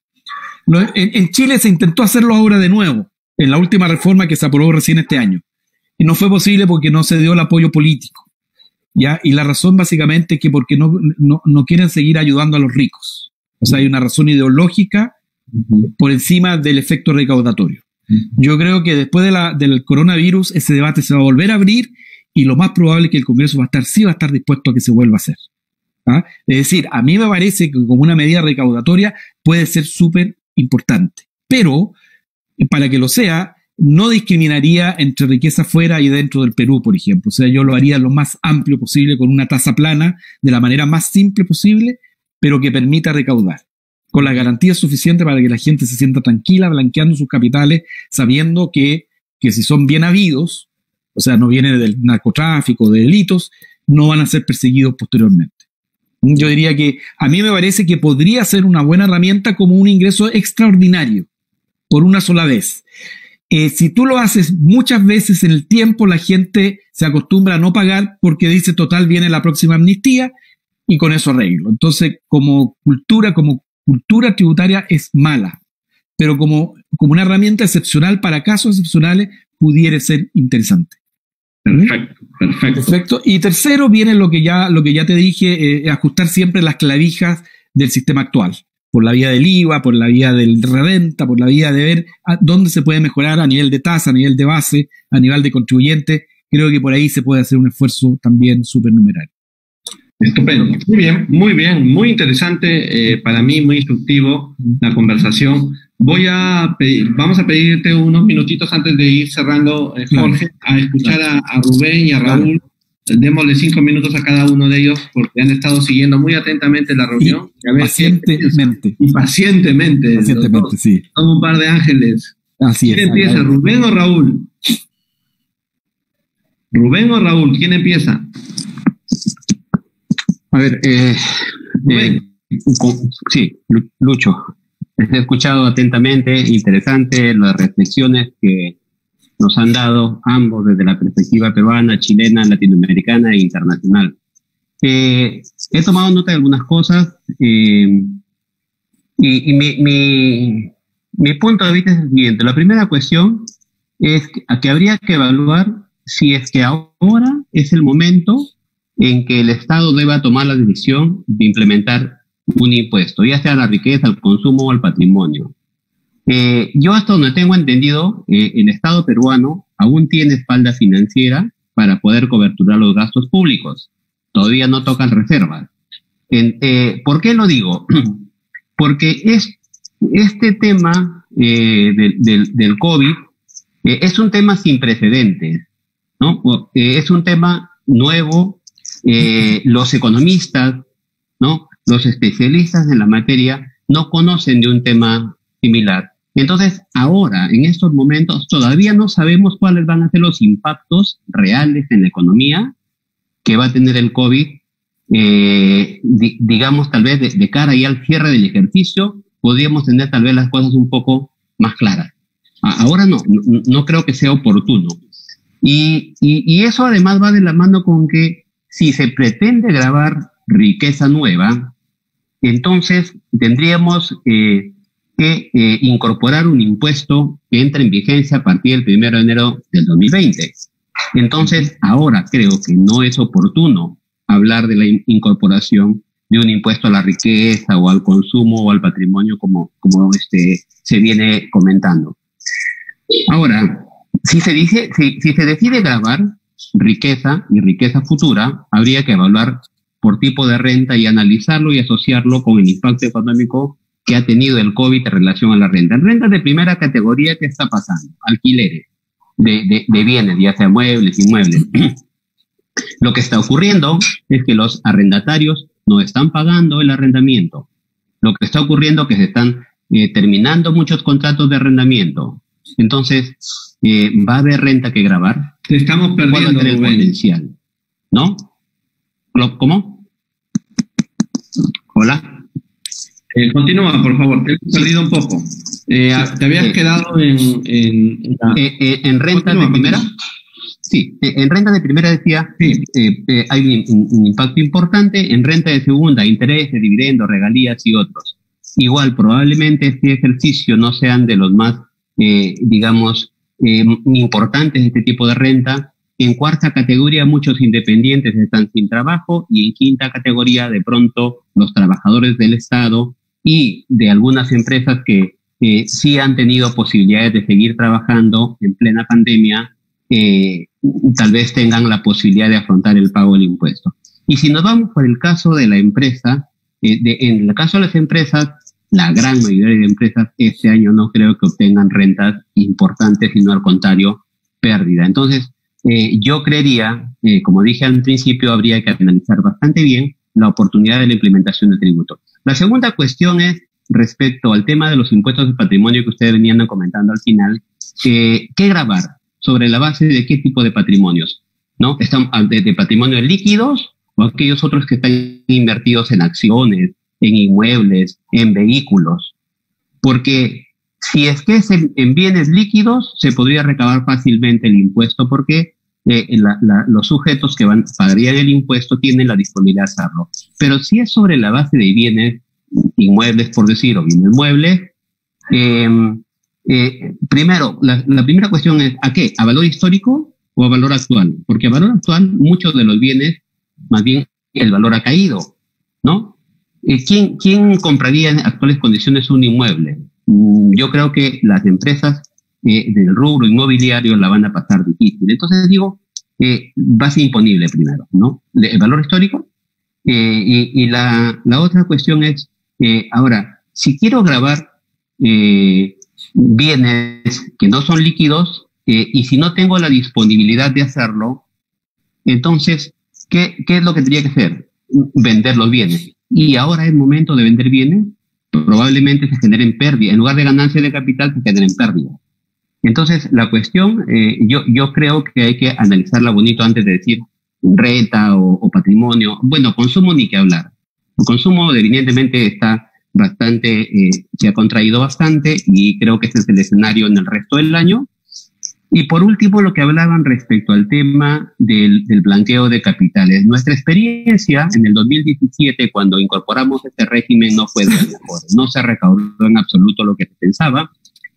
[SPEAKER 4] en Chile se intentó hacerlo ahora de nuevo, en la última reforma que se aprobó recién este año. Y no fue posible porque no se dio el apoyo político. ¿Ya? Y la razón básicamente es que porque no quieren seguir ayudando a los ricos. O sea, hay una razón ideológica por encima del efecto recaudatorio. Yo creo que después del coronavirus ese debate se va a volver a abrir, y lo más probable es que el Congreso sí va a estar dispuesto a que se vuelva a hacer. ¿Ah? Es decir, a mí me parece que como una medida recaudatoria puede ser súper importante, pero para que lo sea, no discriminaría entre riqueza fuera y dentro del Perú, por ejemplo. O sea, yo lo haría lo más amplio posible, con una tasa plana, de la manera más simple posible, pero que permita recaudar, con las garantías suficientes para que la gente se sienta tranquila blanqueando sus capitales, sabiendo que si son bien habidos, o sea, no vienen del narcotráfico, de delitos, no van a ser perseguidos posteriormente. Yo diría que a mí me parece que podría ser una buena herramienta como un ingreso extraordinario, por una sola vez. Si tú lo haces muchas veces en el tiempo, la gente se acostumbra a no pagar porque dice, total, viene la próxima amnistía y con eso arreglo. Entonces, como cultura tributaria es mala, pero como una herramienta excepcional para casos excepcionales pudiera ser interesante. Perfecto. Y tercero viene lo que ya te dije, ajustar siempre las clavijas del sistema actual, por la vía del IVA, por la vía del reventa, por la vía de ver dónde se puede mejorar a nivel de tasa, a nivel de base, a nivel de contribuyente. Creo que por ahí se puede hacer un esfuerzo también supernumerario.
[SPEAKER 3] Estupendo. Muy bien, muy interesante, para mí muy instructivo la conversación. Vamos a pedirte unos minutitos antes de ir cerrando, Jorge, a escuchar a Rubén y a Raúl. Démosle 5 minutos a cada uno de ellos porque han estado siguiendo muy atentamente la reunión.
[SPEAKER 4] Pacientemente.
[SPEAKER 3] Pacientemente,
[SPEAKER 4] sí.
[SPEAKER 3] Son un par de ángeles.
[SPEAKER 4] Así
[SPEAKER 3] ¿Quién empieza, Rubén o Raúl? ¿Rubén o Raúl? ¿Quién empieza?
[SPEAKER 1] A ver, sí, Lucho. He escuchado atentamente, interesante las reflexiones que nos han dado ambos desde la perspectiva peruana, chilena, latinoamericana e internacional. He tomado nota de algunas cosas y mi punto de vista es el siguiente. La primera cuestión es que habría que evaluar si es que ahora es el momento en que el Estado deba tomar la decisión de implementar un impuesto, ya sea a la riqueza, al consumo o al patrimonio. Yo hasta donde tengo entendido, el Estado peruano aún tiene espalda financiera para poder coberturar los gastos públicos. Todavía no tocan reservas. ¿Por qué lo digo? Porque este tema del COVID es un tema sin precedentes, ¿no? Es un tema nuevo. Los economistas, ¿no? Los especialistas en la materia no conocen de un tema similar. Entonces, ahora, en estos momentos, todavía no sabemos cuáles van a ser los impactos reales en la economía que va a tener el COVID, digamos, tal vez de cara ya al cierre del ejercicio, podríamos tener tal vez las cosas un poco más claras. Ahora no creo que sea oportuno. Y eso además va de la mano con que si se pretende grabar riqueza nueva, entonces tendríamos que incorporar un impuesto que entra en vigencia a partir del 1 de enero del 2020. Entonces, ahora creo que no es oportuno hablar de la incorporación de un impuesto a la riqueza o al consumo o al patrimonio como se viene comentando. Ahora, si se decide grabar riqueza y riqueza futura, habría que evaluar por tipo de renta y analizarlo y asociarlo con el impacto económico que ha tenido el COVID en relación a la renta. En rentas de primera categoría, ¿qué está pasando? Alquileres de bienes, ya sea muebles, inmuebles. Lo que está ocurriendo es que los arrendatarios no están pagando el arrendamiento. Lo que está ocurriendo es que se están terminando muchos contratos de arrendamiento. Entonces, va a haber renta que grabar.
[SPEAKER 3] Te estamos perdiendo
[SPEAKER 1] el potencial, ¿no? ¿Cómo? Hola.
[SPEAKER 3] Continúa, por favor. Te he perdido un poco. Te habías quedado
[SPEAKER 1] en renta de primera. Sí, en renta de primera decía,
[SPEAKER 3] sí.
[SPEAKER 1] Hay un impacto importante. En renta de segunda, intereses, dividendos, regalías y otros. Igual, probablemente este ejercicio no sean de los más, importantes de este tipo de renta. En cuarta categoría, muchos independientes están sin trabajo, y en quinta categoría, de pronto, los trabajadores del Estado y de algunas empresas que sí han tenido posibilidades de seguir trabajando en plena pandemia, tal vez tengan la posibilidad de afrontar el pago del impuesto. Y si nos vamos por el caso de la empresa, en el caso de las empresas, la gran mayoría de empresas este año no creo que obtengan rentas importantes, sino al contrario, pérdida. Entonces, yo creería, como dije al principio, habría que analizar bastante bien la oportunidad de la implementación del tributo. La segunda cuestión es respecto al tema de los impuestos de patrimonio que ustedes venían comentando al final. ¿Qué grabar? ¿Sobre la base de qué tipo de patrimonios? ¿No? ¿Están de patrimonios líquidos o aquellos otros que están invertidos en acciones, en inmuebles, en vehículos? Porque si es que es en bienes líquidos, se podría recabar fácilmente el impuesto, porque los sujetos que pagarían el impuesto tienen la disponibilidad de hacerlo. Pero si es sobre la base de bienes inmuebles, por decir, o bienes muebles, primero, la primera cuestión es, ¿a qué? ¿A valor histórico o a valor actual? Porque a valor actual, muchos de los bienes, más bien, el valor ha caído, ¿no? ¿Quién compraría en actuales condiciones un inmueble? Yo creo que las empresas del rubro inmobiliario la van a pasar difícil. Entonces digo, base imponible primero, ¿no? El valor histórico. Y la otra cuestión es, ahora, si quiero grabar bienes que no son líquidos, y si no tengo la disponibilidad de hacerlo, entonces, ¿qué es lo que tendría que hacer? Vender los bienes. Y ahora es momento de vender bienes, probablemente se generen pérdidas. En lugar de ganancias de capital, se generen pérdidas. Entonces, la cuestión, yo creo que hay que analizarla bonito antes de decir renta o patrimonio. Bueno, consumo ni que hablar. El consumo evidentemente está bastante, se ha contraído bastante, y creo que este es el escenario en el resto del año. Y por último, lo que hablaban respecto al tema del blanqueo de capitales. Nuestra experiencia en el 2017, cuando incorporamos este régimen, no fue de las mejores. No se recaudó en absoluto lo que se pensaba.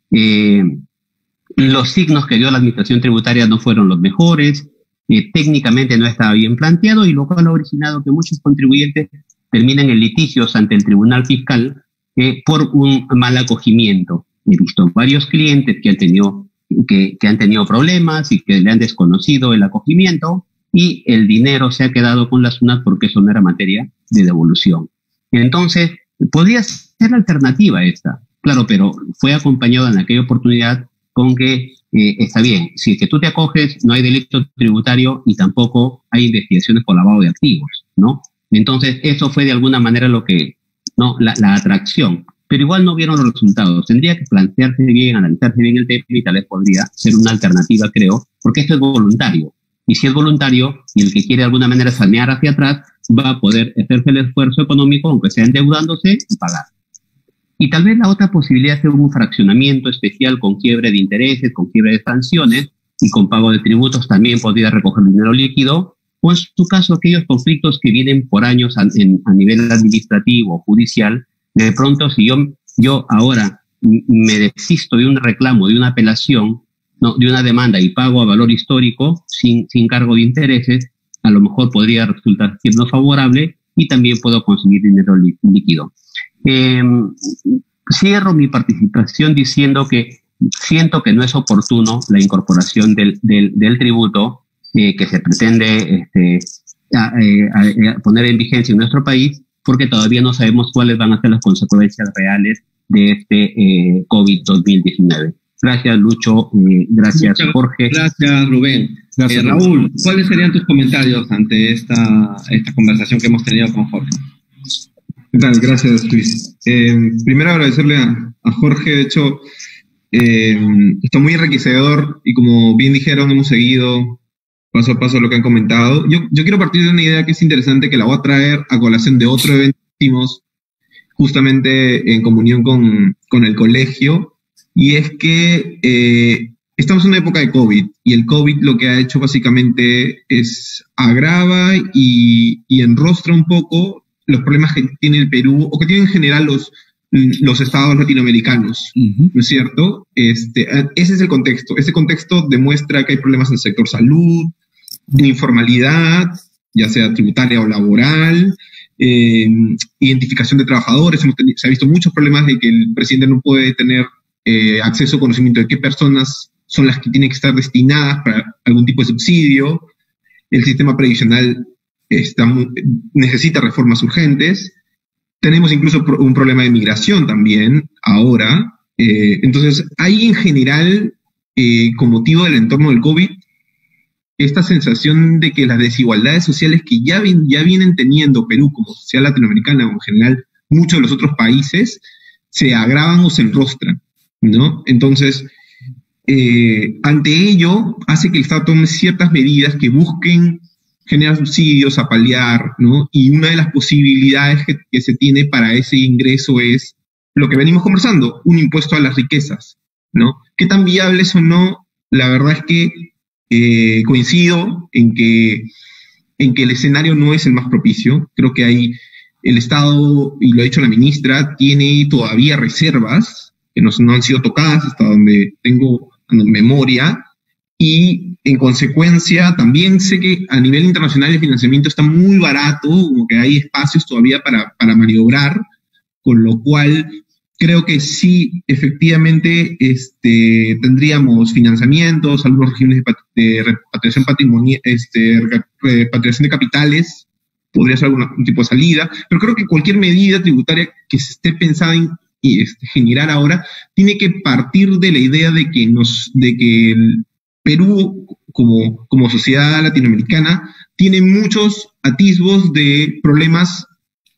[SPEAKER 1] Los signos que dio la administración tributaria no fueron los mejores. Técnicamente no estaba bien planteado, y lo cual ha originado que muchos contribuyentes terminen en litigios ante el Tribunal Fiscal por un mal acogimiento. He visto varios clientes que han tenido problemas y que le han desconocido el acogimiento, y el dinero se ha quedado con la SUNAT porque eso no era materia de devolución. Entonces, podría ser la alternativa esta, claro, pero fue acompañado en aquella oportunidad con que está bien, si es que tú te acoges, no hay delito tributario y tampoco hay investigaciones por lavado de activos, ¿no? Entonces, eso fue de alguna manera lo que, ¿no? La atracción. pero igual no vieron los resultados. Tendría que plantearse bien, analizarse bien el tema y tal vez podría ser una alternativa, creo, porque esto es voluntario. Y si es voluntario y el que quiere de alguna manera sanear hacia atrás, va a poder hacerse el esfuerzo económico, aunque sea endeudándose, y pagar. Y tal vez la otra posibilidad es un fraccionamiento especial con quiebre de intereses, con quiebre de sanciones y con pago de tributos también podría recoger dinero líquido, o en su caso aquellos conflictos que vienen por años a nivel administrativo o judicial. De pronto, si yo ahora me desisto de un reclamo, de una apelación, no, de una demanda y pago a valor histórico sin cargo de intereses, a lo mejor podría resultar siendo favorable y también puedo conseguir dinero líquido. Cierro mi participación diciendo que siento que no es oportuno la incorporación del tributo que se pretende poner en vigencia en nuestro país, porque todavía no sabemos cuáles van a ser las consecuencias reales de este COVID-2019. Gracias, Lucho. Gracias, Jorge.
[SPEAKER 3] Gracias, Rubén.
[SPEAKER 4] Gracias,
[SPEAKER 3] Raúl, ¿cuáles serían tus comentarios ante esta conversación que hemos tenido con Jorge?
[SPEAKER 2] ¿Qué tal? Gracias, Luis. Primero agradecerle a Jorge. De hecho, está muy enriquecedor y como bien dijeron, hemos seguido paso a paso lo que han comentado. Yo quiero partir de una idea que es interesante, que la voy a traer a colación de otro evento que hicimos justamente en comunión con el colegio, y es que estamos en una época de COVID, y el COVID lo que ha hecho básicamente es agrava y enrostra un poco los problemas que tiene el Perú, o que tienen en general los estados latinoamericanos, ¿no es cierto? Ese es el contexto. Este contexto demuestra que hay problemas en el sector salud, en informalidad, ya sea tributaria o laboral, identificación de trabajadores. Se ha visto muchos problemas de que el presidente no puede tener acceso a conocimiento de qué personas son las que tienen que estar destinadas para algún tipo de subsidio. El sistema previsional necesita reformas urgentes. Tenemos incluso un problema de migración también ahora. Entonces, hay en general, con motivo del entorno del COVID, esta sensación de que las desigualdades sociales que ya vienen teniendo Perú como sociedad latinoamericana o en general muchos de los otros países se agravan o se enrostran, ¿no? Entonces, ante ello, hace que el Estado tome ciertas medidas que busquen generar subsidios a paliar, ¿no? Y una de las posibilidades que se tiene para ese ingreso es lo que venimos conversando, un impuesto a las riquezas, ¿no? ¿Qué tan viable es o no? La verdad es que coincido en que el escenario no es el más propicio. Creo que el Estado, y lo ha dicho la ministra, tiene todavía reservas que no han sido tocadas hasta donde tengo memoria, y en consecuencia también sé que a nivel internacional el financiamiento está muy barato, como que hay espacios todavía para maniobrar, con lo cual creo que sí, efectivamente, tendríamos financiamientos, algunos regímenes de repatriación patrimonial, repatriación de capitales, podría ser algún tipo de salida, pero creo que cualquier medida tributaria que se esté pensada en generar ahora tiene que partir de la idea de que el Perú, como sociedad latinoamericana, tiene muchos atisbos de problemas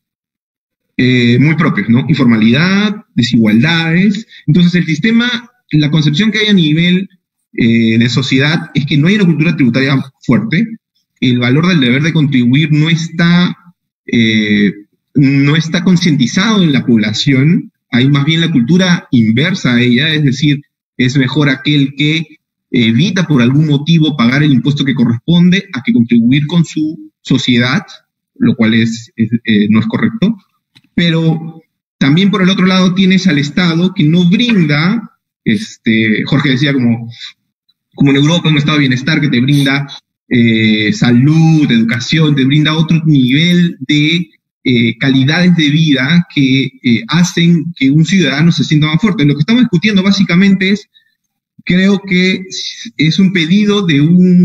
[SPEAKER 2] muy propios, ¿no? Informalidad, desigualdades. Entonces, el sistema, la concepción que hay a nivel de sociedad es que no hay una cultura tributaria fuerte. El valor del deber de contribuir no está concientizado en la población. Hay más bien la cultura inversa a ella, es decir, es mejor aquel que evita por algún motivo pagar el impuesto que corresponde a que contribuir con su sociedad, lo cual no es correcto. Pero también por el otro lado tienes al Estado que no brinda, Jorge decía como en Europa, un estado de bienestar que te brinda salud, educación, te brinda otro nivel de calidades de vida que hacen que un ciudadano se sienta más fuerte. Lo que estamos discutiendo básicamente creo que es un pedido de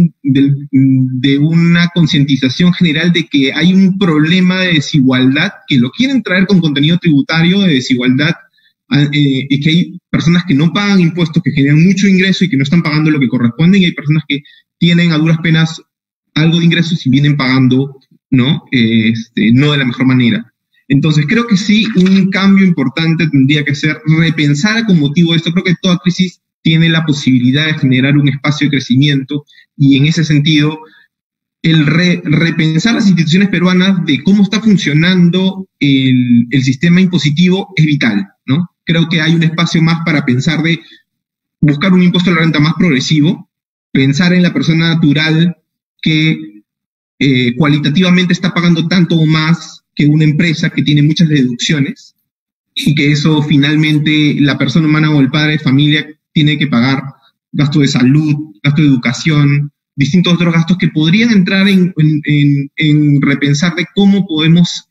[SPEAKER 2] una concientización general de que hay un problema de desigualdad, que lo quieren traer con contenido tributario de desigualdad, y que hay personas que no pagan impuestos, que generan mucho ingreso y que no están pagando lo que corresponde, y hay personas que tienen a duras penas algo de ingresos y vienen pagando, ¿no? No de la mejor manera. Entonces, creo que sí, un cambio importante tendría que ser repensar con motivo de esto. Creo que toda crisis tiene la posibilidad de generar un espacio de crecimiento y en ese sentido, el repensar las instituciones peruanas de cómo está funcionando el sistema impositivo es vital, ¿no? Creo que hay un espacio más para pensar de buscar un impuesto a la renta más progresivo, pensar en la persona natural que cualitativamente está pagando tanto o más que una empresa que tiene muchas deducciones y que eso finalmente la persona humana o el padre de familia tiene que pagar gasto de salud, gasto de educación, distintos otros gastos que podrían entrar en repensar de cómo podemos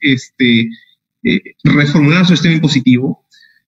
[SPEAKER 2] reformular nuestro sistema impositivo.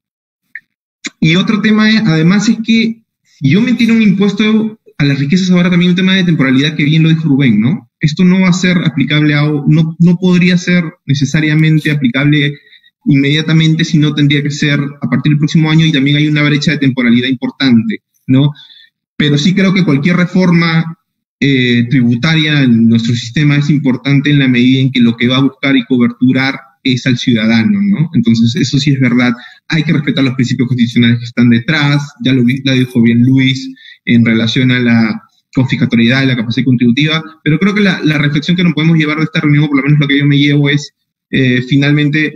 [SPEAKER 2] Y otro tema, además, es que si yo metiera un impuesto a las riquezas, ahora también un tema de temporalidad que bien lo dijo Rubén, ¿no? Esto no va a ser aplicable no podría ser necesariamente aplicable inmediatamente, sino tendría que ser a partir del próximo año y también hay una brecha de temporalidad importante, ¿no? Pero sí creo que cualquier reforma tributaria en nuestro sistema es importante en la medida en que lo que va a buscar y coberturar es al ciudadano, ¿no? Entonces, eso sí es verdad. Hay que respetar los principios constitucionales que están detrás, ya lo dijo bien Luis, en relación a la confiscatoriedad y la capacidad contributiva, pero creo que la reflexión que nos podemos llevar de esta reunión, por lo menos lo que yo me llevo, es finalmente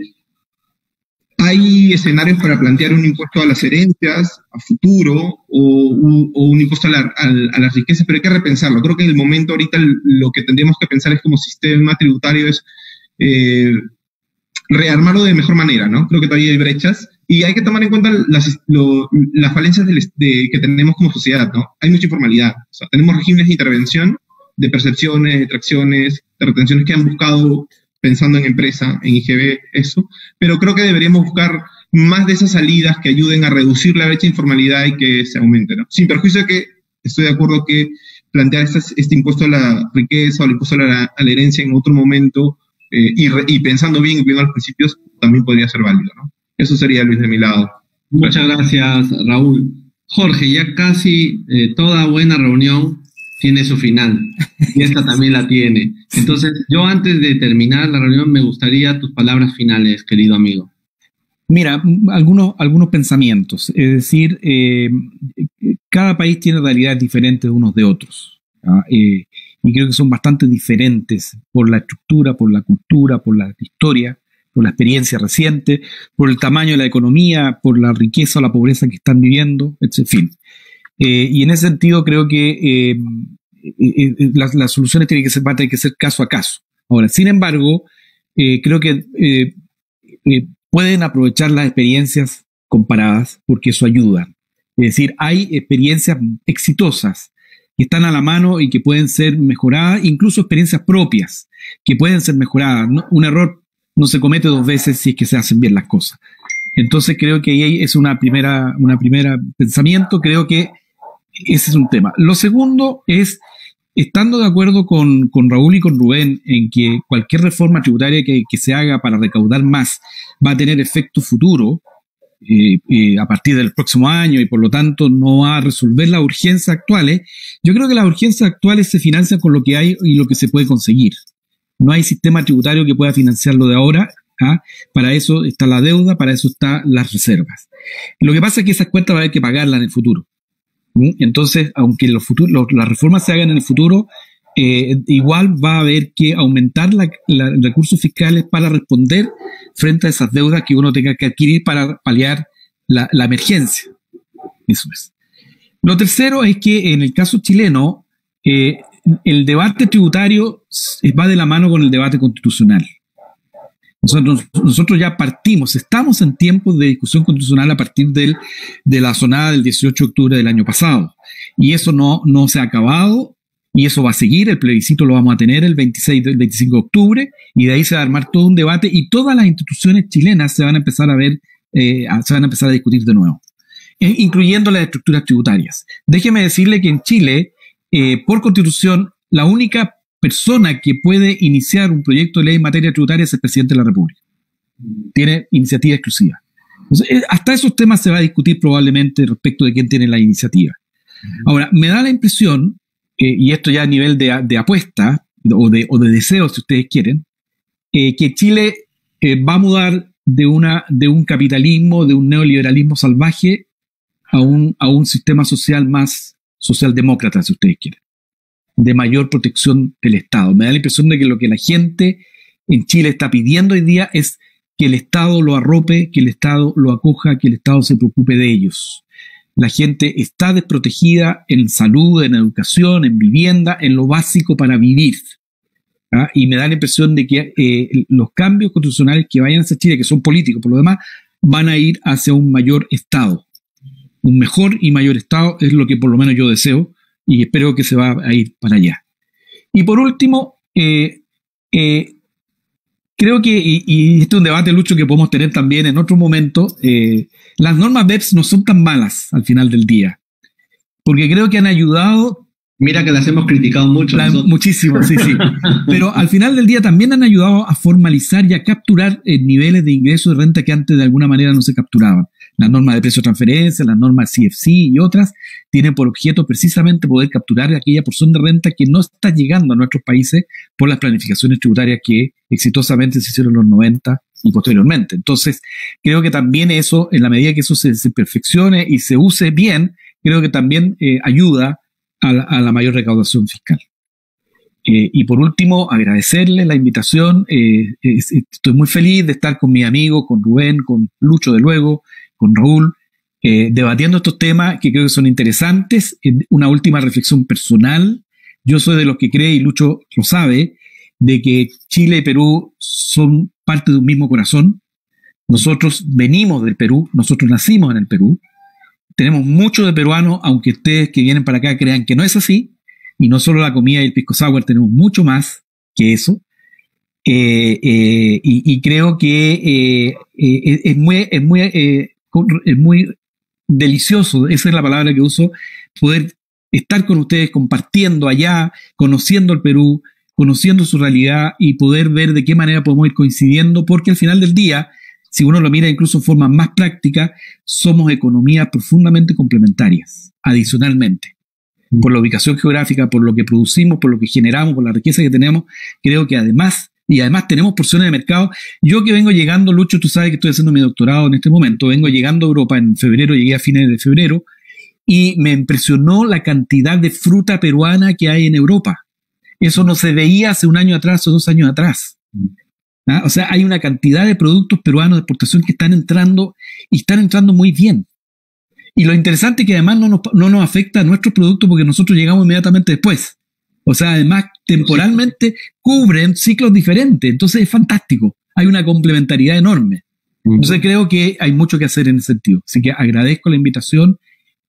[SPEAKER 2] hay escenarios para plantear un impuesto a las herencias a futuro o un impuesto a las riquezas, pero hay que repensarlo. Creo que en el momento ahorita lo que tendríamos que pensar es como sistema tributario es rearmarlo de mejor manera, ¿no? Creo que todavía hay brechas y hay que tomar en cuenta las falencias que tenemos como sociedad, ¿no? Hay mucha informalidad. O sea, tenemos regímenes de intervención, de percepciones, de extracciones, de retenciones que han buscado pensando en empresa, en IGB, eso, pero creo que deberíamos buscar más de esas salidas que ayuden a reducir la brecha de informalidad y que se aumente, ¿no? Sin perjuicio de que estoy de acuerdo que plantear este impuesto a la riqueza o el impuesto a la herencia en otro momento y pensando bien y viendo los principios también podría ser válido, ¿no? Eso sería, Luis, de mi lado.
[SPEAKER 3] Muchas gracias, Raúl. Jorge, ya casi toda buena reunión tiene su final, y esta también la tiene. Entonces, yo antes de terminar la reunión me gustaría tus palabras finales, querido amigo.
[SPEAKER 4] Mira, algunos pensamientos. Es decir, cada país tiene realidades diferentes unos de otros. Y creo que son bastante diferentes por la estructura, por la cultura, por la historia, por la experiencia reciente, por el tamaño de la economía, por la riqueza o la pobreza que están viviendo, en fin. Y en ese sentido creo que las soluciones van a tener que ser caso a caso. Ahora, sin embargo, creo que pueden aprovechar las experiencias comparadas porque eso ayuda. Es decir, hay experiencias exitosas que están a la mano y que pueden ser mejoradas, incluso experiencias propias que pueden ser mejoradas. Un error no se comete dos veces si es que se hacen bien las cosas. Entonces creo que ahí es una primera pensamiento, creo que ese es un tema. Lo segundo es, estando de acuerdo con Raúl y con Rubén en que cualquier reforma tributaria que se haga para recaudar más va a tener efecto futuro a partir del próximo año y por lo tanto no va a resolver las urgencias actuales, yo creo que las urgencias actuales se financian con lo que hay y lo que se puede conseguir. No hay sistema tributario que pueda financiarlo de ahora. Para eso está la deuda, para eso están las reservas. Lo que pasa es que esas cuentas va a haber que pagarlas en el futuro. Entonces, aunque las reformas se hagan en el futuro, igual va a haber que aumentar los recursos fiscales para responder frente a esas deudas que uno tenga que adquirir para paliar la emergencia. Eso es. Lo tercero es que en el caso chileno, el debate tributario va de la mano con el debate constitucional. Nosotros ya estamos en tiempos de discusión constitucional a partir de la sonada del 18 de octubre del año pasado. Y eso no se ha acabado y eso va a seguir. El plebiscito lo vamos a tener el 25 de octubre y de ahí se va a armar todo un debate y todas las instituciones chilenas se van a empezar a discutir de nuevo, incluyendo las estructuras tributarias. Déjeme decirle que en Chile, por constitución, la única persona que puede iniciar un proyecto de ley en materia tributaria es el presidente de la República. Tiene iniciativa exclusiva. Entonces, hasta esos temas se va a discutir probablemente respecto de quién tiene la iniciativa. Ahora, me da la impresión, y esto ya a nivel de apuesta o de deseo, si ustedes quieren, que Chile va a mudar de un capitalismo, de un neoliberalismo salvaje a un sistema social más socialdemócrata, si ustedes quieren, de mayor protección del Estado. Me da la impresión de que lo que la gente en Chile está pidiendo hoy día es que el Estado lo arrope, que el Estado lo acoja, que el Estado se preocupe de ellos. La gente está desprotegida en salud, en educación, en vivienda, en lo básico para vivir. ¿Ah? Y me da la impresión de que los cambios constitucionales que vayan hacia Chile, que son políticos por lo demás, van a ir hacia un mayor Estado. Un mejor y mayor Estado es lo que por lo menos yo deseo y espero que se va a ir para allá. Y por último, creo que, y este es un debate, Lucho, que podemos tener también en otro momento, las normas BEPS no son tan malas al final del día, porque creo que han ayudado.
[SPEAKER 3] Mira que las hemos criticado mucho.
[SPEAKER 4] Muchísimo, sí. Pero al final del día también han ayudado a formalizar y a capturar niveles de ingresos de renta que antes de alguna manera no se capturaban. Las normas de precio de transferencia, las normas CFC y otras tienen por objeto precisamente poder capturar aquella porción de renta que no está llegando a nuestros países por las planificaciones tributarias que exitosamente se hicieron en los 90 y posteriormente. Entonces, creo que también eso, en la medida que eso se perfeccione y se use bien, creo que también ayuda a la mayor recaudación fiscal. Y por último, agradecerle la invitación. Estoy muy feliz de estar con mis amigos, con Rubén, con Lucho, de luego, con Raúl, debatiendo estos temas que creo que son interesantes. Una última reflexión personal. Yo soy de los que cree, y Lucho lo sabe, de que Chile y Perú son parte de un mismo corazón. Nosotros venimos del Perú, nosotros nacimos en el Perú. Tenemos mucho de peruano, aunque ustedes que vienen para acá crean que no es así, y no solo la comida y el pisco sour, tenemos mucho más que eso. Y creo que es muy delicioso, esa es la palabra que uso, poder estar con ustedes compartiendo allá, conociendo el Perú, conociendo su realidad y poder ver de qué manera podemos ir coincidiendo, porque al final del día, si uno lo mira incluso en forma más práctica, somos economías profundamente complementarias, adicionalmente. Por la ubicación geográfica, por lo que producimos, por lo que generamos, por la riqueza que tenemos, creo que además tenemos porciones de mercado. Yo que vengo llegando, Lucho, tú sabes que estoy haciendo mi doctorado en este momento, vengo llegando a Europa en febrero, llegué a fines de febrero, y me impresionó la cantidad de fruta peruana que hay en Europa. Eso no se veía hace un año atrás o 2 años atrás. ¿Ah? O sea, hay una cantidad de productos peruanos de exportación que están entrando y están entrando muy bien. Y lo interesante es que además no nos afecta a nuestros productos porque nosotros llegamos inmediatamente después. O sea, además temporalmente cubren ciclos diferentes. Entonces es fantástico. Hay una complementariedad enorme. Entonces creo que hay mucho que hacer en ese sentido. Así que agradezco la invitación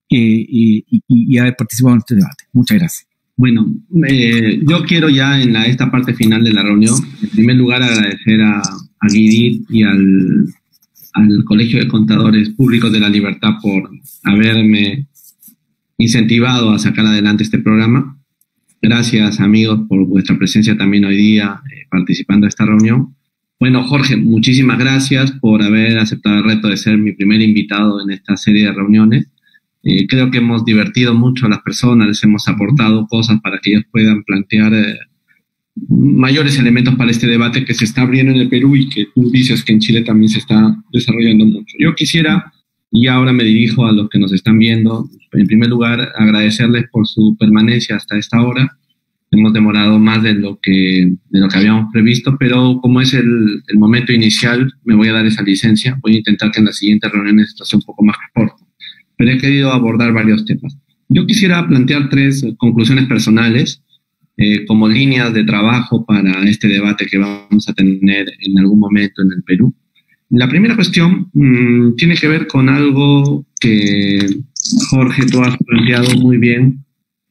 [SPEAKER 4] y haber participado en este debate. Muchas gracias.
[SPEAKER 3] Bueno, yo quiero ya en esta parte final de la reunión, en primer lugar agradecer a Guidit y al Colegio de Contadores Públicos de la Libertad por haberme incentivado a sacar adelante este programa. Gracias, amigos, por vuestra presencia también hoy día participando de esta reunión. Bueno, Jorge, muchísimas gracias por haber aceptado el reto de ser mi primer invitado en esta serie de reuniones. Creo que hemos divertido mucho a las personas, les hemos aportado cosas para que ellos puedan plantear mayores elementos para este debate que se está abriendo en el Perú y que tú dices que en Chile también se está desarrollando mucho. Yo quisiera, y ahora me dirijo a los que nos están viendo, en primer lugar agradecerles por su permanencia hasta esta hora. Hemos demorado más de lo que habíamos previsto, pero como es el momento inicial, me voy a dar esa licencia. Voy a intentar que en las siguientes reuniones esto sea un poco más corto. Pero he querido abordar varios temas. Yo quisiera plantear 3 conclusiones personales como líneas de trabajo para este debate que vamos a tener en algún momento en el Perú. La primera cuestión tiene que ver con algo que, Jorge, tú has planteado muy bien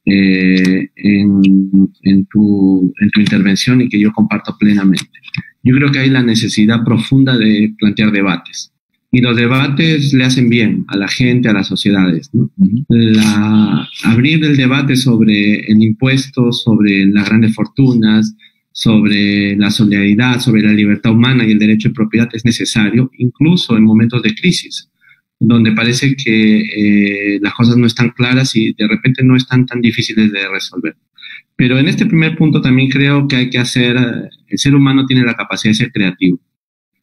[SPEAKER 3] en tu intervención y que yo comparto plenamente. Yo creo que hay la necesidad profunda de plantear debates. Y los debates le hacen bien a la gente, a las sociedades, ¿no? Abrir el debate sobre el impuesto, sobre las grandes fortunas, sobre la solidaridad, sobre la libertad humana y el derecho de propiedad es necesario, incluso en momentos de crisis, donde parece que las cosas no están claras y de repente no están tan difíciles de resolver. Pero en este primer punto también creo que hay que el ser humano tiene la capacidad de ser creativo.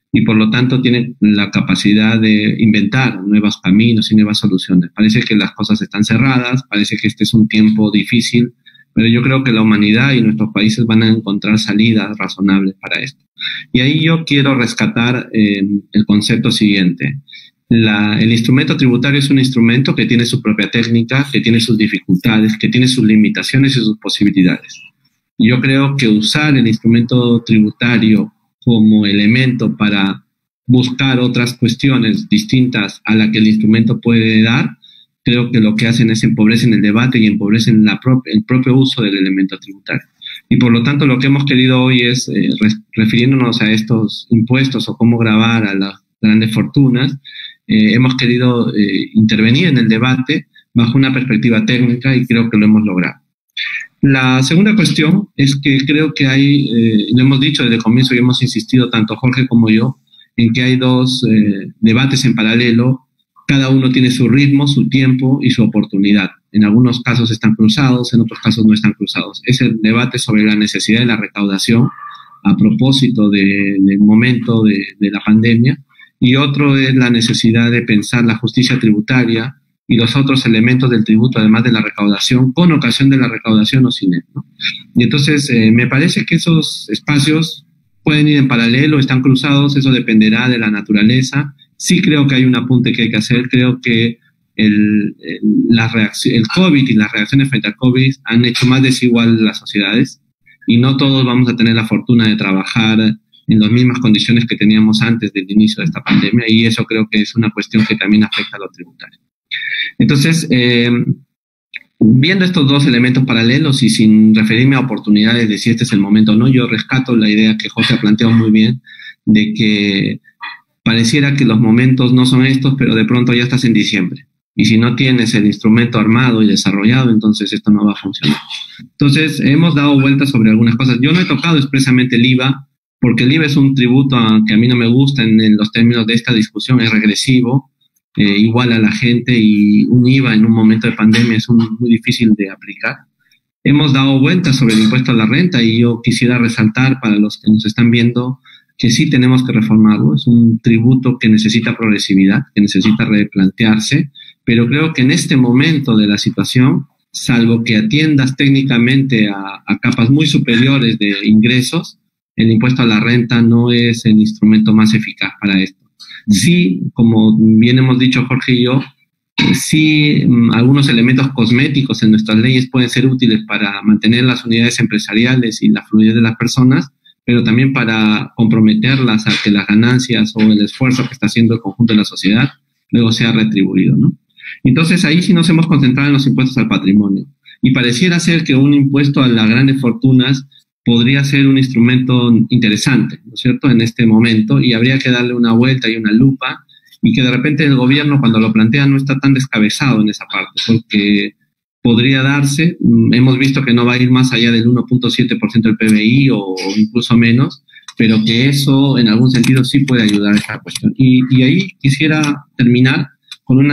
[SPEAKER 3] y por lo tanto tiene la capacidad de inventar nuevos caminos y nuevas soluciones. Parece que las cosas están cerradas, parece que este es un tiempo difícil, pero yo creo que la humanidad y nuestros países van a encontrar salidas razonables para esto. Y ahí yo quiero rescatar el concepto siguiente. El instrumento tributario es un instrumento que tiene su propia técnica, que tiene sus dificultades, que tiene sus limitaciones y sus posibilidades. Yo creo que usar el instrumento tributario como elemento para buscar otras cuestiones distintas a la que el instrumento puede dar, creo que lo que hacen es empobrecen el debate y empobrecen el propio uso del elemento tributario. Y por lo tanto lo que hemos querido hoy es, refiriéndonos a estos impuestos o cómo gravar a las grandes fortunas, hemos querido intervenir en el debate bajo una perspectiva técnica y creo que lo hemos logrado. La segunda cuestión es que creo que hay, lo hemos dicho desde el comienzo y hemos insistido tanto Jorge como yo, en que hay dos debates en paralelo. Cada uno tiene su ritmo, su tiempo y su oportunidad. En algunos casos están cruzados, en otros casos no están cruzados. Es el debate sobre la necesidad de la recaudación a propósito del momento de la pandemia, y otro es la necesidad de pensar la justicia tributaria y los otros elementos del tributo, además de la recaudación, con ocasión de la recaudación o sin él, ¿no? Y entonces me parece que esos espacios pueden ir en paralelo, están cruzados, eso dependerá de la naturaleza. Sí creo que hay un apunte que hay que hacer, creo que el COVID y las reacciones frente al COVID han hecho más desigual las sociedades y no todos vamos a tener la fortuna de trabajar en las mismas condiciones que teníamos antes del inicio de esta pandemia, y eso creo que es una cuestión que también afecta a lo tributario. Entonces, viendo estos dos elementos paralelos y sin referirme a oportunidades de si este es el momento o no, yo rescato la idea que Jorge ha planteado muy bien, de que pareciera que los momentos no son estos, pero de pronto ya estás en diciembre. Y si no tienes el instrumento armado y desarrollado, entonces esto no va a funcionar. Entonces, hemos dado vueltas sobre algunas cosas. Yo no he tocado expresamente el IVA, porque el IVA es un tributo que a mí no me gusta en los términos de esta discusión, es regresivo, igual a la gente, y un IVA en un momento de pandemia es muy difícil de aplicar. Hemos dado vueltas sobre el impuesto a la renta y yo quisiera resaltar para los que nos están viendo que sí tenemos que reformarlo. Es un tributo que necesita progresividad, que necesita replantearse, pero creo que en este momento de la situación, salvo que atiendas técnicamente a capas muy superiores de ingresos, el impuesto a la renta no es el instrumento más eficaz para esto. Sí, como bien hemos dicho Jorge y yo, sí algunos elementos cosméticos en nuestras leyes pueden ser útiles para mantener las unidades empresariales y la fluidez de las personas, pero también para comprometerlas a que las ganancias o el esfuerzo que está haciendo el conjunto de la sociedad luego sea retribuido, ¿no? Entonces ahí sí nos hemos concentrado en los impuestos al patrimonio. Y pareciera ser que un impuesto a las grandes fortunas podría ser un instrumento interesante, ¿no es cierto?, en este momento, y habría que darle una vuelta y una lupa, y que de repente el gobierno cuando lo plantea no está tan descabezado en esa parte, porque podría darse, hemos visto que no va a ir más allá del 1.7% del PBI o incluso menos, pero que eso en algún sentido sí puede ayudar a esta cuestión. Y ahí quisiera terminar con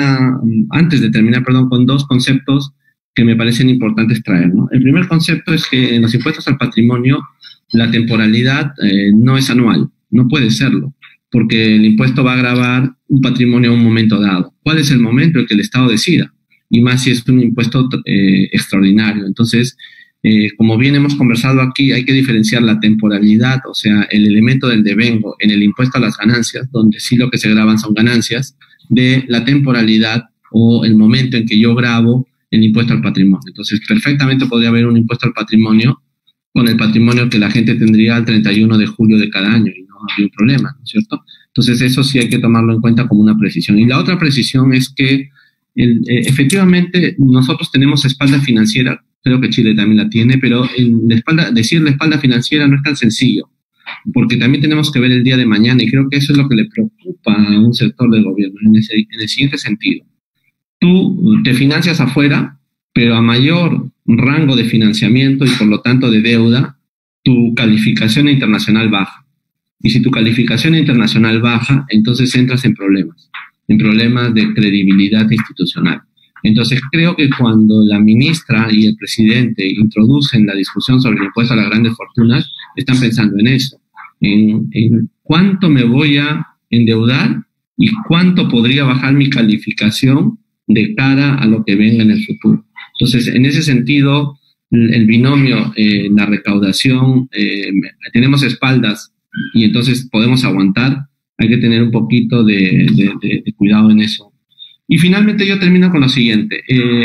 [SPEAKER 3] con dos conceptos que me parecen importantes traer, ¿no? El primer concepto es que en los impuestos al patrimonio la temporalidad no es anual, no puede serlo, porque el impuesto va a gravar un patrimonio a un momento dado. ¿Cuál es el momento? El que el Estado decida, y más si es un impuesto extraordinario. Entonces, como bien hemos conversado aquí, hay que diferenciar la temporalidad, o sea, el elemento del devengo en el impuesto a las ganancias, donde sí lo que se graban son ganancias, de la temporalidad o el momento en que yo grabo el impuesto al patrimonio. Entonces, perfectamente podría haber un impuesto al patrimonio con el patrimonio que la gente tendría al 31 de julio de cada año y no habría un problema, ¿no es cierto? Entonces, eso sí hay que tomarlo en cuenta como una precisión. Y la otra precisión es que efectivamente nosotros tenemos espalda financiera, creo que Chile también la tiene, pero decir la espalda financiera no es tan sencillo, porque también tenemos que ver el día de mañana, y creo que eso es lo que le preocupa a un sector del gobierno, en el siguiente sentido. Tú te financias afuera, pero a mayor rango de financiamiento y por lo tanto de deuda, tu calificación internacional baja. Y si tu calificación internacional baja, entonces entras en problemas de credibilidad institucional. Entonces creo que cuando la ministra y el presidente introducen la discusión sobre el impuesto a las grandes fortunas, están pensando en eso. en cuánto me voy a endeudar y cuánto podría bajar mi calificación de cara a lo que venga en el futuro. Entonces, en ese sentido, el binomio, la recaudación, tenemos espaldas y entonces podemos aguantar. Hay que tener un poquito de cuidado en eso. Y finalmente yo termino con lo siguiente.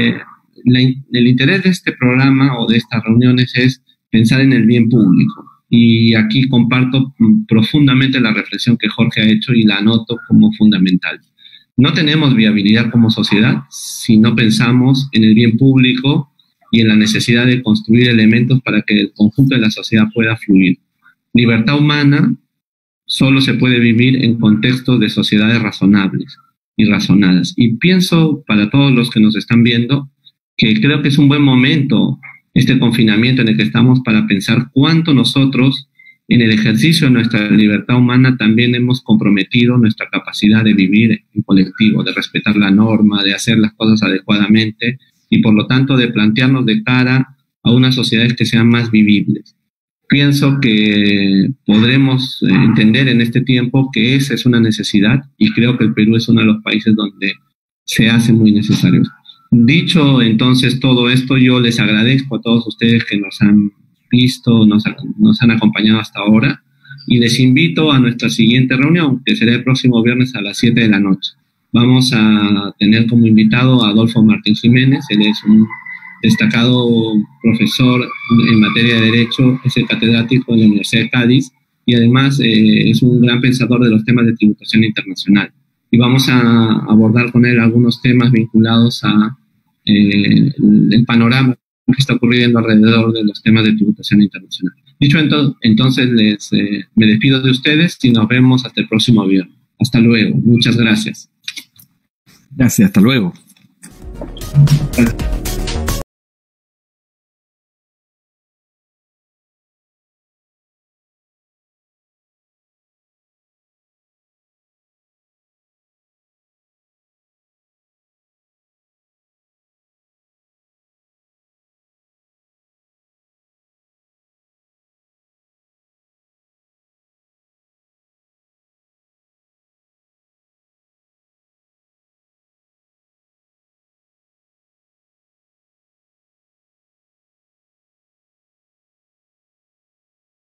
[SPEAKER 3] El interés de este programa o de estas reuniones es pensar en el bien público. Y aquí comparto profundamente la reflexión que Jorge ha hecho y la anoto como fundamental. No tenemos viabilidad como sociedad si no pensamos en el bien público y en la necesidad de construir elementos para que el conjunto de la sociedad pueda fluir. Libertad humana solo se puede vivir en contextos de sociedades razonables y razonadas. Y pienso, para todos los que nos están viendo, que creo que es un buen momento este confinamiento en el que estamos para pensar cuánto nosotros, en el ejercicio de nuestra libertad humana, también hemos comprometido nuestra capacidad de vivir en colectivo, de respetar la norma, de hacer las cosas adecuadamente y, por lo tanto, de plantearnos de cara a unas sociedades que sean más vivibles. Pienso que podremos entender en este tiempo que esa es una necesidad y creo que el Perú es uno de los países donde se hace muy necesario. Dicho entonces todo esto, yo les agradezco a todos ustedes que nos han visto, nos han acompañado hasta ahora y les invito a nuestra siguiente reunión, que será el próximo viernes a las 7 de la noche. Vamos a tener como invitado a Adolfo Martín Jiménez. Él es un destacado profesor en materia de Derecho, es el catedrático de la Universidad de Cádiz y además es un gran pensador de los temas de tributación internacional. Y vamos a abordar con él algunos temas vinculados a el panorama que está ocurriendo alrededor de los temas de tributación internacional. Dicho entonces, me despido de ustedes y nos vemos hasta el próximo viernes. Hasta luego. Muchas gracias.
[SPEAKER 4] Gracias. Hasta luego.
[SPEAKER 3] Gracias.